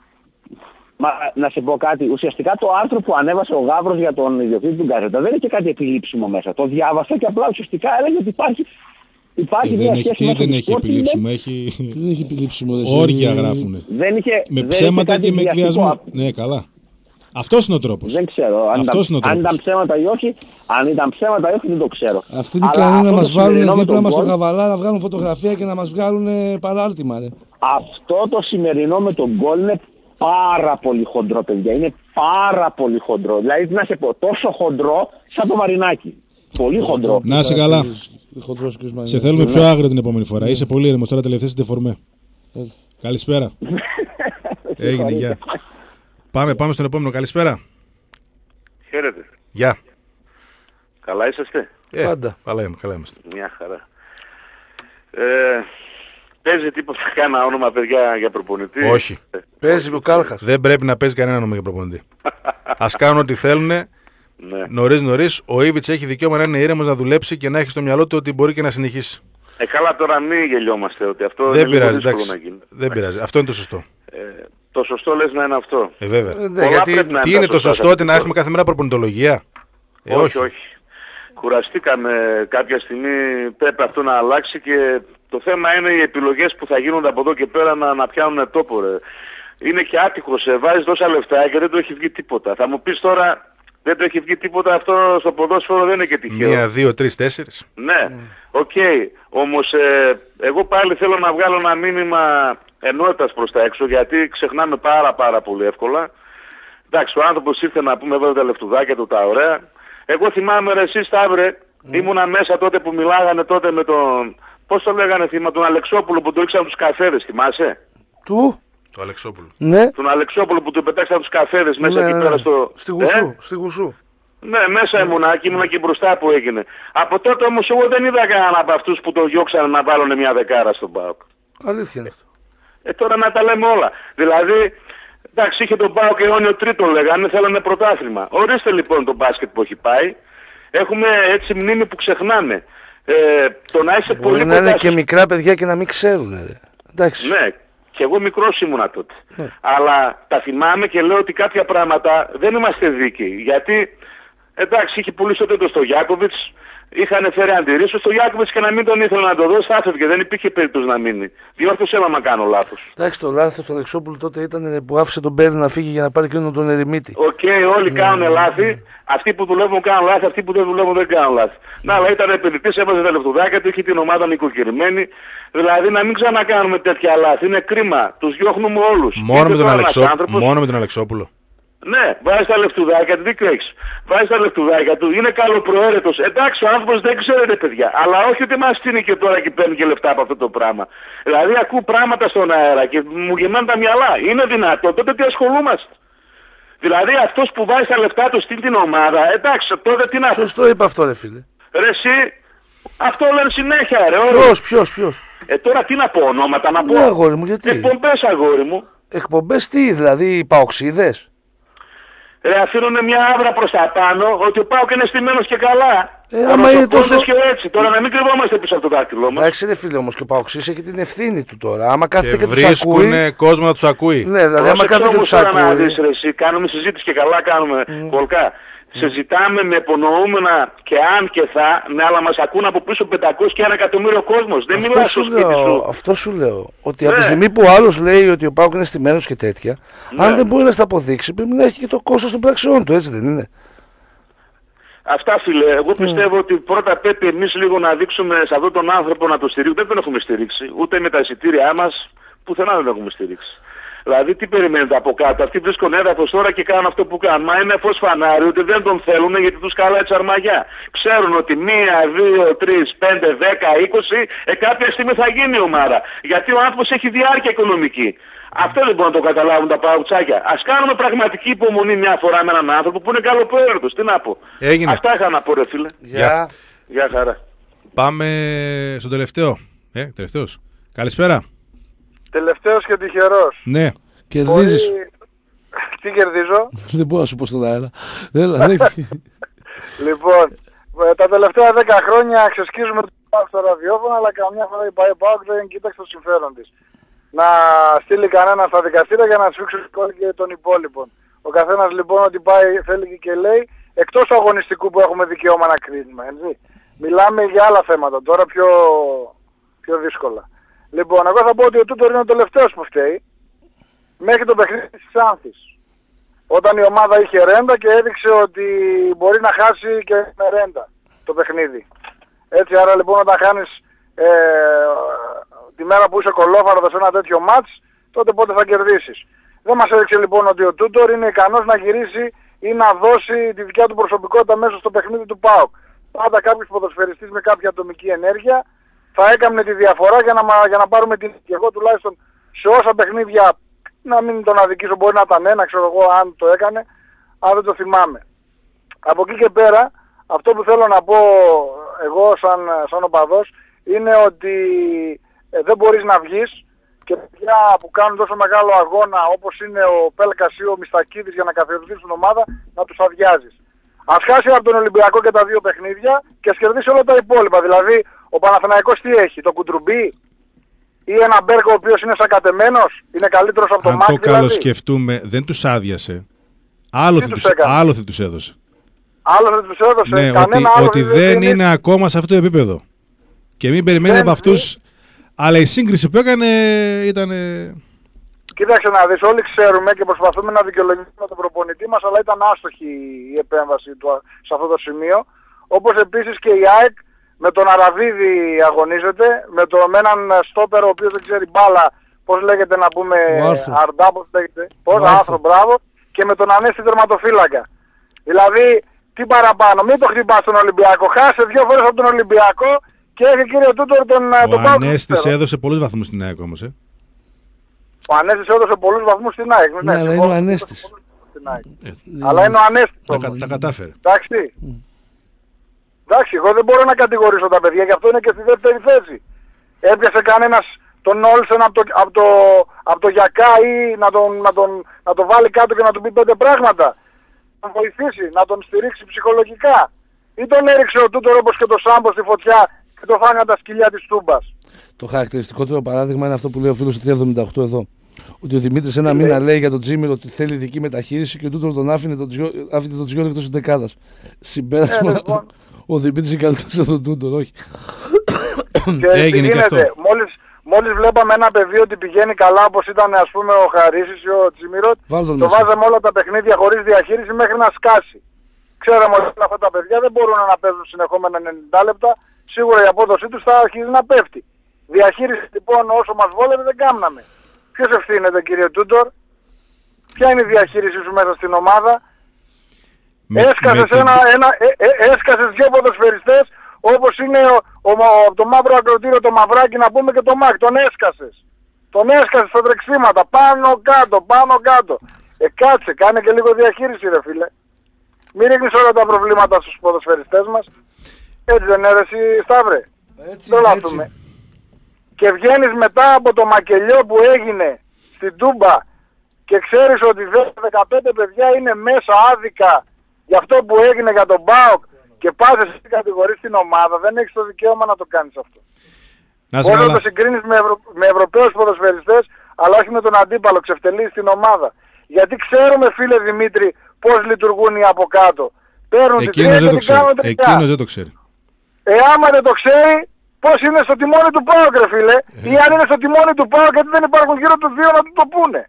Μα, να σε πω κάτι, ουσιαστικά το άρθρο που ανέβασε ο Γάβρος για τον ιδιοκτήτη του Γκαζέτα δεν είχε κάτι επιλήψιμο μέσα. Το διάβασα και απλά ουσιαστικά έλεγε ότι υπάρχει, υπάρχει Ε, μια δεν έχει, σχέση τι μέσα δεν στο έχει σπορ, επιλήψιμο, έχει Τι δεν έχει επιλήψιμο, ρε, όργια εσύ. γράφουνε. Δεν είχε, Με δεν ψέματα είχε και κάτι με βιαστικό. εκβιασμό. Ναι, καλά. Αυτός είναι ο τρόπος. Δεν ξέρω. Αν, Αυτός ήταν, είναι ο αν τρόπος. ήταν ψέματα ή όχι, αν ήταν ψέματα ή όχι δεν το ξέρω. Αυτοί είναι Αλλά ικανοί να αυτό μας το σημερινό βάλουν με δίπλα τον μας στο γκολ- χαβαλά, να βγάλουν φωτογραφία και να μας βγάλουν ε, παράρτημα, ρε. Αυτό το σημερινό με τον γκολ είναι πάρα πολύ χοντρό, παιδιά. Είναι πάρα πολύ χοντρό. Δηλαδή, τι να σε πω, τόσο χοντρό σαν το Μαρινάκι. Πολύ χοντρό. Να είσαι καλά. Χοντρός και ο Ισμαήλ. Σε θέλουμε πιο άγριο την επόμενη φορά. Είσαι πολύ ήρεμος τώρα, τελευταία στην τεφορμέ. Έλα. Καλησπέρα. Έγινε, γεια. Πάμε, πάμε στον επόμενο. Καλησπέρα. Χαίρετε. Γεια. Καλά είσαστε? Ε, Πάντα. Καλά είμαστε. Καλά είμαστε. Μια χαρά. Ε, παίζει τίποτα κανένα όνομα, παιδιά, για προπονητή? Όχι. Παίζει ο Κάλχας. Δεν πρέπει να παίζει κανένα όνομα για προπονητή. Ας κάνουν ό,τι θέλουν. Ναι. Νωρίς νωρίς. Ο Ήβιτς έχει δικαίωμα να είναι ήρεμος, να δουλέψει και να έχει στο μυαλό του ότι μπορεί και να συνεχίσει. Ε, καλά, τώρα μην γελιόμαστε ότι αυτό Δεν είναι λίγο πειράζει, δύσκολο εντάξει. να γίνει. Δεν πειράζει. Αυτό είναι το σωστό. Ε, το σωστό λες να είναι αυτό. Ε, βέβαια. Ε, ναι, Πολλά γιατί πρέπει να Τι τα είναι το σωστά σωστό, σε ότι να αυτό. έχουμε κάθε μέρα προπονητολογία? Ε, όχι, όχι. Κουραστήκαμε κάποια στιγμή, πρέπει αυτό να αλλάξει και το θέμα είναι οι επιλογές που θα γίνονται από εδώ και πέρα να, να πιάνουν τόπο, ρε. Είναι και άτυχος, ε, βάζεις τόσα λεφτά και δεν το έχει βγει τίποτα. Θα μου πεις τώρα, δεν το έχει βγει τίποτα, αυτό στο ποδόσφαιρο δεν είναι και τυχαίο. Μία, δύο, τρεις, τέσσερις. Ναι, οκ. Okay. Όμως ε, εγώ πάλι θέλω να βγάλω ένα μήνυμα ενότητας προς τα έξω, γιατί ξεχνάμε πάρα πάρα πολύ εύκολα. Εντάξει, ο άνθρωπος ήρθε να πούμε εδώ τα λεφτουδάκια του, τα ωραία. Εγώ θυμάμαι, ρε, εσύ Σταύρε, mm. ήμουνα μέσα τότε που μιλάγανε τότε με τον... Πώς το λέγανε, θυμάμαι, τον Αλεξόπουλο που του ρίξαν τους καφέδες, θυμάσαι? Του. Το Αλεξόπουλο. Ναι. Τον Αλεξόπουλο που του πετάξαν τους καφέδες μέσα Ναι, εκεί ναι. πέρα στο... Στη Γουσού. Ε? Στη Γουσού. Ναι, μέσα ήμουνα και ήμουνα και μπροστά που έγινε. Από τότε όμως εγώ δεν είδα κανέναν από αυτούς που το διώξαν να βάλουν μια δεκάρα στον ΠΑΟΚ. Αλήθεια είναι αυτό. Ε, τώρα να τα λέμε όλα. Δηλαδή, εντάξει, είχε τον ΠΑΟΚ αιώνιο τρίτο λέγανε, θέλανε πρωτάθλημα. Ορίστε λοιπόν το μπάσκετ που έχει πάει. Έχουμε έτσι μνήμη που ξεχνάμε. Ε, το να είσαι πολύ Μπορεί να είναι κοντά και στους- μικρά παιδιά και να μην ξέρουν, ρε. Εντάξει. Ναι, και εγώ μικρός ήμουνα τότε. Ναι. Αλλά τα θυμάμαι και λέω ότι κάποια πράγματα δεν είμαστε δίκαιοι. Γιατί, εντάξει, είχε πουλήσει τότε το Στογιάκοβιτς, είχαν φέρει αντιρρήσεις. Ο Στογιάκοβιτς και να μην τον ήθελε να το δώσει, θα έφευγε. Δεν υπήρχε περίπτωση να μείνει. Διόρθωσέ με άμα κάνω λάθος. Εντάξει, το λάθος του Αλεξόπουλου τότε ήταν που άφησε τον Μπέρι να φύγει για να πάρει εκείνον τον Ερημίτη. Οκ, όλοι κάνουν λάθη. Αυτοί που δουλεύουν κάνουν λάθη, αυτοί που δεν δουλεύουν δεν κάνουν λάθη. Να, αλλά ήταν επενδυτής, έβαζε τα λεφτουδάκια του, είχε την ομάδα νοικοκυριμένη. Δηλαδή να μην ξανακάνουμε τέτοια λάθη. Είναι κρίμα. Τους διώχνουμε όλους. Μόνο Είτε με, τον τώρα Αλεξό... ένας άνθρωπος- Μόνο με τον Αλεξόπουλο. Ναι, βάζει τα λεφτουδάκια του, δίκιο έχεις. Βάζει τα λεφτουδάκια του, είναι καλοπροαίρετος. Εντάξει, ο άνθρωπος δεν ξέρετε παιδιά. Αλλά όχι ότι μας στείνει και τώρα και παίρνει και λεφτά από αυτό το πράγμα. Δηλαδή ακούω πράγματα στον αέρα και μου γεμάνε τα μυαλά. Είναι δυνατό, τότε τι ασχολούμαστε. Δηλαδή αυτός που βάζει τα λεφτά του στην την ομάδα, εντάξει, τότε τι να... Σωστό είπα αυτό, ρε φίλε. Ρε εσύ, αυτό λένε συνέχεια ρε όλοι. Ποιος, ποιος, ποιος. Ε τώρα τι να πω, ονόματα να πω. Ναι, αγόρι μου, γιατί. Εκπομπές αγόρι μου. Εκπομπές τι, δηλαδή οι παοξίδες. Ρε αφήνουν μια άβρα προς τα πάνω ότι ο ΠΑΟΚ είναι στημένος και καλά. Ε, άμα είναι Πρωτοκόλλητος τόσο- και έτσι. Τώρα να μην κρυβόμαστε πίσω από το δάχτυλό μας. Εντάξει ρε φίλε όμως και ο παοξής έχει την ευθύνη του τώρα. Άμα κάθεται Και και, τους ακούει. βρίσκουν κόσμο να τους ακούει. Ναι, δηλαδή άμα Πρόσεξε κάθεται και όμως τους τώρα να ακούει. δεις ρε εσύ, κάνουμε συζήτηση και καλά κάνουμε κολκά. Σε ζητάμε με υπονοούμενα και αν και θα, ναι, αλλά μας ακούν από πίσω πεντακόσια και ένα εκατομμύριο κόσμος. Δεν Αυτό μιλάς στο σου, σπίτι λέω, σου. αυτό σου λέω. Ότι Ναι. από τη στιγμή που ο άλλος λέει ότι ο ΠΑΟΚ είναι στημένος και τέτοια, Ναι. αν δεν μπορεί να στα αποδείξει, πρέπει να έχει και το κόστος των πραξιών του, έτσι δεν είναι. Αυτά φίλε, εγώ πιστεύω ότι πρώτα πρέπει εμείς λίγο να δείξουμε σε αυτόν τον άνθρωπο να το στηρίξουμε. Δεν τον έχουμε στηρίξει, ούτε με τα εισιτήριά μας, πουθενά δεν τον έχουμε στηρίξει. Δηλαδή τι περιμένετε από κάτω, αυτοί βρίσκουν έδαφος τώρα και κάνουν αυτό που κάνουν. Μα είναι φως φανάρι ότι δεν τον θέλουν γιατί τους καλά τσαρμαγιά. Ξέρουν ότι μία, δύο, τρεις, πέντε, δέκα, είκοσι, ε, κάποια στιγμή θα γίνει η ομάδα. Γιατί ο άνθρωπος έχει διάρκεια οικονομική. Αυτό δεν μπορούν να το καταλάβουν τα παουτσάκια. Ας κάνουμε πραγματική υπομονή μια φορά με έναν άνθρωπο που είναι καλοπροαίρετος. Τι να πω. Έγινε. Αυτά είχα να πω ρε φίλε. Γεια. Γεια χαρά. Πάμε στον τελευταίο. Ε, τελευταίος. Καλησπέρα. Τελευταίος και τυχερός. Ναι. Κερδίζεις. Μπορεί... Τι κερδίζω? Δεν μπορώ να σου πω στον αέρα. Έλα, λοιπόν, τα τελευταία δέκα χρόνια ξεσκίζουμε το ΠΑΟΚ στο ραδιόφωνο, αλλά καμιά φορά η ΠΑΟΚ δεν κοίταξε το συμφέρον της. Να στείλει κανένα στα δικαστήρια για να σφίξει και των υπόλοιπων. Ο καθένας λοιπόν ότι πάει, θέλει και λέει, εκτός του αγωνιστικού που έχουμε δικαίωμα να κρίνουμε, έτσι. Μιλάμε για άλλα θέματα, τώρα πιο, πιο δύσκολα. Λοιπόν, εγώ θα πω ότι ο Τούτορ είναι ο τελευταίος που φταίει, μέχρι το παιχνίδι της Ξάνθης. Όταν η ομάδα είχε ρέντα και έδειξε ότι μπορεί να χάσει και με ρέντα το παιχνίδι. Έτσι, άρα λοιπόν όταν χάνεις ε, τη μέρα που είσαι κολόφαρδος σε ένα τέτοιο μάτς, τότε πότε θα κερδίσεις. Δεν μας έδειξε λοιπόν ότι ο Τούτορ είναι ικανός να γυρίσει ή να δώσει τη δικιά του προσωπικότητα μέσα στο παιχνίδι του ΠΑΟΚ. Πάντα κάποιος ποδοσφαιριστής με κάποια ατομική ενέργεια θα έκανε τη διαφορά για να, για να πάρουμε την... Και εγώ τουλάχιστον σε όσα παιχνίδια, να μην τον αδικήσω, μπορεί να ήταν ένα, ξέρω εγώ αν το έκανε, αν δεν το θυμάμαι. Από εκεί και πέρα, αυτό που θέλω να πω εγώ σαν, σαν οπαδός, είναι ότι ε, δεν μπορείς να βγεις και παιδιά που κάνουν τόσο μεγάλο αγώνα όπως είναι ο Πέλκας ή ο Μιστακίδης για να καθιερωθούν την ομάδα, να τους αδειάζεις. Ας χάσει από τον Ολυμπιακό και τα δύο παιχνίδια και ας κερδίσει όλα τα υπόλοιπα. Δηλαδή, ο Παναθηναϊκός τι έχει, το Κουντρουμπί ή ένα Μπέρκο ο οποίος είναι σακατεμένος, είναι καλύτερος από τον Μάκη. Αν το δηλαδή. καλοσκεφτούμε, δεν τους άδειασε. Άλλο θα τους, τους, τους έδωσε. Άλλο θα τους έδωσε. Ναι, ότι, ότι δεν είναι, είναι ακόμα σε αυτό το επίπεδο. Και μην περιμένει από αυτούς. Αλλά η σύγκριση που έκανε ήταν... Κοίταξε να δεις, όλοι ξέρουμε και προσπαθούμε να δικαιολογήσουμε τον προπονητή μας, αλλά ήταν άστοχη η επέμβαση του σε αυτό το σημείο. Όπως επίσης και η ΑΕΚ με τον Αραβίδη αγωνίζεται, με, το, με έναν στόπερ ο οποίος δεν ξέρει μπάλα, πώς λέγεται να πούμε, Αρντά, πώς λέγεται, πώς, Άθρο, μπράβο, και με τον Ανέστη τερματοφύλακα. Δηλαδή, τι παραπάνω, μην το χτυπάς τον Ολυμπιακό, χάσε δύο φορές από τον Ολυμπιακό και έχει κύριο Τούτορ τον Πάοκ. Ο Ανέστης έδωσε πολλούς βαθμούς στην ΑΕΚ όμως, ε. Ο Ανέστης έδωσε πολλούς βαθμούς στην ΑΕΚ. Ναι, αλλά είναι ο Ανέστης. Αλλά είναι ο Ανέστης. Τα κατάφερε. Εντάξει. Εντάξει, εγώ δεν μπορώ να κατηγορήσω τα παιδιά, γι' αυτό είναι και στη δεύτερη θέση. Έπιασε κανένας τον Όλσεν από το, από το, από το Γιακά ή να τον, να, τον, να τον βάλει κάτω και να του πει πέντε πράγματα. Να τον βοηθήσει, να τον στηρίξει ψυχολογικά. Ή τον έριξε ο Τούτορ όπως και το Σάμπο στη φωτιά και το φάγανε τα σκυλιά της Τούμπας. Το χαρακτηριστικότερο παράδειγμα είναι αυτό που λέει ο φίλος του τριακόσια εβδομήντα οκτώ εδώ. Ότι ο Δημήτρης ένα μήνα λέει για τον Τζίμιρο ότι θέλει ειδική μεταχείριση και ο Τούτορ τον άφηνε τον Τζιόλο εκτός της δεκάδας. Συμπέρασμα, ε, λοιπόν. Ο Δημήτρης είναι καλύτερος από τον Τούτορ, όχι. Και έγινε και αυτό. Μόλις, μόλις βλέπαμε ένα παιδί ότι πηγαίνει καλά όπως ήταν ας πούμε ο Χαρίσης ή ο Τζιμίροτ, το βάζαμε όλα τα παιχνίδια χωρίς διαχείριση μέχρι να σκάσει. Ξέραμε ότι αυτά τα παιδιά δεν μπορούν να παίζουν συνεχόμενα ενενήντα λεπτά, σίγουρα η απόδοσή τους θα αρχίσει να πέφτει. Διαχείριση λοιπόν όσο μας βόλευε δεν κάμναμε. Ποιος ευθύνεται κύριε Τούτορ, ποια είναι η διαχείρισή σου μέσα στην ομάδα? Με, έσκασες, με ένα, το... ένα, ε, ε, έσκασες δύο ποδοσφαιριστές όπως είναι ο, ο, ο, το μαύρο ακροτήριο το Μαυράκι να πούμε και το Μάκ, τον έσκασες. Τον έσκασες στα τρεξίματα, πάνω κάτω, πάνω κάτω. Ε κάτσε, κάνε και λίγο διαχείριση ρε φίλε. Μην ρίχνεις όλα τα προβλήματα στους ποδοσφαιριστές μας. Έτσι δεν είναι ρε εσύ Σταύρε? Έτσι, το λάθουμε. Και βγαίνεις μετά από το μακελιό που έγινε στην Τούμπα και ξέρεις ότι δεκαπέντε παιδιά είναι μέσα άδικα για αυτό που έγινε για τον ΠΑΟΚ και πας εσύ κατηγορείς την ομάδα, δεν έχεις το δικαίωμα να το κάνεις αυτό. Μπορεί να το συγκρίνεις με, Ευρω... με Ευρωπαίους ποδοσφαιριστές, αλλά όχι με τον αντίπαλο, ξεφτελείς την ομάδα. Γιατί ξέρουμε φίλε Δημήτρη πώς λειτουργούν οι από κάτω. Παίρνουν την τρία και την κάνουν τρία. Εκείνος δεν το ξέρει. Ε, άμα δεν το ξέρει, πώς είναι στο τιμόνι του ΠΑΟΚ ρε φίλε, ε. Ή αν είναι στο τιμόνι του ΠΑΟΚ γιατί δεν υπάρχουν γύρω του δύο να του το πούνε.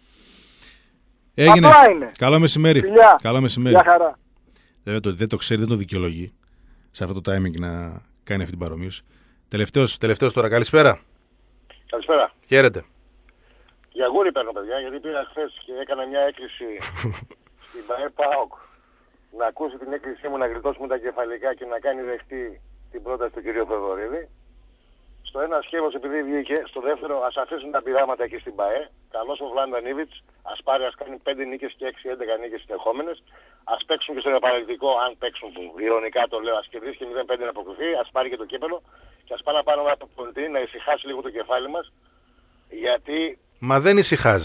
Έγινε. Είναι. Καλό μεσημέρι. Φιλιά. Καλό μεσημέρι. Γεια χαρά. Δεν το, δεν το ξέρει, δεν το δικαιολογεί σε αυτό το timing να κάνει αυτή την παρομοίωση. Τελευταίος, τελευταίος τώρα. Καλησπέρα. Καλησπέρα. Χαίρετε. Για γούρι παίρνω παιδιά, γιατί πήγα χθες και έκανα μια έκκληση στην ΠΑΕ ΠΑΟΚ να ακούσει την έκκλησή μου να γλιτώσουμε τα κεφαλικά και να κάνει δεχτή την πρόταση του κ. Θεοδωρίδη. Στο ένα σχέδιο επειδή βγήκε, στο δεύτερο ας αφήσουν τα πειράματα εκεί στην ΠΑΕ. Καλώς ο Βλάντα Νίβιτς, ας πάρει, ας κάνει πέντε νίκες και έξι έντεκα νίκες συνεχόμενες. Ας παίξουν και στον επαναληπτικό, αν παίξουν που ηρωνικά το λέω, ας κερδίσει και μηδέν πέντε να αποκριθεί, ας πάρει και το κύπελο και ας πάμε πάνω από τον να ησυχάσει λίγο το κεφάλι μας. Γιατί... Μα δεν ησυχάζει.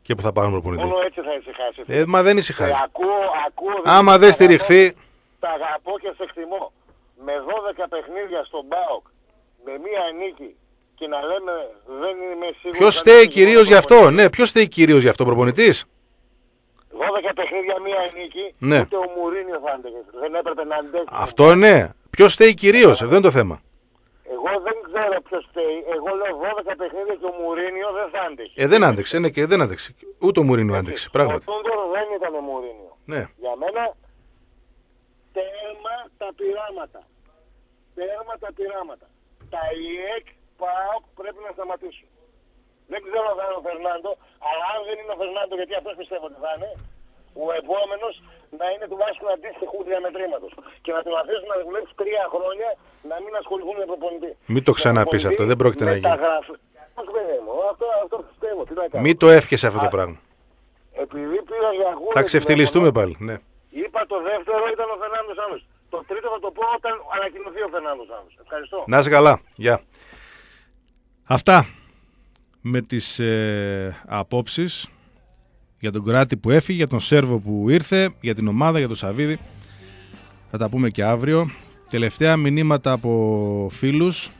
και που θα πάρουν προπονητή. Μόνο έτσι θα ησυχάσει. Ε, μα δεν ησυχάζει. Ε, ακούω, ακούω, Άμα δεν στηριχθεί. Τα αγαπώ και σε εκτιμώ. Με δώδεκα παιχνίδια στον ΠΑΟΚ, με μία νίκη και να λέμε δεν είμαι σίγουρος. Ποιος φταίει κυρίως γι' αυτό, ναι, ποιος φταίει κυρίως γι' αυτό, προπονητής. δώδεκα παιχνίδια μία νίκη, ναι. Ούτε ο Μουρίνιο θα αντέχει. Δεν έπρεπε να αντέξει. Αυτό ναι. Ποιος φταίει κυρίως, αυτό είναι το θέμα. Εγώ δεν ξέρω ποιος φταίει. Εγώ λέω δώδεκα παιχνίδια και ο Μουρίνιο δεν θα άντεξε. Ε, δεν άντεξε, ναι, και δεν άντεξε. Ούτε ο Μουρίνιο άντεξε, πράγματι. Ο Τούντορ δεν ήταν ο Μουρίνιο. Ναι. Για μένα, τέρμα τα πειράματα. Τέρμα τα πειράματα. Τα ΙΕΚ, ΠΑΟΚ πρέπει να σταματήσουν. Δεν ξέρω αν θα είναι ο Φερνάντο, αλλά αν δεν είναι ο Φερνάντο, γιατί αυτός πιστεύω ότι θα είναι, ο επόμενος να είναι τουλάχιστον αντίστοιχου διαμετρήματος. Και να τον αφήσουν να δουλέψει τρία χρόνια να μην ασχοληθούν με προπονητή. Μην το ξαναπείς αυτό, δεν πρόκειται να γίνει. Αυτό, αυτό πιστεύω. Τι να κάνω. Μην το εύχεσαι αυτό το πράγμα. Επειδή πήρα για γούρες, θα ξεφτυλιστούμε πάλι, ναι. Είπα το δεύτερο ήταν ο Φερνάντος Άνος. Το τρίτο θα το πω όταν ανακοινωθεί ο Φερνάντος Άνος. Ευχαριστώ. Να είσαι καλά. Γεια. Αυτά με τις ε, απόψεις για τον Κράτη που έφυγε, για τον Σέρβο που ήρθε, για την ομάδα, για τον Σαββίδη. Θα τα πούμε και αύριο. Τελευταία μηνύματα από φίλους.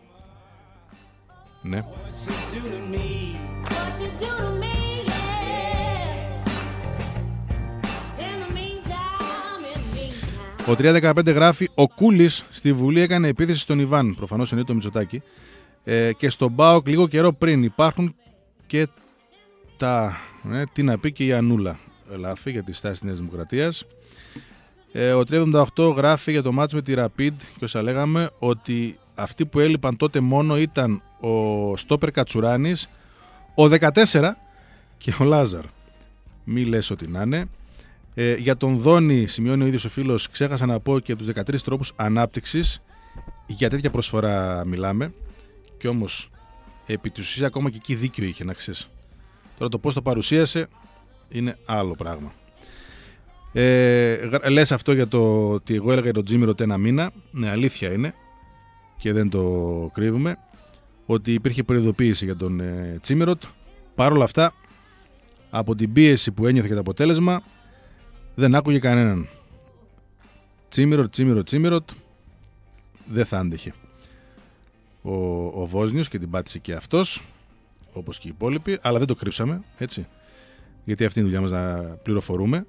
Ναι. Ο τρία δεκαπέντε γράφει: ο Κούλης στη Βουλή έκανε επίθεση στον Ιβάν. Προφανώς εννοεί το Μητσοτάκη. Ε, και στον ΠΑΟΚ λίγο καιρό πριν. Υπάρχουν και τα. Ναι, τι να πει και η Ανούλα. Λάφη για τη στάση της Νέας Δημοκρατίας. Ε, ο τρία εβδομήντα οκτώ γράφει για το μάτς με τη Rapid και όσα λέγαμε ότι αυτοί που έλειπαν τότε μόνο ήταν ο Στόπερ Κατσουράνης, ο δεκατέσσερα και ο Λάζαρ. Μη λες ότι να είναι. Ε, για τον Δόνη, σημειώνει ο ίδιος ο φίλος, ξέχασα να πω και τους δεκατρείς τρόπους ανάπτυξης. Για τέτοια προσφορά μιλάμε. Και όμως επί της ουσίας ακόμα και εκεί δίκιο είχε, να ξέρεις. Τώρα το πώς το παρουσίασε είναι άλλο πράγμα. Ε, λες αυτό για το ότι εγώ έλεγα για τον Τζίμιροτ ένα μήνα. Ναι, αλήθεια είναι και δεν το κρύβουμε ότι υπήρχε προειδοποίηση για τον ε, Τζίμιροτ. Παρ' όλα αυτά, από την πίεση που ένιωθε και το αποτέλεσμα, δεν άκουγε κανέναν. Τσίμιροτ, Τσίμιροτ, Τσίμιροτ, δεν θα άντεχε. Ο, ο Βόσνιος και την πάτησε και αυτός, όπως και οι υπόλοιποι, αλλά δεν το κρύψαμε, έτσι. Γιατί αυτή είναι η δουλειά μας να πληροφορούμε.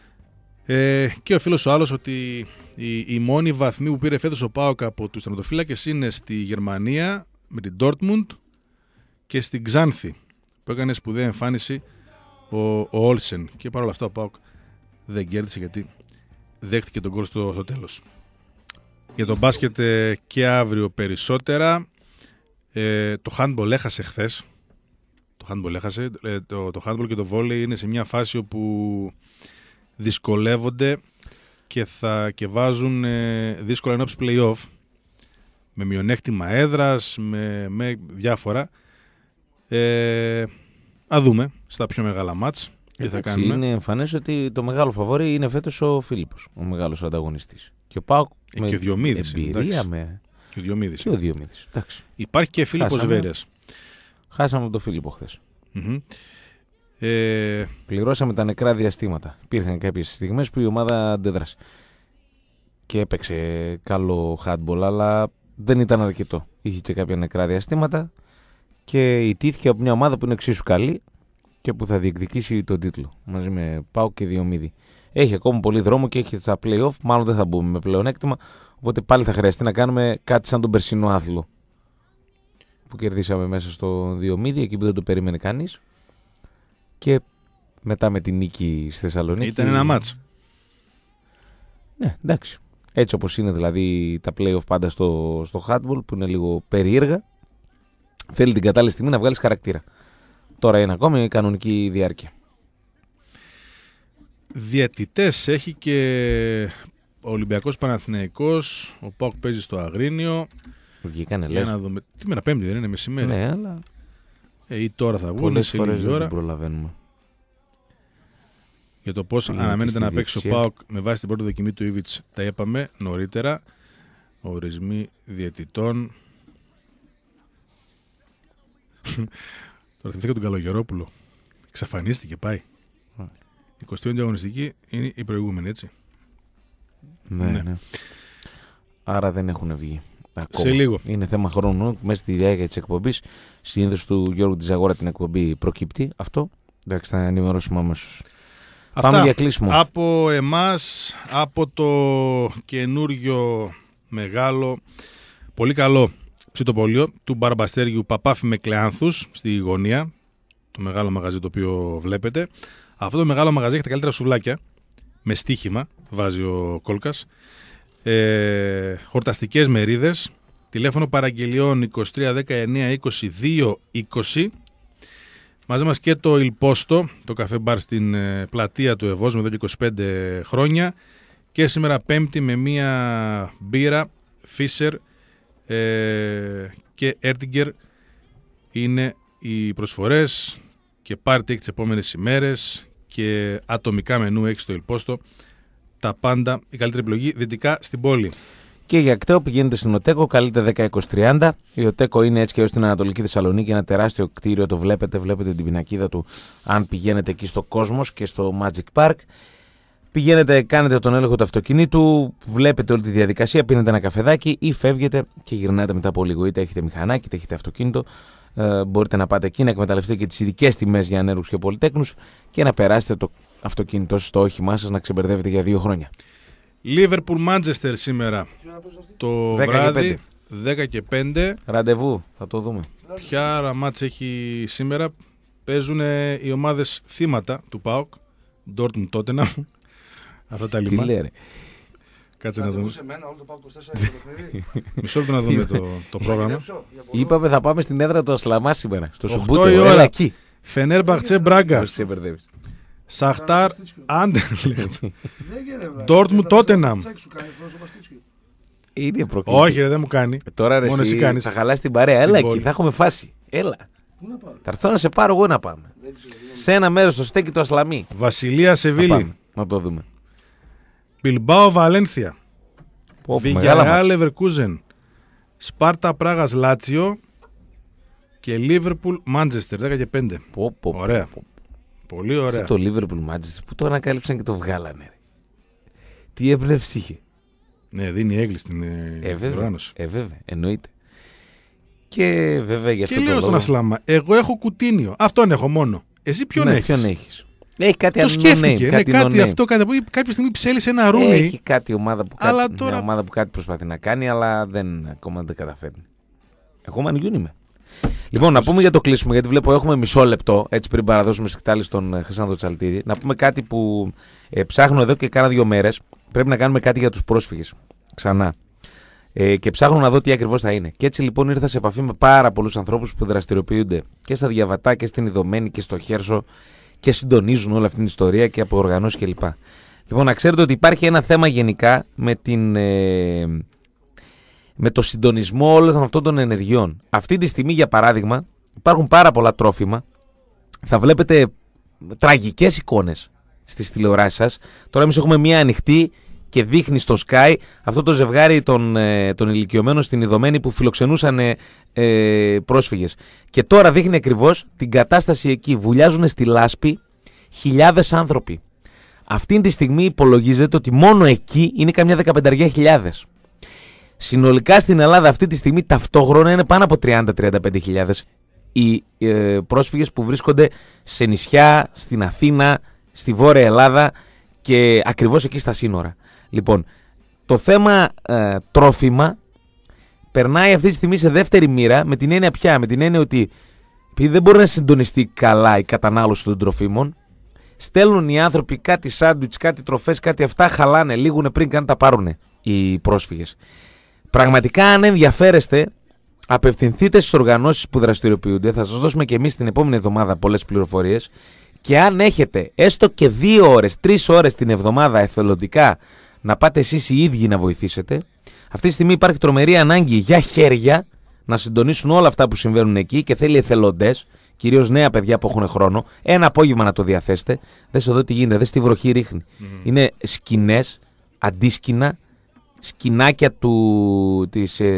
Ε, και ο φίλος ο άλλος ότι οι, οι μόνοι βαθμοί που πήρε φέτος ο ΠΑΟΚ από τους τερματοφύλακες είναι στη Γερμανία με την Dortmund και στην Ξάνθη που έκανε σπουδαία εμφάνιση ο, ο Όλσεν. Και παρόλα αυτά ο ΠΑΟΚ δεν κέρδισε γιατί δέχτηκε τον γκολ στο, στο τέλος. Για τον μπάσκετ ε, και αύριο περισσότερα. Ε, το handball έχασε χθες. Το handball έχασε. Ε, το, το handball και το volley είναι σε μια φάση όπου δυσκολεύονται και, θα, και βάζουν ε, δύσκολα ενόψει play-off με μειονέκτημα έδρας, με, με διάφορα. Ε, α δούμε στα πιο μεγάλα μάτς. Εντάξει, είναι εμφανές ότι το μεγάλο φαβόρι είναι φέτος ο Φίλιππος, ο μεγάλος ανταγωνιστής. Και ο ΠΑΟΚ ε, με και ο Διομήδης, εμπειρία με... Και ο Διομήδης. Και ο Διομήδης. Υπάρχει και Φίλιππος Βέρειας. Χάσαμε από τον Φίλιππο χθες. Mm-hmm. Ε... Πληρώσαμε τα νεκρά διαστήματα. Υπήρχαν κάποιες στιγμές που η ομάδα αντέδρασε και έπαιξε καλό handball, αλλά δεν ήταν αρκετό. Είχε και κάποια νεκρά διαστήματα και ιτήθηκε από μια ομάδα που είναι εξίσου καλή και που θα διεκδικήσει τον τίτλο μαζί με ΠΑΟΚ και Διομήδη. Έχει ακόμα πολύ δρόμο και έχει στα play-off. Μάλλον δεν θα μπούμε με πλεονέκτημα. Οπότε πάλι θα χρειαστεί να κάνουμε κάτι σαν τον περσινό άθλο που κερδίσαμε μέσα στο Διομήδη, εκεί που δεν το περίμενε κανείς. Και μετά με την νίκη στη Θεσσαλονίκη. Ήταν ένα μάτς. Ναι, εντάξει. Έτσι όπως είναι δηλαδή τα play-off πάντα στο, στο handball που είναι λίγο περίεργα. Θέλει την κατάλληλη στιγμή να βγάλεις χαρακτήρα. Τώρα είναι ακόμη κανονική διάρκεια. Διαιτητές έχει και ο Ολυμπιακός Παναθηναϊκός. Ο ΠΑΟΚ παίζει στο Αγρίνιο. Βγήκανε για λες. να δούμε. Τι μέρα Πέμπτη δεν είναι, μεσημέρι. Ναι, αλλά ε, ή τώρα θα βγουν. Πολλές φορές δεν προλαβαίνουμε. Για το πώς είναι αναμένεται να παίξει διεξία. ο ΠΑΟΚ με βάση την πρώτη δοκιμή του Ήβιτς, τα είπαμε νωρίτερα. Ορισμοί διαιτητών. Τώρα θυμηθήκα τον Καλογερόπουλο. Εξαφανίστηκε, πάει. Η εικοστή πέμπτη αγωνιστική είναι η προηγούμενη, έτσι. Ναι, ναι. ναι. Άρα δεν έχουν βγει. Ακόμα. Σε λίγο. Είναι θέμα χρόνου. Μέσα στη διάρκεια της εκπομπής, συνήθως του Γιώργου Τζαγόρα την εκπομπή προκύπτει αυτό. Εντάξει, θα ενημερώσουμε αμέσως. Πάμε για κλείσιμο. Από εμάς, από το καινούριο μεγάλο, πολύ καλό ψητοπολείο του Μπαρμπαστέριου Παπάφη με Κλεάνθους στη γωνία. Το μεγάλο μαγαζί το οποίο βλέπετε. Αυτό το μεγάλο μαγαζί έχει τα καλύτερα σουβλάκια. Με στοίχημα, βάζει ο Κόλκας. Ε, χορταστικές μερίδες. Τηλέφωνο παραγγελιών είκοσι τρία δεκαεννιά είκοσι δύο είκοσι. Μαζί μας και το Ιλπόστο, το καφέ μπαρ στην ε, πλατεία του Ευόσμου εδώ και είκοσι πέντε χρόνια. Και σήμερα Πέμπτη με μία μπύρα Fisher ε, και Erdinger είναι οι προσφορές και πάρτι έχει τις επόμενες ημέρες και ατομικά μενού έχει στο Ιλπόστο. Τα πάντα, η καλύτερη επιλογή δυτικά στην πόλη. Και για κταίο πηγαίνετε στην Οτέκο, καλείτε δέκα είκοσι τριάντα. Η Οτέκο είναι έτσι και έως στην Ανατολική Θεσσαλονίκη, ένα τεράστιο κτίριο, το βλέπετε, βλέπετε την πινακίδα του αν πηγαίνετε εκεί στο Κόσμος και στο Magic Park. Πηγαίνετε, κάνετε τον έλεγχο του αυτοκινήτου, βλέπετε όλη τη διαδικασία, πίνετε ένα καφεδάκι ή φεύγετε και γυρνάτε μετά από λίγο. Είτε έχετε μηχανάκι, είτε έχετε αυτοκίνητο. Ε, μπορείτε να πάτε εκεί, να εξμεταλλευτείτε και τις ειδικές τιμές για ανέργους και πολυτέκνους και να περάσετε το αυτοκίνητο στο όχημά σας να ξεμπερδεύετε για δύο χρόνια. Liverpool Manchester σήμερα το βράδυ δέκα και πέντε. Ραντεβού, θα το δούμε. Ποια μάτς έχει σήμερα? Παίζουν οι ομάδες θύματα του ΠΑΟΚ, Dortmund, Tottenham. Αυτά τα λιμά. Τι λέει, ρε. Κάτσε να δούμε. Μισό λεπτό να δούμε το, το πρόγραμμα. Είπαμε θα πάμε στην έδρα του Ασλαμά σήμερα. Στο Σουμπούτο. Έλα εκεί. Φενέρμπαχτσε Μπράγκα. Σαχτάρ Άντερλεχτ. Dortmund Tottenham. Είναι προκλήτη. Όχι, ρε, δεν μου κάνει. Τώρα ρε, εσύ, θα χαλάσει την παρέα. Έλα εκεί, θα έχουμε φάση. Έλα. Θα έρθω να σε πάρω εγώ να πάμε. Σε ένα μέρος στο στέκι του Ασλαμί. Βασιλεία Σεβίλη. Να το δούμε. Μπιλμπάο Βαλένθια. Βιγιαρεάλ Λεβερκούζεν. Σπάρτα Πράγας Λάτσιο. Και Λίβερπουλ Μάντζεστερ δέκα και πέντε. Πω, πω, ωραία. Πω, πω. Πολύ ωραία. Το Λίβερπουλ Μάντζεστερ που το ανακάλυψαν και το βγάλανε. Τι έμπνευση είχε. Ναι, δίνει έγκλη στην ε, οργάνωση. Ε, βέβαια, εννοείται. Και βέβαια για αυτό και το λέω λόγο... στον Ασλάμα, εγώ έχω Κουτίνιο. Αυτόν έχω μόνο. Εσύ ποιον ναι, έχεις? Ποιον έχεις. Έχει κάτι το σκέφτηκε. Name, κάτι, ναι, κάτι αυτό, κάτι, κάποια στιγμή ψέλισε ένα ρούνι. Έχει κάτι ομάδα που, αλλά κάτι, τώρα... μια ομάδα που κάτι προσπαθεί να κάνει, αλλά δεν, ακόμα δεν καταφέρνει. Εγώ μανιούν είμαι. Λοιπόν, να πούμε για το κλείσιμο, γιατί βλέπω έχουμε μισό λεπτό, έτσι πριν παραδώσουμε σκητάλη στον Χρυσάνθο Τσαλτίδη. Να πούμε κάτι που ε, ψάχνω εδώ και κάνα δύο μέρες. Πρέπει να κάνουμε κάτι για τους πρόσφυγες. Ξανά. Ε, και ψάχνω να δω τι ακριβώς θα είναι. Και έτσι λοιπόν ήρθα σε επαφή με πάρα πολλούς ανθρώπους που δραστηριοποιούνται και στα Διαβατά και στην Ιδωμένη και στο Χέρσο και συντονίζουν όλη αυτή την ιστορία και από οργανώσεις κλπ. Λοιπόν, να ξέρετε ότι υπάρχει ένα θέμα γενικά με, την, ε, με το συντονισμό όλων αυτών των ενεργειών. Αυτή τη στιγμή, για παράδειγμα, υπάρχουν πάρα πολλά τρόφιμα. Θα βλέπετε τραγικές εικόνες στις τηλεοράσεις σας. Τώρα εμείς έχουμε μία ανοιχτή και δείχνει στο Sky αυτό το ζευγάρι των, ε, των ηλικιωμένων στην Ιδωμένη που φιλοξενούσαν ε, ε, πρόσφυγες. Και τώρα δείχνει ακριβώς την κατάσταση εκεί. Βουλιάζουν στη λάσπη χιλιάδες άνθρωποι. Αυτή τη στιγμή υπολογίζεται ότι μόνο εκεί είναι καμιά δεκαπενταριά χιλιάδες. Συνολικά στην Ελλάδα αυτή τη στιγμή ταυτόχρονα είναι πάνω από τριάντα με τριάντα πέντε χιλιάδες οι ε, πρόσφυγες που βρίσκονται σε νησιά, στην Αθήνα, στη Βόρεια Ελλάδα και ακριβώς εκεί στα σύνορα. Λοιπόν, το θέμα ε, τρόφιμα περνάει αυτή τη στιγμή σε δεύτερη μοίρα με την έννοια πια, με την έννοια ότι επειδή δεν μπορεί να συντονιστεί καλά η κατανάλωση των τροφίμων, στέλνουν οι άνθρωποι κάτι σάντουιτς, κάτι τροφές, κάτι αυτά, χαλάνε, λίγουνε πριν καν τα πάρουν οι πρόσφυγες. Πραγματικά αν ενδιαφέρεστε, απευθυνθείτε στις οργανώσεις που δραστηριοποιούνται, θα σας δώσουμε και εμείς την επόμενη εβδομάδα πολλές πληροφορίες και αν έχετε έστω και δύο ώρες, τρεις ώρες την εβδομάδα εθελοντικά να πάτε εσείς οι ίδιοι να βοηθήσετε, αυτή τη στιγμή υπάρχει τρομερή ανάγκη για χέρια να συντονίσουν όλα αυτά που συμβαίνουν εκεί και θέλει εθελοντές, κυρίως νέα παιδιά που έχουν χρόνο, ένα απόγευμα να το διαθέσετε. Δες εδώ τι γίνεται, δες τι βροχή ρίχνει. Mm. Είναι σκηνές, αντίσκηνα, σκηνάκια του, της, ε,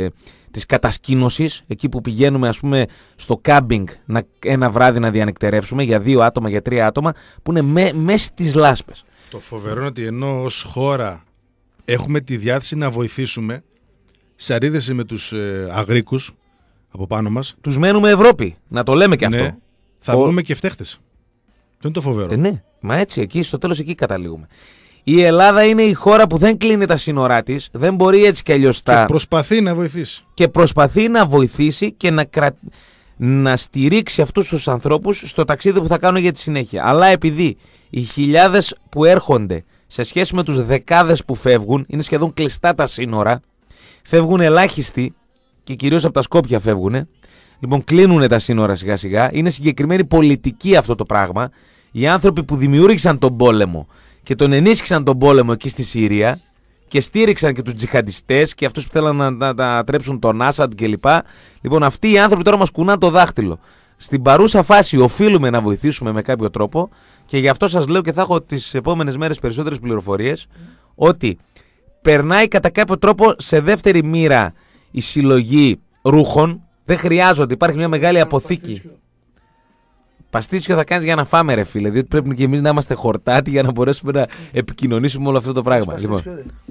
της κατασκήνωσης, εκεί που πηγαίνουμε ας πούμε στο κάμπινγκ να, ένα βράδυ να διανυκτερεύσουμε για δύο άτομα, για τρία άτομα, που είναι με, μέσα στις λάσπες. Το φοβερό είναι ότι ενώ ως χώρα έχουμε τη διάθεση να βοηθήσουμε, σε αντίθεση με τους ε, Αγρίκους από πάνω μας, τους μένουμε Ευρώπη, να το λέμε και ναι, αυτό. θα Ο... βγούμε και φταίχτες. Αυτό είναι το φοβερό. Ε, ναι, μα έτσι, εκεί, στο τέλος εκεί καταλήγουμε. Η Ελλάδα είναι η χώρα που δεν κλείνει τα σύνορά της, δεν μπορεί έτσι κι αλλιώς τα... Και προσπαθεί να βοηθήσει. Και προσπαθεί να βοηθήσει και να, κρα... να στηρίξει αυτούς τους ανθρώπους στο ταξίδι που θα κάνουν για τη συνέχεια. Αλλά επειδή οι χιλιάδες που έρχονται σε σχέση με τους δεκάδες που φεύγουν, είναι σχεδόν κλειστά τα σύνορα, φεύγουν ελάχιστοι και κυρίως από τα Σκόπια φεύγουν. Λοιπόν, κλείνουν τα σύνορα σιγά σιγά. Είναι συγκεκριμένη πολιτική αυτό το πράγμα. Οι άνθρωποι που δημιούργησαν τον πόλεμο και τον ενίσχυσαν τον πόλεμο εκεί στη Συρία και στήριξαν και τους τζιχαντιστές και αυτούς που θέλαν να, να, να τρέψουν τον Άσαντ κλπ. Λοιπόν, αυτοί οι άνθρωποι τώρα μας κουνάν το δάχτυλο. Στην παρούσα φάση οφείλουμε να βοηθήσουμε με κάποιο τρόπο και γι' αυτό σας λέω και θα έχω τις επόμενες μέρες περισσότερες πληροφορίες ότι περνάει κατά κάποιο τρόπο σε δεύτερη μοίρα η συλλογή ρούχων. Δεν χρειάζονται, υπάρχει μια μεγάλη αποθήκη. Παστίτσιο θα κάνεις για να φάμε, ρε φίλε, διότι πρέπει και εμείς να είμαστε χορτάτοι για να μπορέσουμε να επικοινωνήσουμε όλο αυτό το πράγμα. Λοιπόν.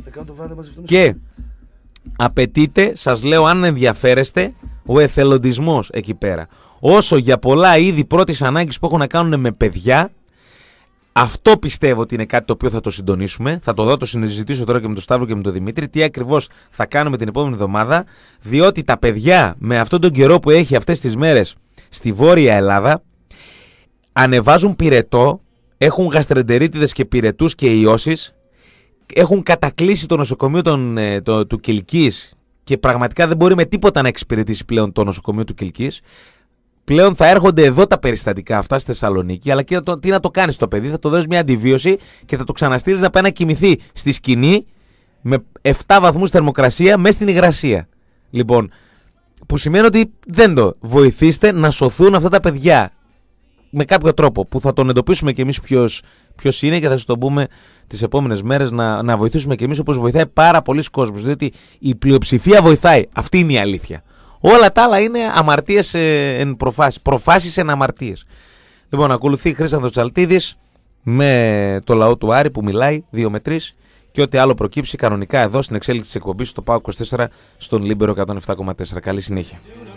Και απαιτείται, σας λέω, αν ενδιαφέρεστε, ο εθελοντισμός εκεί πέρα. Όσο για πολλά είδη πρώτης ανάγκης που έχουν να κάνουν με παιδιά, αυτό πιστεύω ότι είναι κάτι το οποίο θα το συντονίσουμε. Θα το δω, το συζητήσω τώρα και με τον Σταύρο και με τον Δημήτρη, τι ακριβώς θα κάνουμε την επόμενη εβδομάδα, διότι τα παιδιά με αυτόν τον καιρό που έχει αυτές τις μέρες στη Βόρεια Ελλάδα ανεβάζουν πυρετό, έχουν γαστρεντερίτιδες και πυρετούς και ιώσεις, έχουν κατακλείσει το νοσοκομείο των, το, του Κιλκής και πραγματικά δεν μπορεί με τίποτα να εξυπηρετήσει πλέον το νοσοκομείο του Κιλκής. Πλέον θα έρχονται εδώ τα περιστατικά αυτά στη Θεσσαλονίκη, αλλά και το, τι να το κάνεις το παιδί, θα το δώσεις μια αντιβίωση και θα το ξαναστείλεις να πάει να κοιμηθεί στη σκηνή με επτά βαθμούς θερμοκρασία μέσα στην υγρασία. Λοιπόν, που σημαίνει ότι δεν το βοηθήστε να σωθούν αυτά τα παιδιά με κάποιο τρόπο που θα τον εντοπίσουμε κι εμείς ποιος, ποιος είναι και θα σας το πούμε τις επόμενες μέρες να, να βοηθήσουμε κι εμείς όπως βοηθάει πάρα πολλοί κόσμος, διότι η πλειοψηφία βοηθάει. Αυτή είναι η αλήθεια. Όλα τα άλλα είναι αμαρτίες εν προφάσεις, προφάσεις εν αμαρτίες. Λοιπόν, ακολουθεί Χρήστανθος Τσαλτίδης με το λαό του Άρη που μιλάει δύο με τρεις και ό,τι άλλο προκύψει κανονικά εδώ στην εξέλιξη της εκπομπής στο ΠΑΟΚ είκοσι τέσσερα στον Λίμπερο εκατόν επτά κόμμα τέσσερα. Καλή συνέχεια.